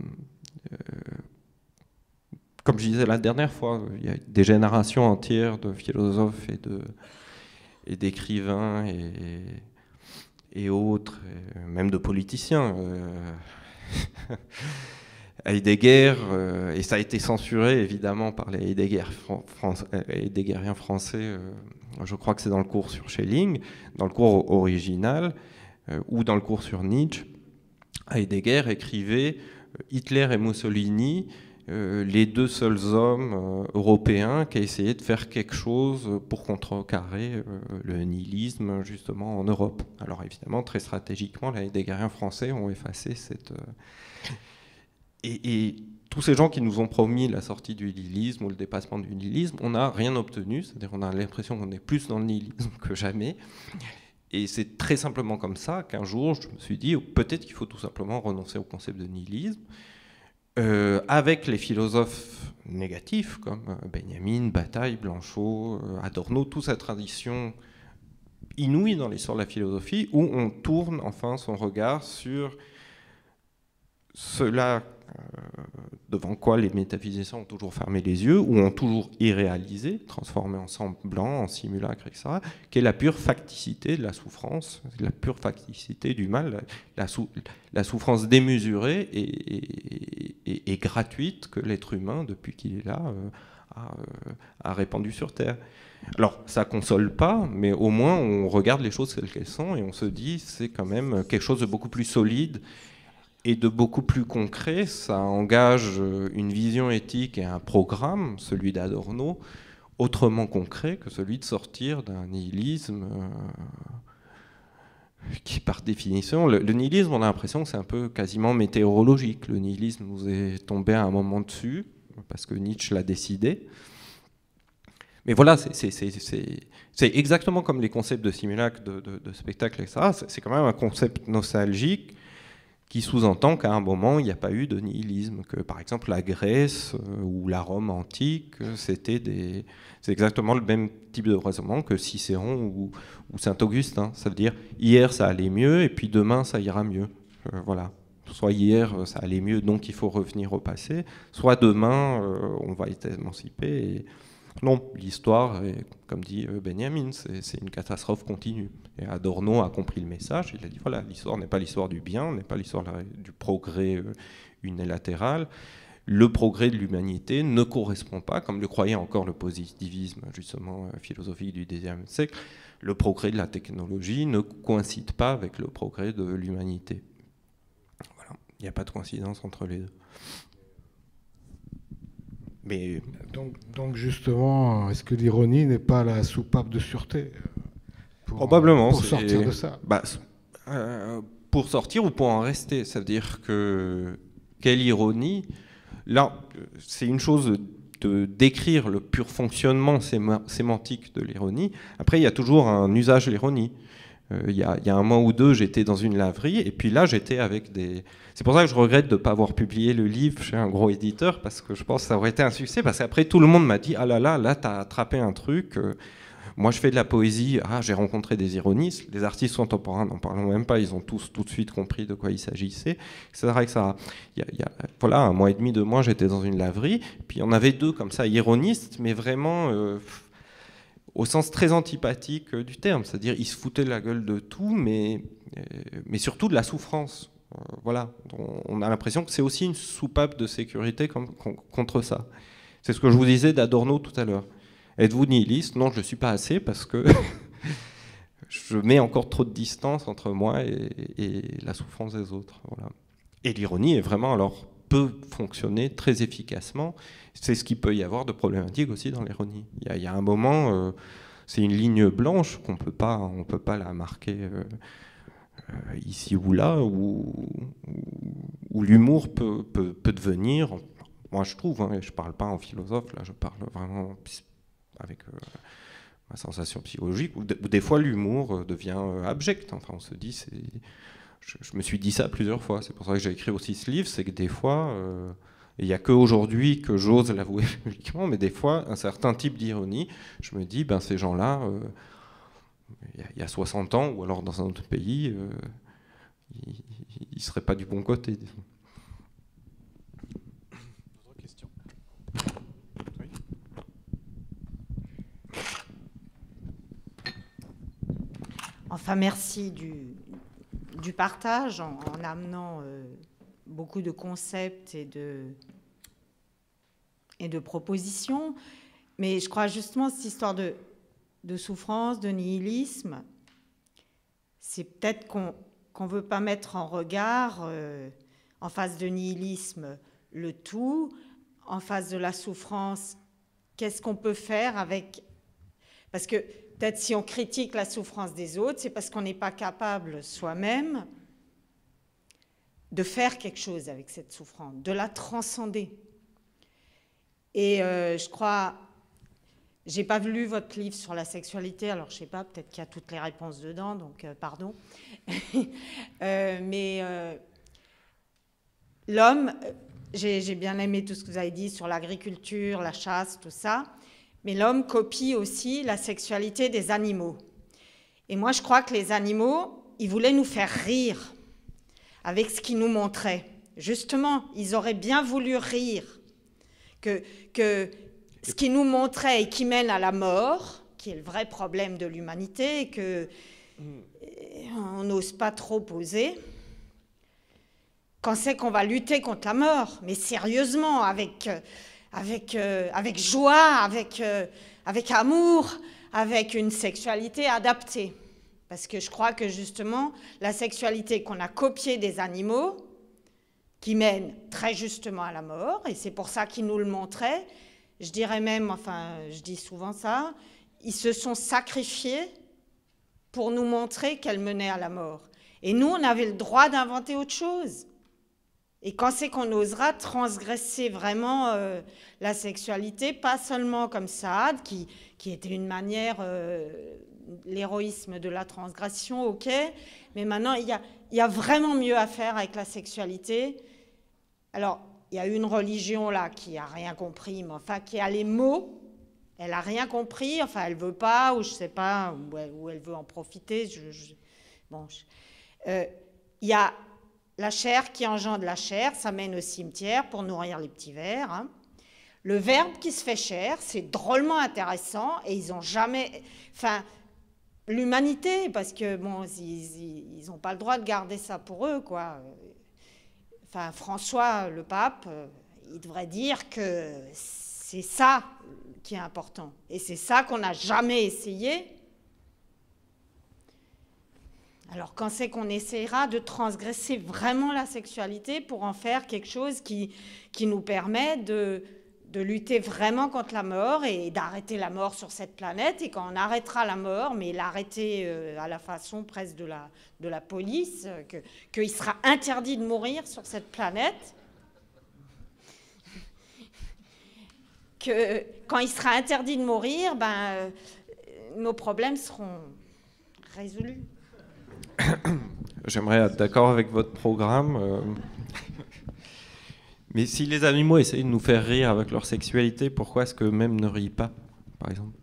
comme je disais la dernière fois, il y a des générations entières de philosophes et d'écrivains et autres, et même de politiciens. Heidegger, et ça a été censuré évidemment par les heideggeriens français, je crois que c'est dans le cours sur Schelling, dans le cours original, ou dans le cours sur Nietzsche. Heidegger écrivait Hitler et Mussolini, les deux seuls hommes européens qui a essayé de faire quelque chose pour contrecarrer le nihilisme justement en Europe. Alors évidemment, très stratégiquement, les Heideggeriens français ont effacé cette... Et tous ces gens qui nous ont promis la sortie du nihilisme ou le dépassement du nihilisme, on n'a rien obtenu, c'est-à-dire on a l'impression qu'on est plus dans le nihilisme que jamais. Et c'est très simplement comme ça qu'un jour, je me suis dit, peut-être qu'il faut tout simplement renoncer au concept de nihilisme, avec les philosophes négatifs comme Benjamin, Bataille, Blanchot, Adorno, toute cette tradition inouïe dans l'histoire de la philosophie, où on tourne enfin son regard sur cela devant quoi les métaphysiciens ont toujours fermé les yeux, ou ont toujours irréalisé, transformé en semblant, en simulacre, etc., qui est la pure facticité de la souffrance, la pure facticité du mal, la souffrance démesurée et gratuite que l'être humain, depuis qu'il est là, a répandue sur Terre. Alors, ça console pas, mais au moins on regarde les choses telles qu'elles sont et on se dit c'est quand même quelque chose de beaucoup plus solide et de beaucoup plus concret. Ça engage une vision éthique et un programme, celui d'Adorno, autrement concret que celui de sortir d'un nihilisme qui, par définition, le nihilisme, on a l'impression que c'est un peu quasiment météorologique. Le nihilisme nous est tombé à un moment dessus, parce que Nietzsche l'a décidé. Mais voilà, c'est exactement comme les concepts de simulacre, de spectacle, etc. C'est quand même un concept nostalgique qui sous-entend qu'à un moment, il n'y a pas eu de nihilisme, que par exemple la Grèce ou la Rome antique, c'est exactement le même type de raisonnement que Cicéron ou Saint-Augustin. Ça veut dire, hier ça allait mieux, et puis demain ça ira mieux. Voilà. Soit hier ça allait mieux, donc il faut revenir au passé, soit demain on va être émancipé. Et... Non, l'histoire, comme dit Benjamin, c'est une catastrophe continue. Et Adorno a compris le message, il a dit voilà, l'histoire n'est pas l'histoire du bien, n'est pas l'histoire du progrès unilatéral. Le progrès de l'humanité ne correspond pas, comme le croyait encore le positivisme justement philosophique du XIXe siècle, le progrès de la technologie ne coïncide pas avec le progrès de l'humanité. Voilà, il n'y a pas de coïncidence entre les deux. Mais... Donc justement, est-ce que l'ironie n'est pas la soupape de sûreté probablement, pour sortir de ça? pour sortir ou pour en rester. Ça veut dire que quelle ironie. Là, c'est une chose de décrire le pur fonctionnement sémantique de l'ironie. Après, il y a toujours un usage de l'ironie. Il y a un mois ou deux, j'étais dans une laverie, et puis là, j'étais avec des... C'est pour ça que je regrette de ne pas avoir publié le livre chez un gros éditeur, parce que je pense que ça aurait été un succès, parce qu'après, tout le monde m'a dit « Ah là, t'as attrapé un truc. Moi, je fais de la poésie. Ah, j'ai rencontré des ironistes. Les artistes contemporains, n'en parlons même pas, ils ont tous tout de suite compris de quoi il s'agissait. C'est vrai que ça... voilà, un mois et demi, 2 mois, j'étais dans une laverie, puis il y en avait 2 comme ça, ironistes, mais vraiment... au sens très antipathique du terme, c'est-à-dire ils se foutaient de la gueule de tout, mais surtout de la souffrance. Voilà, on a l'impression que c'est aussi une soupape de sécurité contre ça. C'est ce que je vous disais d'Adorno tout à l'heure. Êtes-vous nihiliste? Non, je ne le suis pas assez parce que je mets encore trop de distance entre moi et la souffrance des autres. Voilà. Et l'ironie est vraiment, alors, peut fonctionner très efficacement. C'est ce qu'il peut y avoir de problématique aussi dans l'ironie. Il y a un moment, c'est une ligne blanche qu'on on peut pas la marquer ici ou là, où l'humour peut devenir, moi je trouve, hein, et je parle pas en philosophe, là je parle vraiment avec ma sensation psychologique, où des fois l'humour devient abject. Enfin, on se dit, je me suis dit ça plusieurs fois, c'est pour ça que j'ai écrit aussi ce livre, c'est que des fois... il n'y a qu'aujourd'hui que j'ose l'avouer publiquement, mais des fois, un certain type d'ironie, je me dis, ben, ces gens-là, il y a 60 ans, ou alors dans un autre pays, ils ne seraient pas du bon côté. Disons. D'autres questions? Oui. Enfin, merci du partage en amenant... beaucoup de concepts et de propositions, mais je crois justement cette histoire de souffrance, de nihilisme, c'est peut-être qu'on ne veut pas mettre en regard, en face de nihilisme, le tout, en face de la souffrance, qu'est-ce qu'on peut faire avec... Parce que peut-être si on critique la souffrance des autres, c'est parce qu'on n'est pas capable soi-même de faire quelque chose avec cette souffrance, de la transcender. Et je crois, j'ai pas lu votre livre sur la sexualité, alors je sais pas, peut-être qu'il y a toutes les réponses dedans, donc pardon. Mais l'homme, j'ai bien aimé tout ce que vous avez dit sur l'agriculture, la chasse, tout ça, mais l'homme copie aussi la sexualité des animaux. Et moi, je crois que les animaux, ils voulaient nous faire rire avec ce qu'ils nous montraient. Justement, ils auraient bien voulu rire que ce qu'ils nous montraient et qui mène à la mort, qui est le vrai problème de l'humanité, et qu'on n'ose pas trop poser, quand c'est qu'on va lutter contre la mort, mais sérieusement, avec joie, avec amour, avec une sexualité adaptée. Parce que je crois que justement, la sexualité qu'on a copiée des animaux, qui mène très justement à la mort, et c'est pour ça qu'ils nous le montraient, je dirais même, enfin je dis souvent ça, ils se sont sacrifiés pour nous montrer qu'elle menait à la mort. Et nous, on avait le droit d'inventer autre chose. Et quand c'est qu'on osera transgresser vraiment la sexualité, pas seulement comme Saad, qui était une manière... l'héroïsme de la transgression, ok, mais maintenant, il y a vraiment mieux à faire avec la sexualité. Alors, il y a une religion, là, qui n'a rien compris, mais enfin, qui a les mots, elle n'a rien compris, enfin, elle ne veut pas, ou je ne sais pas, ou elle veut en profiter. Il y a la chair qui engendre la chair, ça mène au cimetière pour nourrir les petits vers, hein. Le verbe qui se fait chair, c'est drôlement intéressant, et ils n'ont jamais... Enfin, l'humanité, parce que bon, ils n'ont pas le droit de garder ça pour eux, quoi. Enfin, François, le pape, il devrait dire que c'est ça qui est important. Et c'est ça qu'on n'a jamais essayé. Alors, quand c'est qu'on essaiera de transgresser vraiment la sexualité pour en faire quelque chose qui nous permet de lutter vraiment contre la mort et d'arrêter la mort sur cette planète. Et quand on arrêtera la mort, mais l'arrêter à la façon presque de la police, qu'il sera interdit de mourir sur cette planète, que quand il sera interdit de mourir, nos problèmes seront résolus. J'aimerais être d'accord avec votre programme. Mais si les animaux essayent de nous faire rire avec leur sexualité, pourquoi est-ce qu'eux-mêmes ne rient pas, par exemple?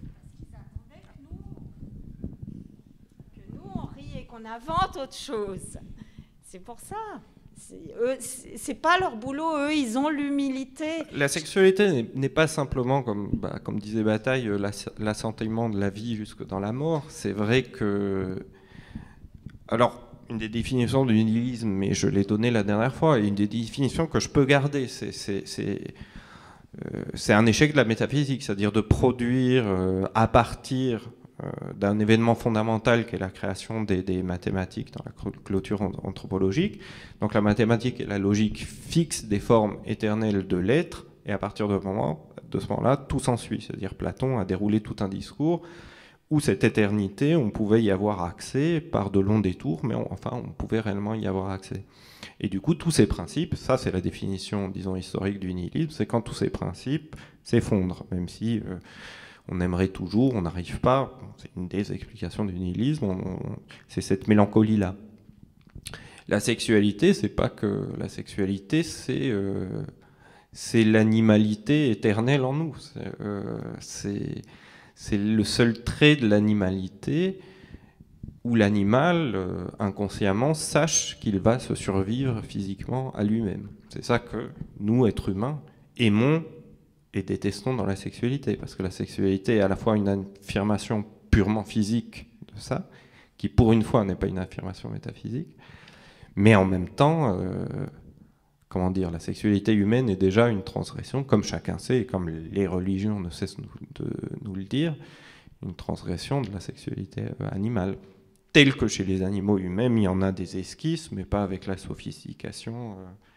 Que nous, on rit et qu'on invente autre chose. C'est pour ça. C'est pas leur boulot, eux, ils ont l'humilité. La sexualité n'est pas simplement, comme disait Bataille, l'assentiment de la vie jusque dans la mort. C'est vrai que... Alors, une des définitions du nihilisme, mais je l'ai donnée la dernière fois, et une des définitions que je peux garder, c'est un échec de la métaphysique, c'est-à-dire de produire à partir d'un événement fondamental qui est la création des mathématiques dans la clôture anthropologique. Donc la mathématique et la logique fixent des formes éternelles de l'être, et à partir de ce moment-là, tout s'ensuit. C'est-à-dire Platon a déroulé tout un discours où cette éternité, on pouvait y avoir accès par de longs détours, mais on pouvait réellement y avoir accès. Et du coup, tous ces principes, ça c'est la définition, disons, historique du nihilisme, c'est quand tous ces principes s'effondrent, même si on aimerait toujours, on n'arrive pas, c'est une des explications du nihilisme, c'est cette mélancolie-là. La sexualité, c'est pas que la sexualité, c'est l'animalité éternelle en nous. C'est le seul trait de l'animalité où l'animal, inconsciemment, sache qu'il va se survivre physiquement à lui-même. C'est ça que nous, êtres humains, aimons et détestons dans la sexualité, parce que la sexualité est à la fois une affirmation purement physique de ça, qui pour une fois n'est pas une affirmation métaphysique, mais en même temps... la sexualité humaine est déjà une transgression, comme chacun sait, et comme les religions ne cessent de nous le dire, une transgression de la sexualité animale. Tel que chez les animaux eux-mêmes, il y en a des esquisses, mais pas avec la sophistication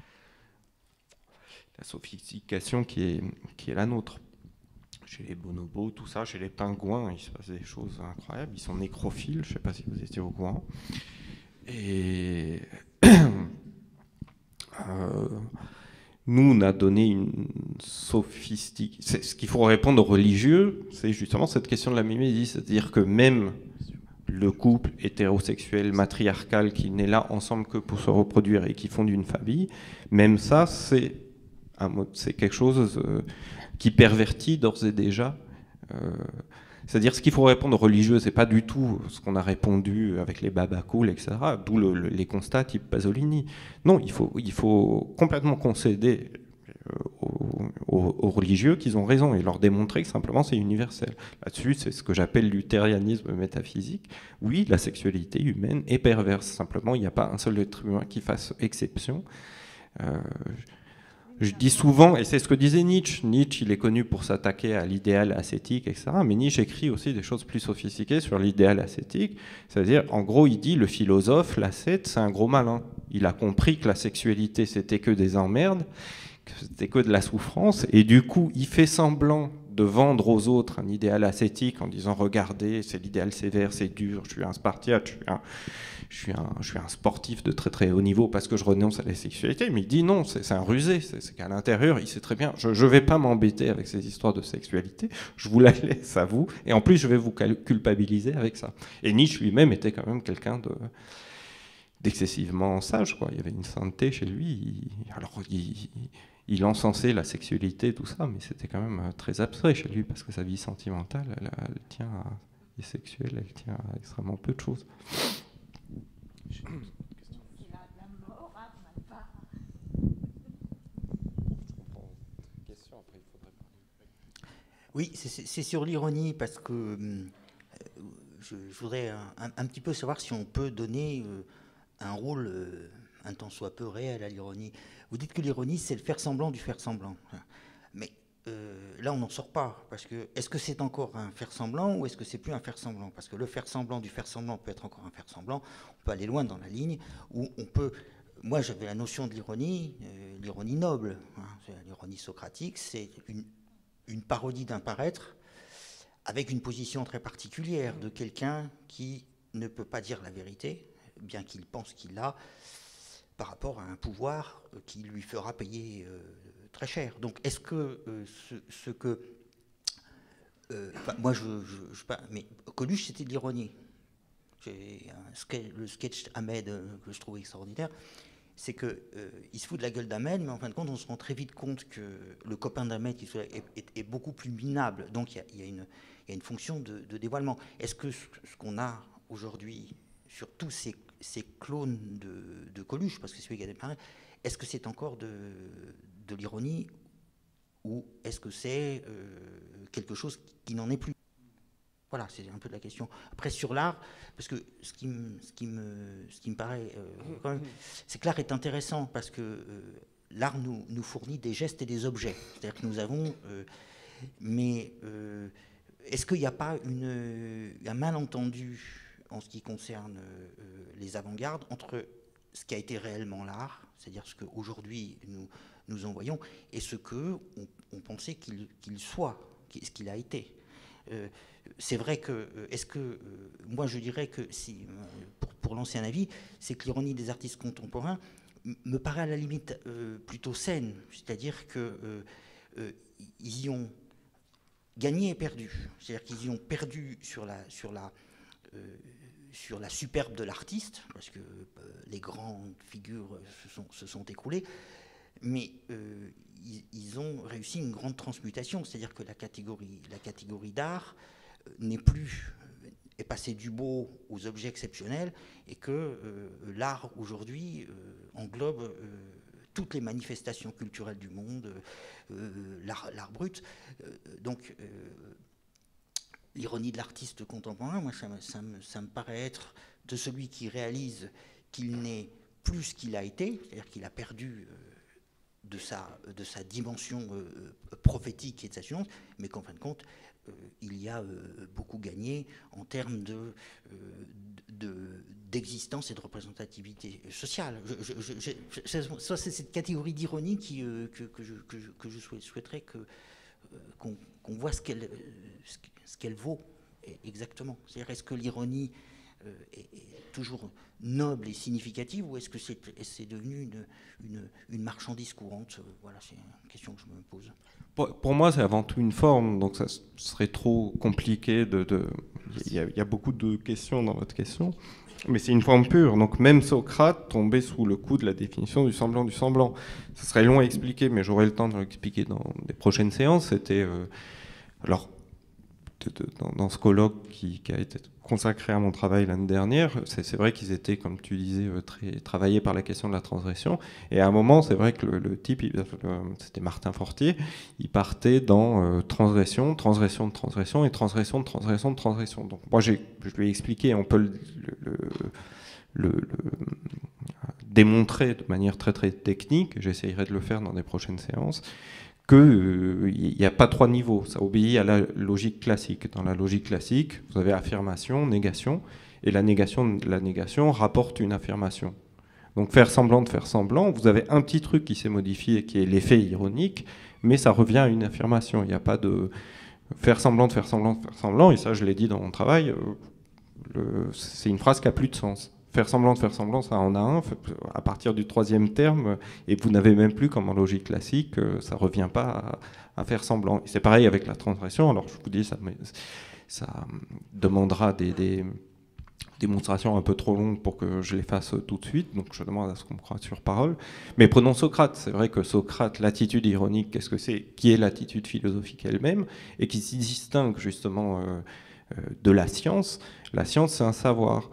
qui est la nôtre. Chez les bonobos, tout ça, chez les pingouins, il se passe des choses incroyables. Ils sont nécrophiles, je ne sais pas si vous étiez au courant. Et... nous, on a donné une sophistique. Ce qu'il faut répondre aux religieux, c'est justement cette question de la mimésis, c'est-à-dire que même le couple hétérosexuel, matriarcal, qui n'est là ensemble que pour se reproduire et qui fonde une famille, même ça, c'est quelque chose qui pervertit d'ores et déjà. C'est-à-dire, ce qu'il faut répondre aux religieux, c'est pas du tout ce qu'on a répondu avec les babacools, etc., d'où les constats type Pasolini. Non, il faut complètement concéder aux religieux qu'ils ont raison et leur démontrer que simplement c'est universel. Là-dessus, c'est ce que j'appelle l'uthérianisme métaphysique. Oui, la sexualité humaine est perverse. Simplement, il n'y a pas un seul être humain qui fasse exception. Je dis souvent, et c'est ce que disait Nietzsche, il est connu pour s'attaquer à l'idéal ascétique, etc. Mais Nietzsche écrit aussi des choses plus sophistiquées sur l'idéal ascétique. C'est-à-dire, en gros, il dit, le philosophe, l'ascète, c'est un gros malin. Il a compris que la sexualité, c'était que des emmerdes, que c'était que de la souffrance, et du coup, il fait semblant de vendre aux autres un idéal ascétique en disant, regardez, c'est l'idéal sévère, c'est dur, je suis un spartiate, je suis un sportif de très très haut niveau parce que je renonce à la sexualité, mais il dit non, c'est un rusé, c'est qu'à l'intérieur, il sait très bien, je ne vais pas m'embêter avec ces histoires de sexualité, je vous la laisse à vous, et en plus je vais vous culpabiliser avec ça. Et Nietzsche lui-même était quand même quelqu'un d'excessivement sage, quoi. Il y avait une sainteté chez lui, il encensait la sexualité, tout ça, mais c'était quand même très abstrait chez lui, parce que sa vie sentimentale, elle tient à... et sexuelle, elle tient à extrêmement peu de choses. Oui, c'est sur l'ironie, parce que je voudrais un petit peu savoir si on peut donner un rôle un tant soit peu réel à l'ironie. Vous dites que l'ironie, c'est le faire semblant du faire semblant. Mais là, on n'en sort pas, parce que est-ce que c'est encore un faire semblant ou est-ce que c'est plus un faire semblant? Parce que le faire semblant du faire semblant peut être encore un faire semblant. On peut aller loin dans la ligne où on peut moi j'avais la notion de l'ironie, l'ironie noble. Hein, l'ironie socratique, c'est une parodie d'un paraître avec une position très particulière de quelqu'un qui ne peut pas dire la vérité, bien qu'il pense qu'il l'a, par rapport à un pouvoir qui lui fera payer très cher. Donc est-ce que ce que... moi, mais Coluche, c'était de l'ironie. Le sketch Ahmed que je trouve extraordinaire, c'est qu'il se fout de la gueule d'Ahmed, mais en fin de compte, on se rend très vite compte que le copain d'Ahmed est beaucoup plus minable. Donc il y a une fonction de dévoilement. Est-ce que ce qu'on a aujourd'hui sur tous ces clones de Coluche, parce que c'est celui qui a démarré, est-ce que c'est encore de l'ironie ou est-ce que c'est quelque chose qui n'en est plus? Voilà, c'est un peu la question. Après, sur l'art, parce que ce qui me paraît quand même, c'est que l'art est intéressant parce que l'art nous fournit des gestes et des objets. C'est-à-dire que nous avons... mais est-ce qu'il n'y a pas un malentendu en ce qui concerne les avant-gardes entre ce qui a été réellement l'art, c'est-à-dire ce qu'aujourd'hui nous en voyons, et ce qu'on pensait qu'il soit, ce qu'il a été. C'est vrai que, moi je dirais que, si, pour lancer un avis, c'est que l'ironie des artistes contemporains me paraît à la limite plutôt saine, c'est-à-dire qu'ils y ont gagné et perdu, c'est-à-dire qu'ils y ont perdu sur la superbe de l'artiste, parce que les grandes figures se sont écroulées, mais ils ont réussi une grande transmutation, c'est-à-dire que la catégorie d'art est passée du beau aux objets exceptionnels, et que l'art aujourd'hui englobe toutes les manifestations culturelles du monde, l'art brut. Donc l'ironie de l'artiste contemporain, moi ça me paraît être de celui qui réalise qu'il n'est plus ce qu'il a été, c'est-à-dire qu'il a perdu de sa dimension prophétique et de sa science, mais qu'en fin de compte, il y a beaucoup gagné en termes d'existence et de représentativité sociale. Ça, c'est cette catégorie d'ironie que je souhaiterais qu'on voit ce qu'elle vaut exactement. C'est-à-dire, est-ce que l'ironie est toujours noble et significative, ou est-ce que c'est devenu une marchandise courante? Voilà, c'est une question que je me pose. Pour moi, c'est avant tout une forme, donc ça serait trop compliqué il y a beaucoup de questions dans votre question, mais c'est une forme pure. Donc même Socrate tombait sous le coup de la définition du semblant du semblant. Ça serait long à expliquer, mais j'aurai le temps de l'expliquer dans des prochaines séances. C'était... alors, dans ce colloque qui a été consacré à mon travail l'année dernière, c'est vrai qu'ils étaient, comme tu disais, très travaillés par la question de la transgression. Et à un moment, c'est vrai que le type, c'était Martin Fortier, il partait dans transgression, transgression de transgression et transgression de transgression de transgression. Donc moi, je lui ai expliqué, on peut le démontrer de manière très très technique, j'essayerai de le faire dans des prochaines séances, qu'il n'y a pas trois niveaux, ça obéit à la logique classique. Dans la logique classique, vous avez affirmation, négation, et la négation rapporte une affirmation. Donc faire semblant de faire semblant, vous avez un petit truc qui s'est modifié, qui est l'effet ironique, mais ça revient à une affirmation. Il n'y a pas de faire semblant de faire semblant de faire semblant, et ça je l'ai dit dans mon travail, c'est une phrase qui n'a plus de sens. Faire semblant de faire semblant, ça en a un, à partir du troisième terme, et vous n'avez même plus, comme en logique classique, ça ne revient pas à faire semblant. Et c'est pareil avec la transgression, alors je vous dis, ça demandera des démonstrations un peu trop longues pour que je les fasse tout de suite, donc je demande à ce qu'on me croie sur parole. Mais prenons Socrate, c'est vrai que Socrate, l'attitude ironique, qu'est-ce que c'est? Qui est l'attitude philosophique elle-même, et qui s'y distingue justement de la science. La science, c'est un savoir.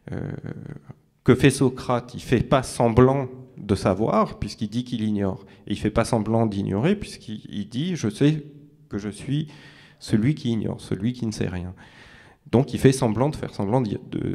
Que fait Socrate? Il ne fait pas semblant de savoir, puisqu'il dit qu'il ignore. Et il ne fait pas semblant d'ignorer, puisqu'il dit « je sais que je suis celui qui ignore, celui qui ne sait rien ». Donc il fait semblant de faire semblant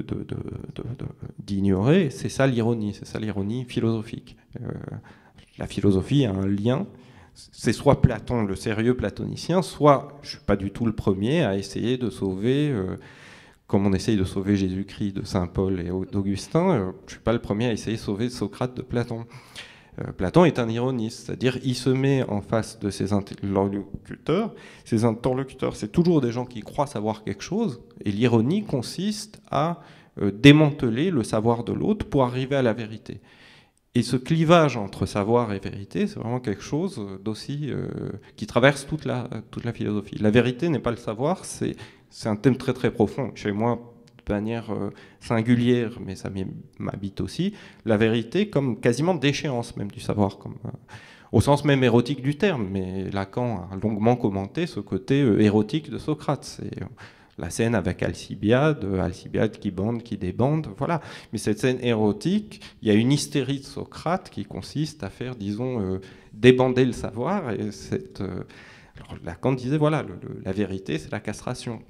d'ignorer. C'est ça l'ironie philosophique. La philosophie a un lien. C'est soit Platon, le sérieux platonicien, soit je ne suis pas du tout le premier à essayer de sauver... comme on essaye de sauver Jésus-Christ de Saint Paul et d'Augustin, je ne suis pas le premier à essayer de sauver Socrate de Platon. Platon est un ironiste, c'est-à-dire il se met en face de ses interlocuteurs. Ses interlocuteurs, c'est toujours des gens qui croient savoir quelque chose, et l'ironie consiste à démanteler le savoir de l'autre pour arriver à la vérité. Et ce clivage entre savoir et vérité, c'est vraiment quelque chose d'aussi qui traverse toute la philosophie. La vérité n'est pas le savoir, c'est un thème très très profond. Chez moi, de manière singulière, mais ça m'habite aussi, la vérité comme quasiment déchéance même du savoir, comme, au sens même érotique du terme. Mais Lacan a longuement commenté ce côté érotique de Socrate. C'est la scène avec Alcibiade qui bande, qui débande, voilà. Mais cette scène érotique, il y a une hystérie de Socrate qui consiste à faire, disons, débander le savoir. Et alors Lacan disait, voilà, la vérité, c'est la castration.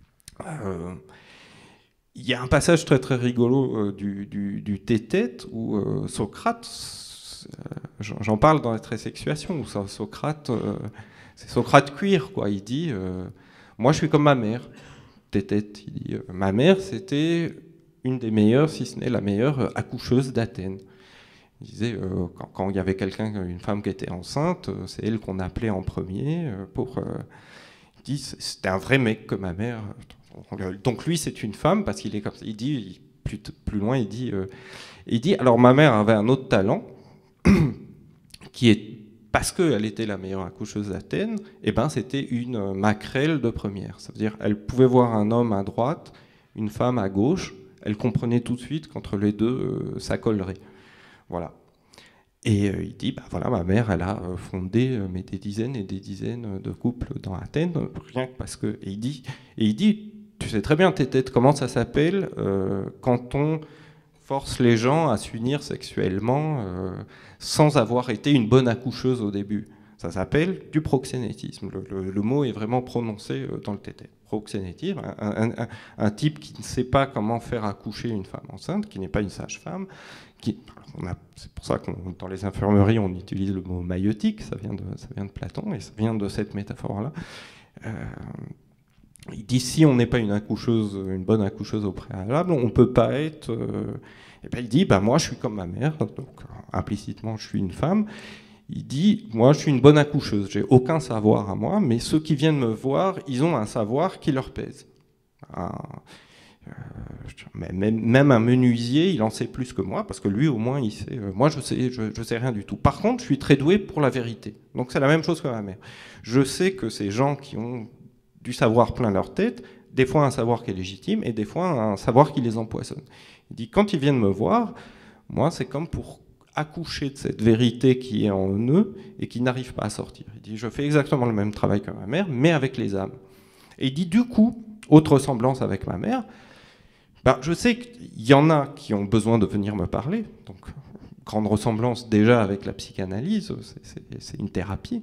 Il y a un passage très très rigolo du Tête-Tête où Socrate, j'en parle dans la Tréssexuation, où Socrate, c'est Socrate queer, quoi. Il dit, moi je suis comme ma mère. Tête-Tête, il dit, ma mère c'était une des meilleures, si ce n'est la meilleure accoucheuse d'Athènes. Il disait, quand il y avait une femme qui était enceinte, c'est elle qu'on appelait en premier il dit, c'était un vrai mec que ma mère. Donc lui, c'est une femme parce qu'il est comme ça. Il dit, plus loin, il dit, alors ma mère avait un autre talent qui est, parce qu'elle était la meilleure accoucheuse d'Athènes, et ben c'était une maquerelle de première. Ça veut dire, elle pouvait voir un homme à droite, une femme à gauche, elle comprenait tout de suite qu'entre les deux, ça collerait. Voilà. Et il dit, bah voilà, ma mère, elle a fondé des dizaines et des dizaines de couples dans Athènes, rien que parce que. Et il dit, tu sais très bien, Tête-Tête, comment ça s'appelle quand on force les gens à s'unir sexuellement sans avoir été une bonne accoucheuse au début. Ça s'appelle du proxénétisme. Le mot est vraiment prononcé dans le Tête-Tête. Proxénétisme, un type qui ne sait pas comment faire accoucher une femme enceinte, qui n'est pas une sage-femme. C'est pour ça que dans les infirmeries, on utilise le mot maïeutique, ça vient de Platon, et ça vient de cette métaphore-là. Il dit, si on n'est pas une bonne accoucheuse au préalable, on ne peut pas être... et ben il dit, moi je suis comme ma mère, donc implicitement je suis une femme. Il dit, moi je suis une bonne accoucheuse, j'ai aucun savoir à moi, mais ceux qui viennent me voir, ils ont un savoir qui leur pèse. Même un menuisier, il en sait plus que moi, parce que lui au moins il sait. Moi je sais rien du tout. Par contre, je suis très doué pour la vérité. Donc c'est la même chose que ma mère. Je sais que ces gens qui ont du savoir plein leur tête, des fois un savoir qui est légitime, et des fois un savoir qui les empoisonne. Il dit, quand ils viennent me voir, moi c'est comme pour accoucher de cette vérité qui est en eux et qui n'arrive pas à sortir. Il dit, je fais exactement le même travail que ma mère, mais avec les âmes. Et il dit, du coup, autre ressemblance avec ma mère, je sais qu'il y en a qui ont besoin de venir me parler, donc grande ressemblance déjà avec la psychanalyse, c'est une thérapie.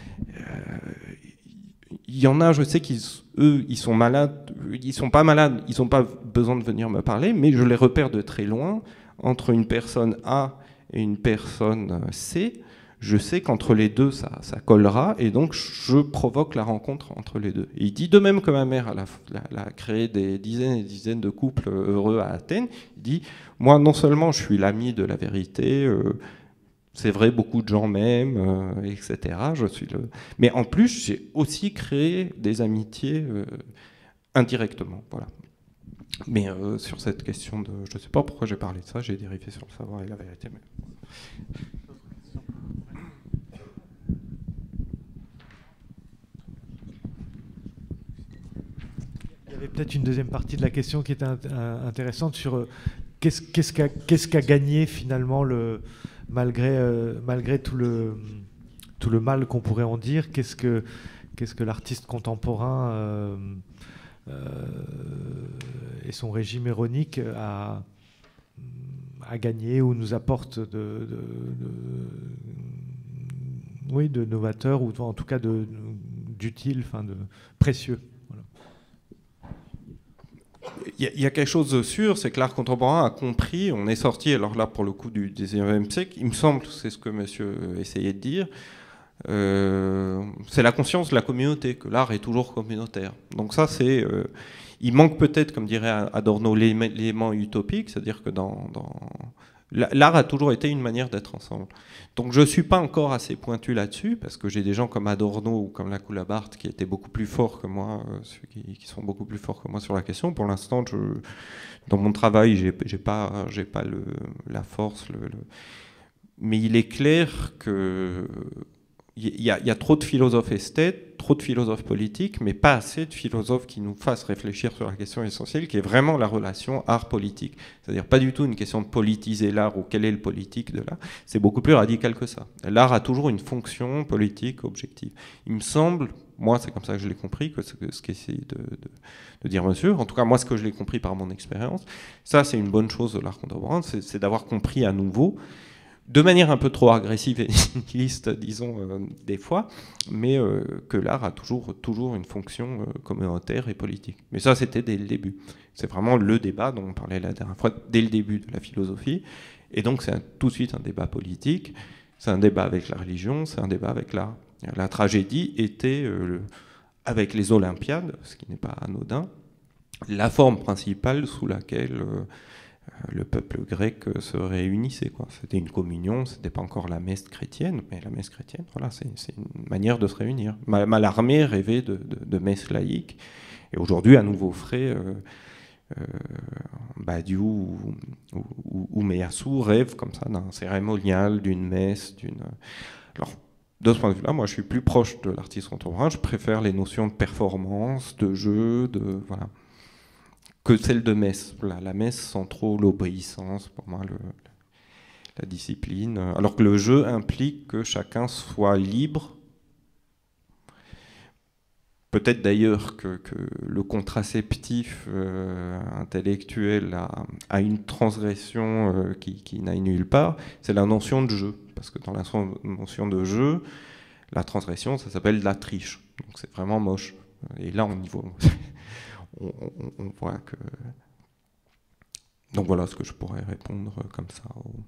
Il y en a, je sais qu'eux, ils sont malades, ils sont pas malades, ils n'ont pas besoin de venir me parler, mais je les repère de très loin, entre une personne A et une personne C, je sais qu'entre les deux, ça collera, et donc je provoque la rencontre entre les deux. Et il dit, de même que ma mère, elle a créé des dizaines et des dizaines de couples heureux à Athènes, il dit, moi, non seulement je suis l'ami de la vérité, c'est vrai, beaucoup de gens m'aiment, etc. Mais en plus, j'ai aussi créé des amitiés indirectement, voilà. Mais sur cette question de... Je ne sais pas pourquoi j'ai parlé de ça, j'ai dérivé sur le savoir et la vérité. Mais... Il y avait peut-être une deuxième partie de la question qui était intéressante sur qu'est-ce qu'a gagné finalement malgré tout le mal qu'on pourrait en dire, qu'est-ce que l'artiste contemporain et son régime ironique a gagné ou nous apporte de novateur, ou en tout cas d'utile, de précieux. Voilà. Il y a quelque chose de sûr, c'est que l'art contemporain a compris, on est sorti, alors là pour le coup du 19e siècle, il me semble, c'est ce que monsieur essayait de dire, c'est la conscience de la communauté, que l'art est toujours communautaire. Donc ça, Il manque peut-être, comme dirait Adorno, l'élément utopique, c'est-à-dire que l'art a toujours été une manière d'être ensemble. Donc je ne suis pas encore assez pointu là-dessus, parce que j'ai des gens comme Adorno ou comme la Coulabart qui étaient beaucoup plus forts que moi, qui sont beaucoup plus forts que moi sur la question. Pour l'instant, dans mon travail, j'ai pas la force. Mais il est clair que il y a trop de philosophes esthètes, trop de philosophes politiques, mais pas assez de philosophes qui nous fassent réfléchir sur la question essentielle, qui est vraiment la relation art-politique. C'est-à-dire pas du tout une question de politiser l'art ou quel est le politique de l'art, c'est beaucoup plus radical que ça. L'art a toujours une fonction politique objective. Il me semble, moi c'est comme ça que je l'ai compris, que ce qu'essaie de dire monsieur, en tout cas moi ce que je l'ai compris par mon expérience, ça c'est une bonne chose de l'art contemporain, c'est d'avoir compris à nouveau, de manière un peu trop agressive et nihiliste, disons, des fois, mais que l'art a toujours une fonction communautaire et politique. Mais ça, c'était dès le début. C'est vraiment le débat dont on parlait la dernière fois, dès le début de la philosophie. Et donc, c'est tout de suite un débat politique, c'est un débat avec la religion, c'est un débat avec l'art. La tragédie était, avec les Olympiades, ce qui n'est pas anodin, la forme principale sous laquelle le peuple grec se réunissait, quoi. C'était une communion, c'était pas encore la messe chrétienne, mais la messe chrétienne, voilà, c'est une manière de se réunir. Mallarmé rêvait de messe laïque, et aujourd'hui, à nouveau frais, Badiou ou Meyassou rêvent comme ça d'un cérémonial, d'une messe, Alors, de ce point de vue-là, moi, je suis plus proche de l'artiste contemporain, je préfère les notions de performance, de jeu, voilà, que celle de messe. La messe sans trop l'obéissance, pour moi, la discipline. Alors que le jeu implique que chacun soit libre. Peut-être d'ailleurs que le contraceptif intellectuel a une transgression qui n'aille nulle part, c'est la notion de jeu. Parce que dans la notion de jeu, la transgression, ça s'appelle la triche. Donc c'est vraiment moche. Et là, on voit que... Donc voilà ce que je pourrais répondre comme ça.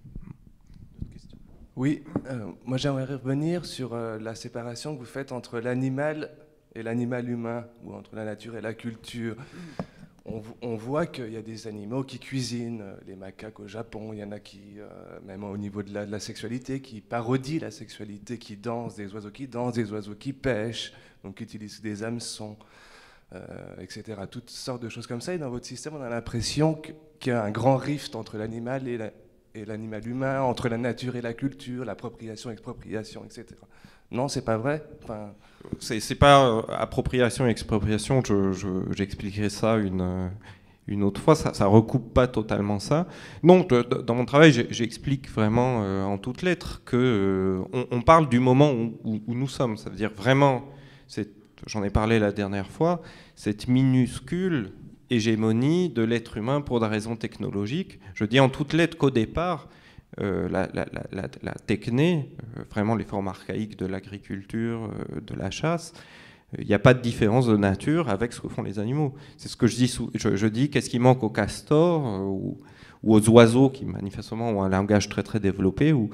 Oui, moi j'aimerais revenir sur la séparation que vous faites entre l'animal et l'animal humain, ou entre la nature et la culture. On voit qu'il y a des animaux qui cuisinent, les macaques au Japon, il y en a qui, même au niveau de la sexualité, qui parodient la sexualité, qui dansent, des oiseaux qui pêchent, donc qui utilisent des hameçons. Etc. Toutes sortes de choses comme ça. Et dans votre système, on a l'impression qu'il y a un grand rift entre l'animal et l'animal humain, entre la nature et la culture, l'appropriation, expropriation, etc. Non, c'est pas vrai. Enfin... C'est pas appropriation, expropriation. J'expliquerai ça une autre fois. Ça recoupe pas totalement ça. Non, dans mon travail, j'explique vraiment en toutes lettres que on parle du moment où nous sommes. Ça veut dire vraiment, j'en ai parlé la dernière fois, cette minuscule hégémonie de l'être humain pour des raisons technologiques. Je dis en toutes lettres qu'au départ, la techné, vraiment les formes archaïques de l'agriculture, de la chasse, il n'y a pas de différence de nature avec ce que font les animaux. C'est ce que je dis. Je dis qu'est-ce qui manque aux castors ou aux oiseaux qui manifestement ont un langage très très développé, ou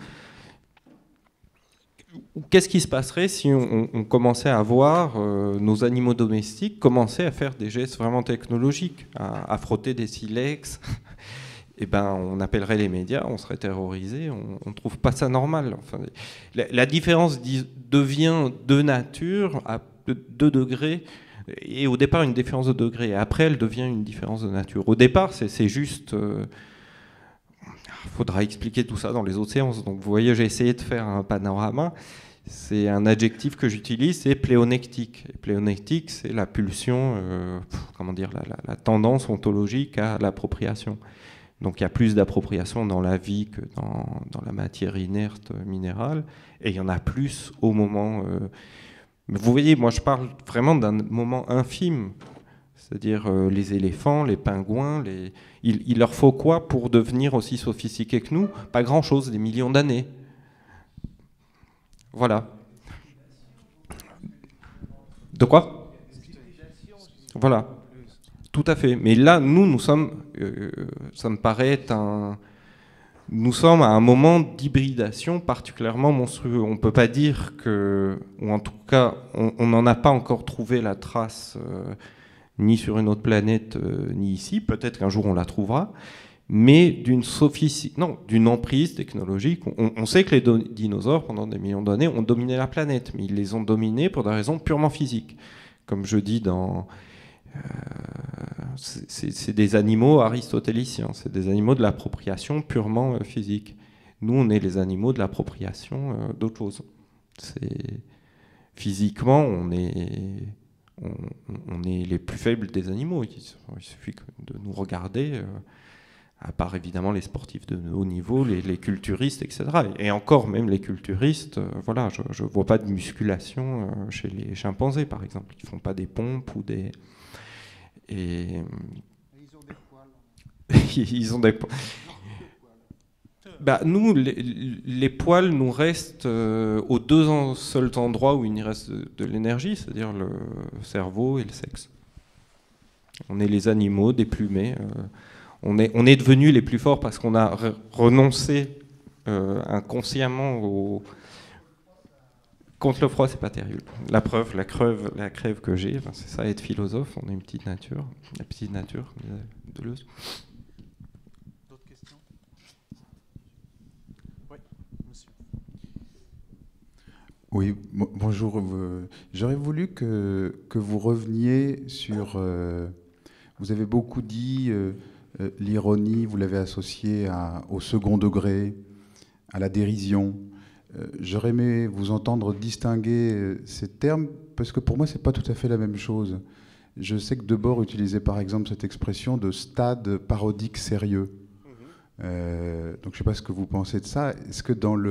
qu'est-ce qui se passerait si on commençait à voir nos animaux domestiques commencer à faire des gestes vraiment technologiques, à frotter des silex? Eh ben, on appellerait les médias, on serait terrorisé, on ne trouve pas ça normal. Enfin, la différence devient de nature à 2 degrés, et au départ une différence de degré, et après elle devient une différence de nature. Au départ, c'est juste... faudra expliquer tout ça dans les autres séances. Donc vous voyez, j'ai essayé de faire un panorama. C'est un adjectif que j'utilise, c'est pléonectique. Et pléonectique, c'est la pulsion, la tendance ontologique à l'appropriation. Donc il y a plus d'appropriation dans la vie que dans la matière inerte minérale, et il y en a plus au moment... Vous voyez, moi je parle vraiment d'un moment infime, c'est-à-dire les éléphants, les pingouins, il leur faut quoi pour devenir aussi sophistiqués que nous? Pas grand-chose, des millions d'années. Voilà. De quoi? Voilà. Tout à fait. Mais là, nous sommes, ça me paraît être nous sommes à un moment d'hybridation particulièrement monstrueux. On ne peut pas dire que, ou en tout cas, on n'en a pas encore trouvé la trace ni sur une autre planète, ni ici. Peut-être qu'un jour on la trouvera, mais d'une emprise technologique. On sait que les dinosaures, pendant des millions d'années, ont dominé la planète, mais ils les ont dominés pour des raisons purement physiques. Comme je dis c'est des animaux aristotéliciens, c'est des animaux de l'appropriation purement physique. Nous, on est les animaux de l'appropriation d'autre chose. Physiquement, on est les plus faibles des animaux. Il suffit de nous regarder, à part évidemment les sportifs de haut niveau, les culturistes, etc. Et encore, même les culturistes, voilà, je ne vois pas de musculation chez les chimpanzés, par exemple. Ils ne font pas des pompes ou des... Et ils ont des poils. Ils ont des poils. Bah, nous, les poils nous restent aux deux seuls endroits où il y reste de l'énergie, c'est-à-dire le cerveau et le sexe. On est les animaux déplumés. On est devenus les plus forts parce qu'on a renoncé inconsciemment contre le froid, c'est pas terrible. La preuve, la crève que j'ai, c'est ça, être philosophe. On a une petite nature, la petite nature de Deleuze. D'autres questions ? Oui, monsieur. Oui, bonjour. J'aurais voulu que vous reveniez sur... vous avez beaucoup dit l'ironie, vous l'avez associée au second degré, à la dérision. J'aurais aimé vous entendre distinguer ces termes, parce que pour moi, ce n'est pas tout à fait la même chose. Je sais que Debord utilisait par exemple cette expression de stade parodique sérieux. Donc je ne sais pas ce que vous pensez de ça. Est-ce que dans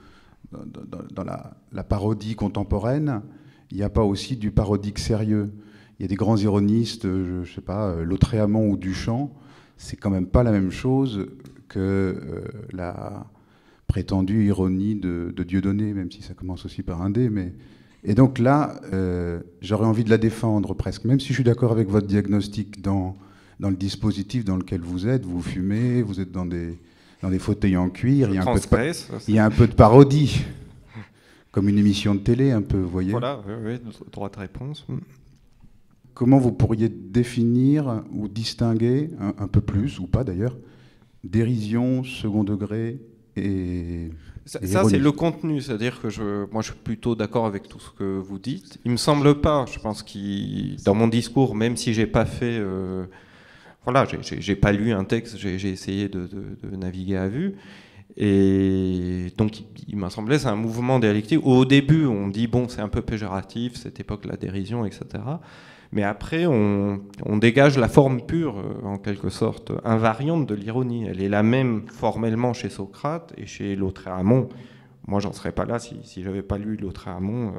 la parodie contemporaine, il n'y a pas aussi du parodique sérieux? Il y a des grands ironistes, je ne sais pas, Lautréamont ou Duchamp, c'est quand même pas la même chose que la prétendue ironie de Dieudonné, même si ça commence aussi par un D. Et donc là, j'aurais envie de la défendre presque, même si je suis d'accord avec votre diagnostic dans le dispositif dans lequel vous êtes. Vous fumez, vous êtes dans des fauteuils en cuir, il y a un peu de parodie, comme une émission de télé un peu, vous voyez. Voilà, oui, droit de réponse. Comment vous pourriez définir ou distinguer, un peu plus, ou pas d'ailleurs, dérision, second degré et ça c'est le contenu, c'est-à-dire que moi je suis plutôt d'accord avec tout ce que vous dites. Il me semble pas, je pense dans mon discours, même si j'ai pas fait... voilà, j'ai pas lu un texte, j'ai essayé de naviguer à vue. Et donc, il m'a semblé, c'est un mouvement dialectique. Au début, on dit, bon, c'est un peu péjoratif, cette époque, la dérision, etc. Mais après, on dégage la forme pure, en quelque sorte, invariante de l'ironie. Elle est la même formellement chez Socrate et chez Lautréamont. Moi, j'en serais pas là si j'avais pas lu Lautréamont.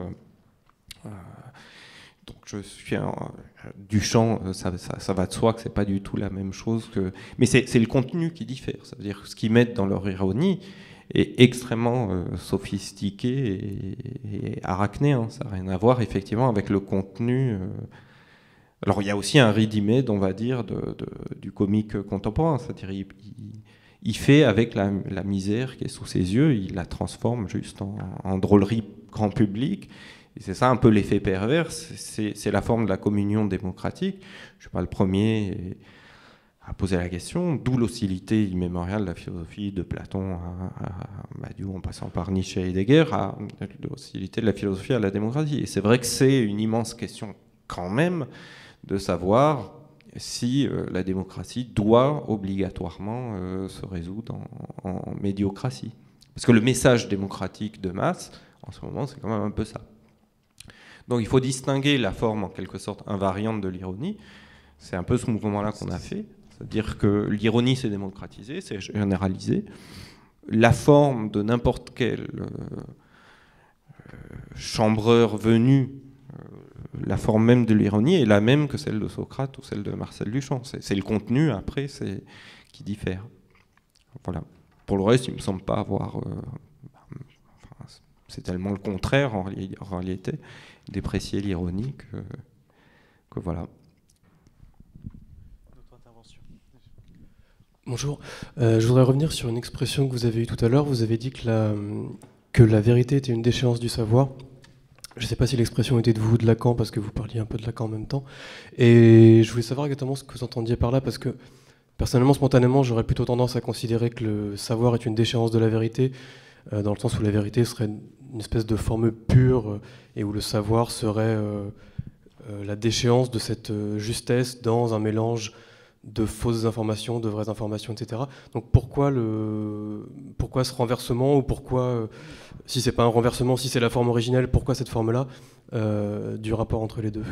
Donc je suis Duchamp, ça va de soi que c'est pas du tout la même chose que. Mais c'est le contenu qui diffère. Ça veut dire que ce qu'ils mettent dans leur ironie est extrêmement sophistiqué et arachnéen. Ça n'a rien à voir effectivement avec le contenu. Alors il y a aussi un ready-made, on va dire, du comique contemporain. C'est-à-dire il fait avec la misère qui est sous ses yeux, il la transforme juste en drôlerie grand public. Et c'est ça un peu l'effet pervers, c'est la forme de la communion démocratique. Je ne suis pas le premier à poser la question, d'où l'hostilité immémoriale de la philosophie de Platon à Badiou, en passant par Nietzsche et Heidegger, à l'hostilité de la philosophie à la démocratie. Et c'est vrai que c'est une immense question quand même de savoir si la démocratie doit obligatoirement se résoudre en médiocratie. Parce que le message démocratique de masse, en ce moment, c'est quand même un peu ça. Donc il faut distinguer la forme en quelque sorte invariante de l'ironie. C'est un peu ce mouvement-là qu'on a fait. C'est-à-dire que l'ironie s'est démocratisée, c'est généralisé. La forme de n'importe quel chambreur venu, la forme même de l'ironie est la même que celle de Socrate ou celle de Marcel Duchamp. C'est le contenu, après, qui diffère. Voilà. Pour le reste, il ne me semble pas avoir... c'est tellement le contraire, en réalité, déprécier l'ironie que voilà. D'autres interventions ? Bonjour. Je voudrais revenir sur une expression que vous avez eue tout à l'heure. Vous avez dit que la vérité était une déchéance du savoir. Je ne sais pas si l'expression était de vous ou de Lacan, parce que vous parliez un peu de Lacan en même temps. Et je voulais savoir exactement ce que vous entendiez par là, parce que personnellement, spontanément, j'aurais plutôt tendance à considérer que le savoir est une déchéance de la vérité, dans le sens où la vérité serait une espèce de forme pure, et où le savoir serait la déchéance de cette justesse dans un mélange de fausses informations, de vraies informations, etc. Donc pourquoi ce renversement, ou pourquoi, si c'est pas un renversement, si c'est la forme originelle, pourquoi cette forme-là du rapport entre les deux?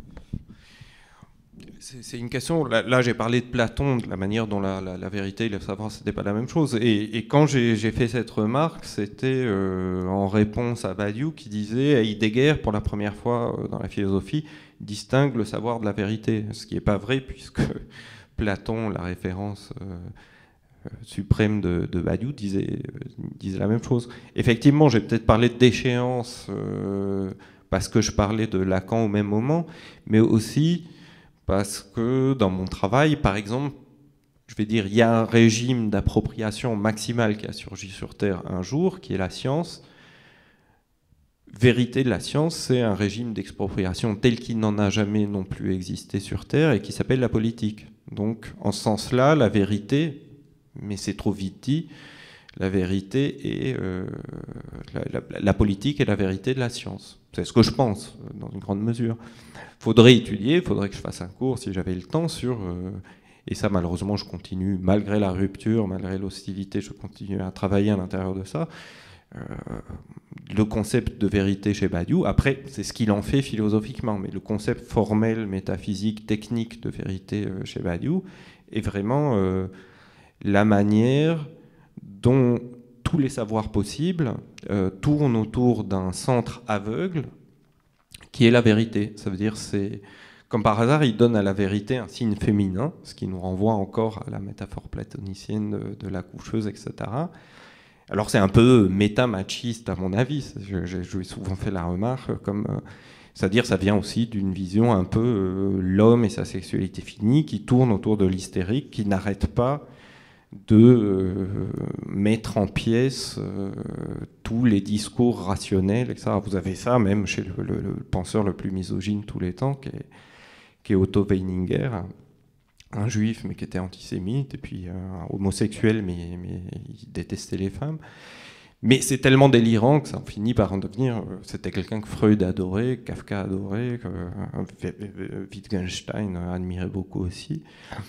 C'est une question, là j'ai parlé de Platon, de la manière dont la vérité et le savoir, c'était pas la même chose. Et quand j'ai fait cette remarque, c'était en réponse à Badiou qui disait, Heidegger, pour la première fois dans la philosophie, distingue le savoir de la vérité. Ce qui n'est pas vrai, puisque Platon, la référence suprême de Badiou, disait la même chose. Effectivement, j'ai peut-être parlé de déchéance parce que je parlais de Lacan au même moment, mais aussi parce que dans mon travail, par exemple, je vais dire, il y a un régime d'appropriation maximale qui a surgi sur Terre un jour, qui est la science. Vérité de la science, c'est un régime d'expropriation tel qu'il n'en a jamais non plus existé sur Terre et qui s'appelle la politique. Donc, en ce sens-là, la vérité, mais c'est trop vite dit, la vérité est la politique est la vérité de la science. C'est ce que je pense, dans une grande mesure. Faudrait étudier, il faudrait que je fasse un cours, si j'avais le temps, sur... et ça, malheureusement, je continue, malgré la rupture, malgré l'hostilité, je continue à travailler à l'intérieur de ça. Le concept de vérité chez Badiou, après, c'est ce qu'il en fait philosophiquement, mais le concept formel, métaphysique, technique de vérité chez Badiou est vraiment la manière dont tous les savoirs possibles tournent autour d'un centre aveugle qui est la vérité. Ça veut dire, c'est comme par hasard, il donne à la vérité un signe féminin, ce qui nous renvoie encore à la métaphore platonicienne de la coucheuse, etc. Alors c'est un peu méta-machiste à mon avis, j'ai souvent fait la remarque, c'est-à-dire ça vient aussi d'une vision un peu l'homme et sa sexualité finie qui tourne autour de l'hystérique, qui n'arrête pas de mettre en pièces tous les discours rationnels, etc. Vous avez ça même chez le penseur le plus misogyne de tous les temps, qui est Otto Weininger, un juif mais qui était antisémite, et puis un homosexuel mais il détestait les femmes. Mais c'est tellement délirant que ça en finit par en devenir... C'était quelqu'un que Freud adorait, Kafka adorait, que Wittgenstein admirait beaucoup aussi.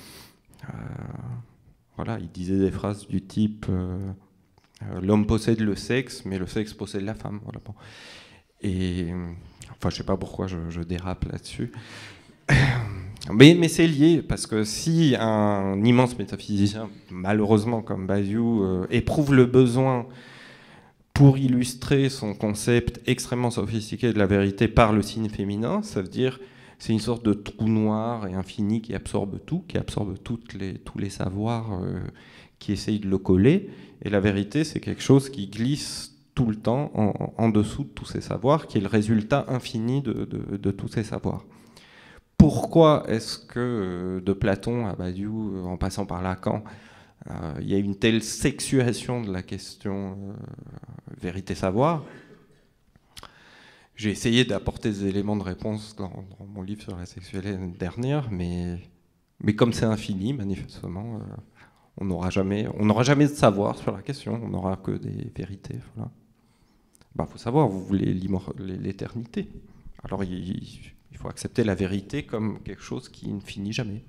Voilà, il disait des phrases du type l'homme possède le sexe, mais le sexe possède la femme. Voilà. Bon. Et enfin, je sais pas pourquoi je dérape là-dessus. Mais c'est lié, parce que si un immense métaphysicien, malheureusement comme Badiou, éprouve le besoin pour illustrer son concept extrêmement sophistiqué de la vérité par le signe féminin, ça veut dire c'est une sorte de trou noir et infini qui absorbe tout, qui absorbe tous les savoirs, qui essayent de le coller. Et la vérité, c'est quelque chose qui glisse tout le temps en dessous de tous ces savoirs, qui est le résultat infini de tous ces savoirs. Pourquoi est-ce que de Platon à Badiou, en passant par Lacan, il y a une telle sexuation de la question vérité-savoir? J'ai essayé d'apporter des éléments de réponse dans mon livre sur la sexualité l'année dernière, mais comme c'est infini, manifestement, on n'aura jamais de savoir sur la question, on n'aura que des vérités. Voilà. Bah, faut savoir, vous voulez l'éternité. Alors il faut accepter la vérité comme quelque chose qui ne finit jamais.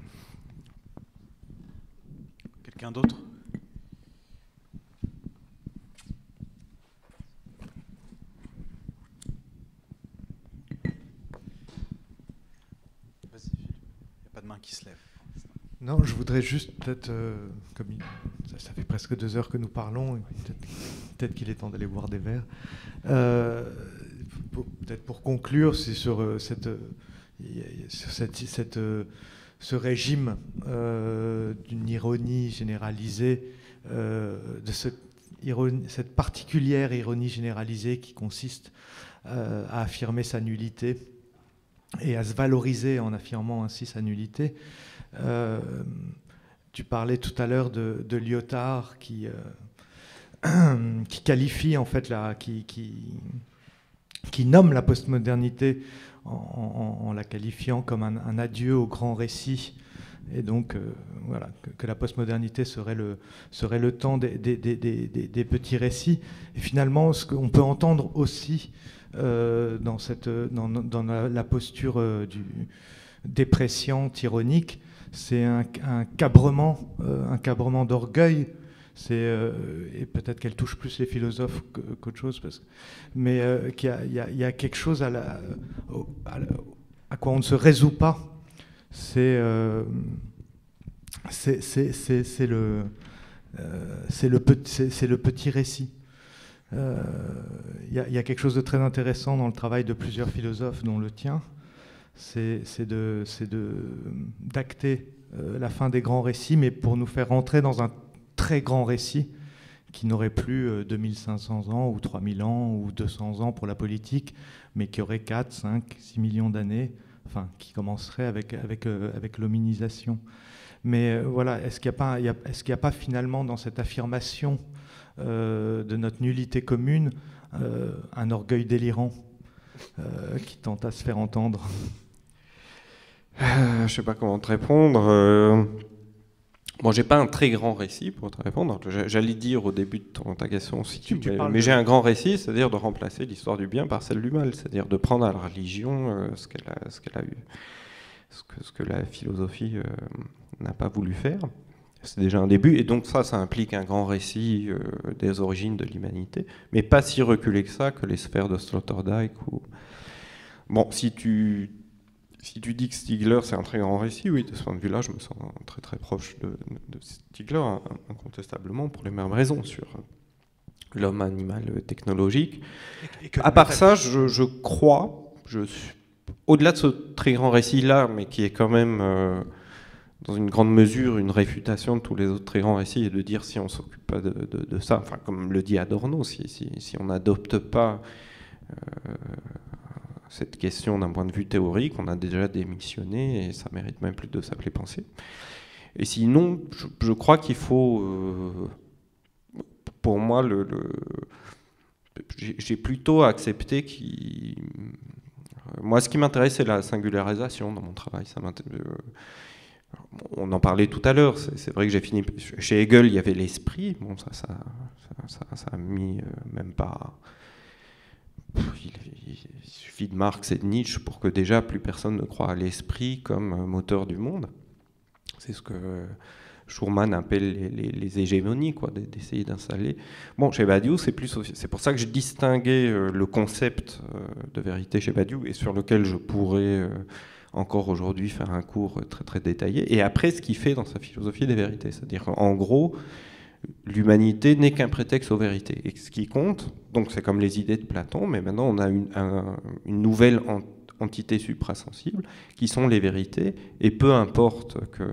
Quelqu'un d'autre ? Vas-y, il n'y a pas de main qui se lève. Non, je voudrais juste peut-être, comme ça fait presque 2 heures que nous parlons, peut-être qu'il est temps d'aller boire des verres. Peut-être pour conclure, c'est sur ce régime d'une ironie généralisée, de cette particulière ironie généralisée qui consiste à affirmer sa nullité et à se valoriser en affirmant ainsi sa nullité. Tu parlais tout à l'heure de Lyotard qui qualifie en fait qui nomme la postmodernité en la qualifiant comme un adieu au grand récit. Et donc, voilà, que la postmodernité serait le temps des petits récits. Et finalement, ce qu'on peut entendre aussi dans la posture dépréciante, ironique, c'est un cabrement d'orgueil. Et peut-être qu'elle touche plus les philosophes qu'autre chose, mais qu'il y a quelque chose à quoi on ne se résout pas. C'est le petit récit. Il y a quelque chose de très intéressant dans le travail de plusieurs philosophes, dont le tien, c'est d'acter la fin des grands récits, mais pour nous faire rentrer dans un très grand récit qui n'aurait plus 2500 ans ou 3000 ans ou 200 ans pour la politique, mais qui aurait 4, 5, 6 millions d'années, enfin, qui commencerait avec l'hominisation. Mais voilà, est-ce qu'il n'y a pas finalement dans cette affirmation de notre nullité commune un orgueil délirant qui tente à se faire entendre? Je ne sais pas comment te répondre. Bon, j'ai pas un très grand récit pour te répondre. J'allais dire au début de ta question aussi, mais j'ai un grand récit, c'est-à-dire de remplacer l'histoire du bien par celle du mal, c'est-à-dire de prendre à la religion ce qu'elle a eu, ce que la philosophie n'a pas voulu faire. C'est déjà un début, et donc ça implique un grand récit des origines de l'humanité, mais pas si reculé que ça, que les sphères de Sloterdijk. Bon, si tu dis que Stigler c'est un très grand récit, oui, de ce point de vue-là, je me sens très très proche de Stigler, incontestablement, pour les mêmes raisons, sur l'homme animal technologique. À part ça, je crois, au-delà de ce très grand récit-là, mais qui est quand même, dans une grande mesure, une réfutation de tous les autres très grands récits, et de dire si on ne s'occupe pas de ça, enfin, comme le dit Adorno, si on n'adopte pas cette question d'un point de vue théorique, on a déjà démissionné et ça mérite même plus de s'appeler pensée. Et sinon, je crois qu'il faut, pour moi, j'ai plutôt accepté moi, ce qui m'intéresse, c'est la singularisation dans mon travail. On en parlait tout à l'heure. C'est vrai que j'ai fini chez Hegel, il y avait l'esprit. Bon, ça a mis même pas. Il suffit de Marx et de Nietzsche pour que déjà plus personne ne croie à l'esprit comme moteur du monde. C'est ce que Schurman appelle les hégémonies, quoi, d'essayer d'installer. Bon, chez Badiou, c'est pour ça que je distinguais le concept de vérité chez Badiou, et sur lequel je pourrais encore aujourd'hui faire un cours très très détaillé. Et après, ce qu'il fait dans sa philosophie des vérités, c'est-à-dire qu'en gros, l'humanité n'est qu'un prétexte aux vérités. Et ce qui compte, donc c'est comme les idées de Platon, mais maintenant on a une nouvelle entité suprasensible qui sont les vérités, et peu importe que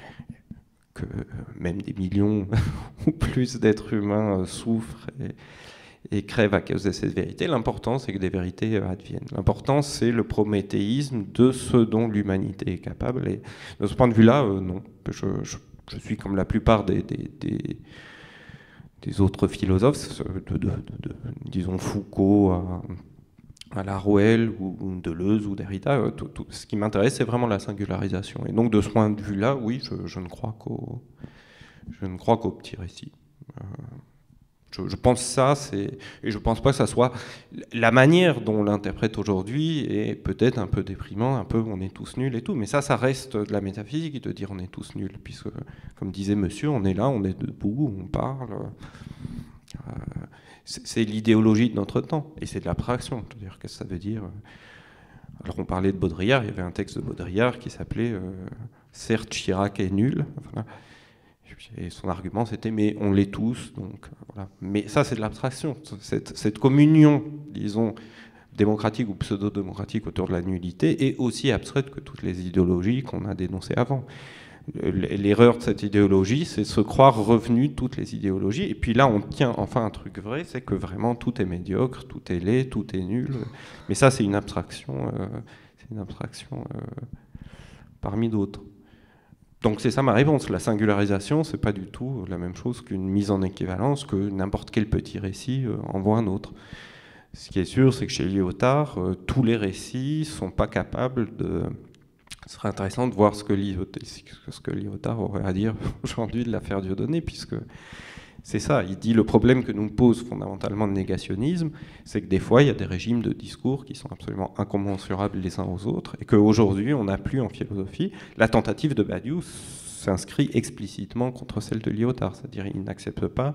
même des millions ou plus d'êtres humains souffrent et crèvent à cause de cette vérité, l'important c'est que des vérités adviennent. L'important c'est le prométhéisme de ce dont l'humanité est capable, et de ce point de vue-là, non. Je suis comme la plupart des autres philosophes, disons Foucault à Laruelle ou Deleuze ou Derrida. Ce qui m'intéresse, c'est vraiment la singularisation. Et donc, de ce point de vue-là, oui, je ne crois qu'au petit récit. Je pense ça, et je ne pense pas que ça soit la manière dont on l'interprète aujourd'hui est peut-être un peu déprimant, un peu on est tous nuls et tout, mais ça reste de la métaphysique de dire on est tous nuls, puisque comme disait monsieur, on est là, on est debout, on parle. C'est l'idéologie de notre temps, et c'est de l'abstraction. C'est-à-dire, qu'est-ce que ça veut dire? Alors on parlait de Baudrillard, il y avait un texte de Baudrillard qui s'appelait certes Chirac est nul. Voilà. Et son argument, c'était mais on l'est tous, donc voilà. Mais ça, c'est de l'abstraction. Cette communion, disons, démocratique ou pseudo-démocratique autour de la nullité est aussi abstraite que toutes les idéologies qu'on a dénoncées avant. L'erreur de cette idéologie, c'est de se croire revenu de toutes les idéologies. Et puis là, on tient enfin un truc vrai, c'est que vraiment tout est médiocre, tout est laid, tout est nul. Mais ça, c'est une abstraction, parmi d'autres. Donc c'est ça ma réponse. La singularisation, c'est pas du tout la même chose qu'une mise en équivalence que n'importe quel petit récit envoie un autre. Ce qui est sûr, c'est que chez Lyotard, tous les récits ne sont pas capables de... Ce serait intéressant de voir ce que Lyotard aurait à dire aujourd'hui de l'affaire Dieudonné, puisque c'est ça, il dit le problème que nous pose fondamentalement le négationnisme, c'est que des fois, il y a des régimes de discours qui sont absolument incommensurables les uns aux autres, et qu'aujourd'hui, on n'a plus en philosophie. La tentative de Badiou s'inscrit explicitement contre celle de Lyotard, c'est-à-dire il n'accepte pas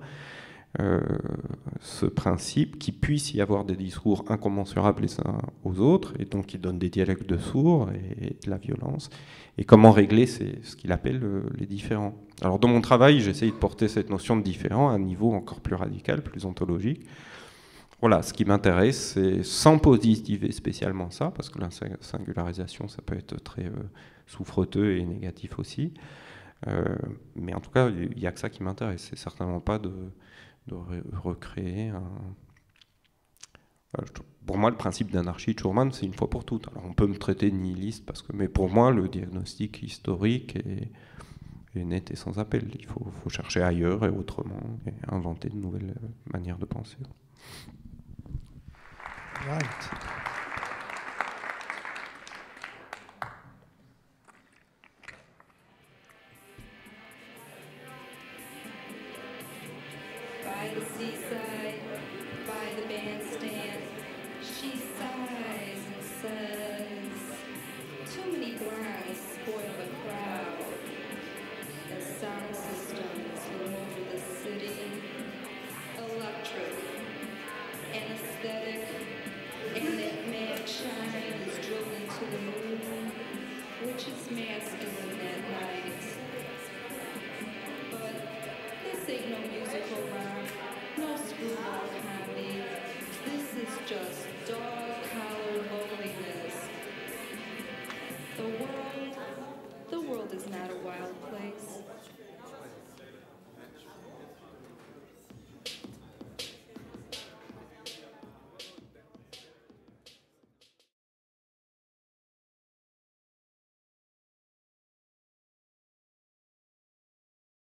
ce principe qu'il puisse y avoir des discours incommensurables les uns aux autres, et donc il donne des dialectes de sourds et de la violence, et comment régler ce qu'il appelle les différends. Alors dans mon travail, j'essaye de porter cette notion de différent à un niveau encore plus radical, plus ontologique. Voilà, ce qui m'intéresse, c'est sans positiver spécialement ça, parce que la singularisation, ça peut être très souffreteux et négatif aussi, mais en tout cas, il n'y a que ça qui m'intéresse, c'est certainement pas de recréer un... Pour moi, le principe d'anarchie de Schurman, c'est une fois pour toutes. Alors, on peut me traiter de nihiliste, mais pour moi, le diagnostic historique est net et sans appel. Il faut chercher ailleurs et autrement, et inventer de nouvelles manières de penser. Right. By the seaside, by the bandstand, she sighs and says, too many glass spoil the crowd.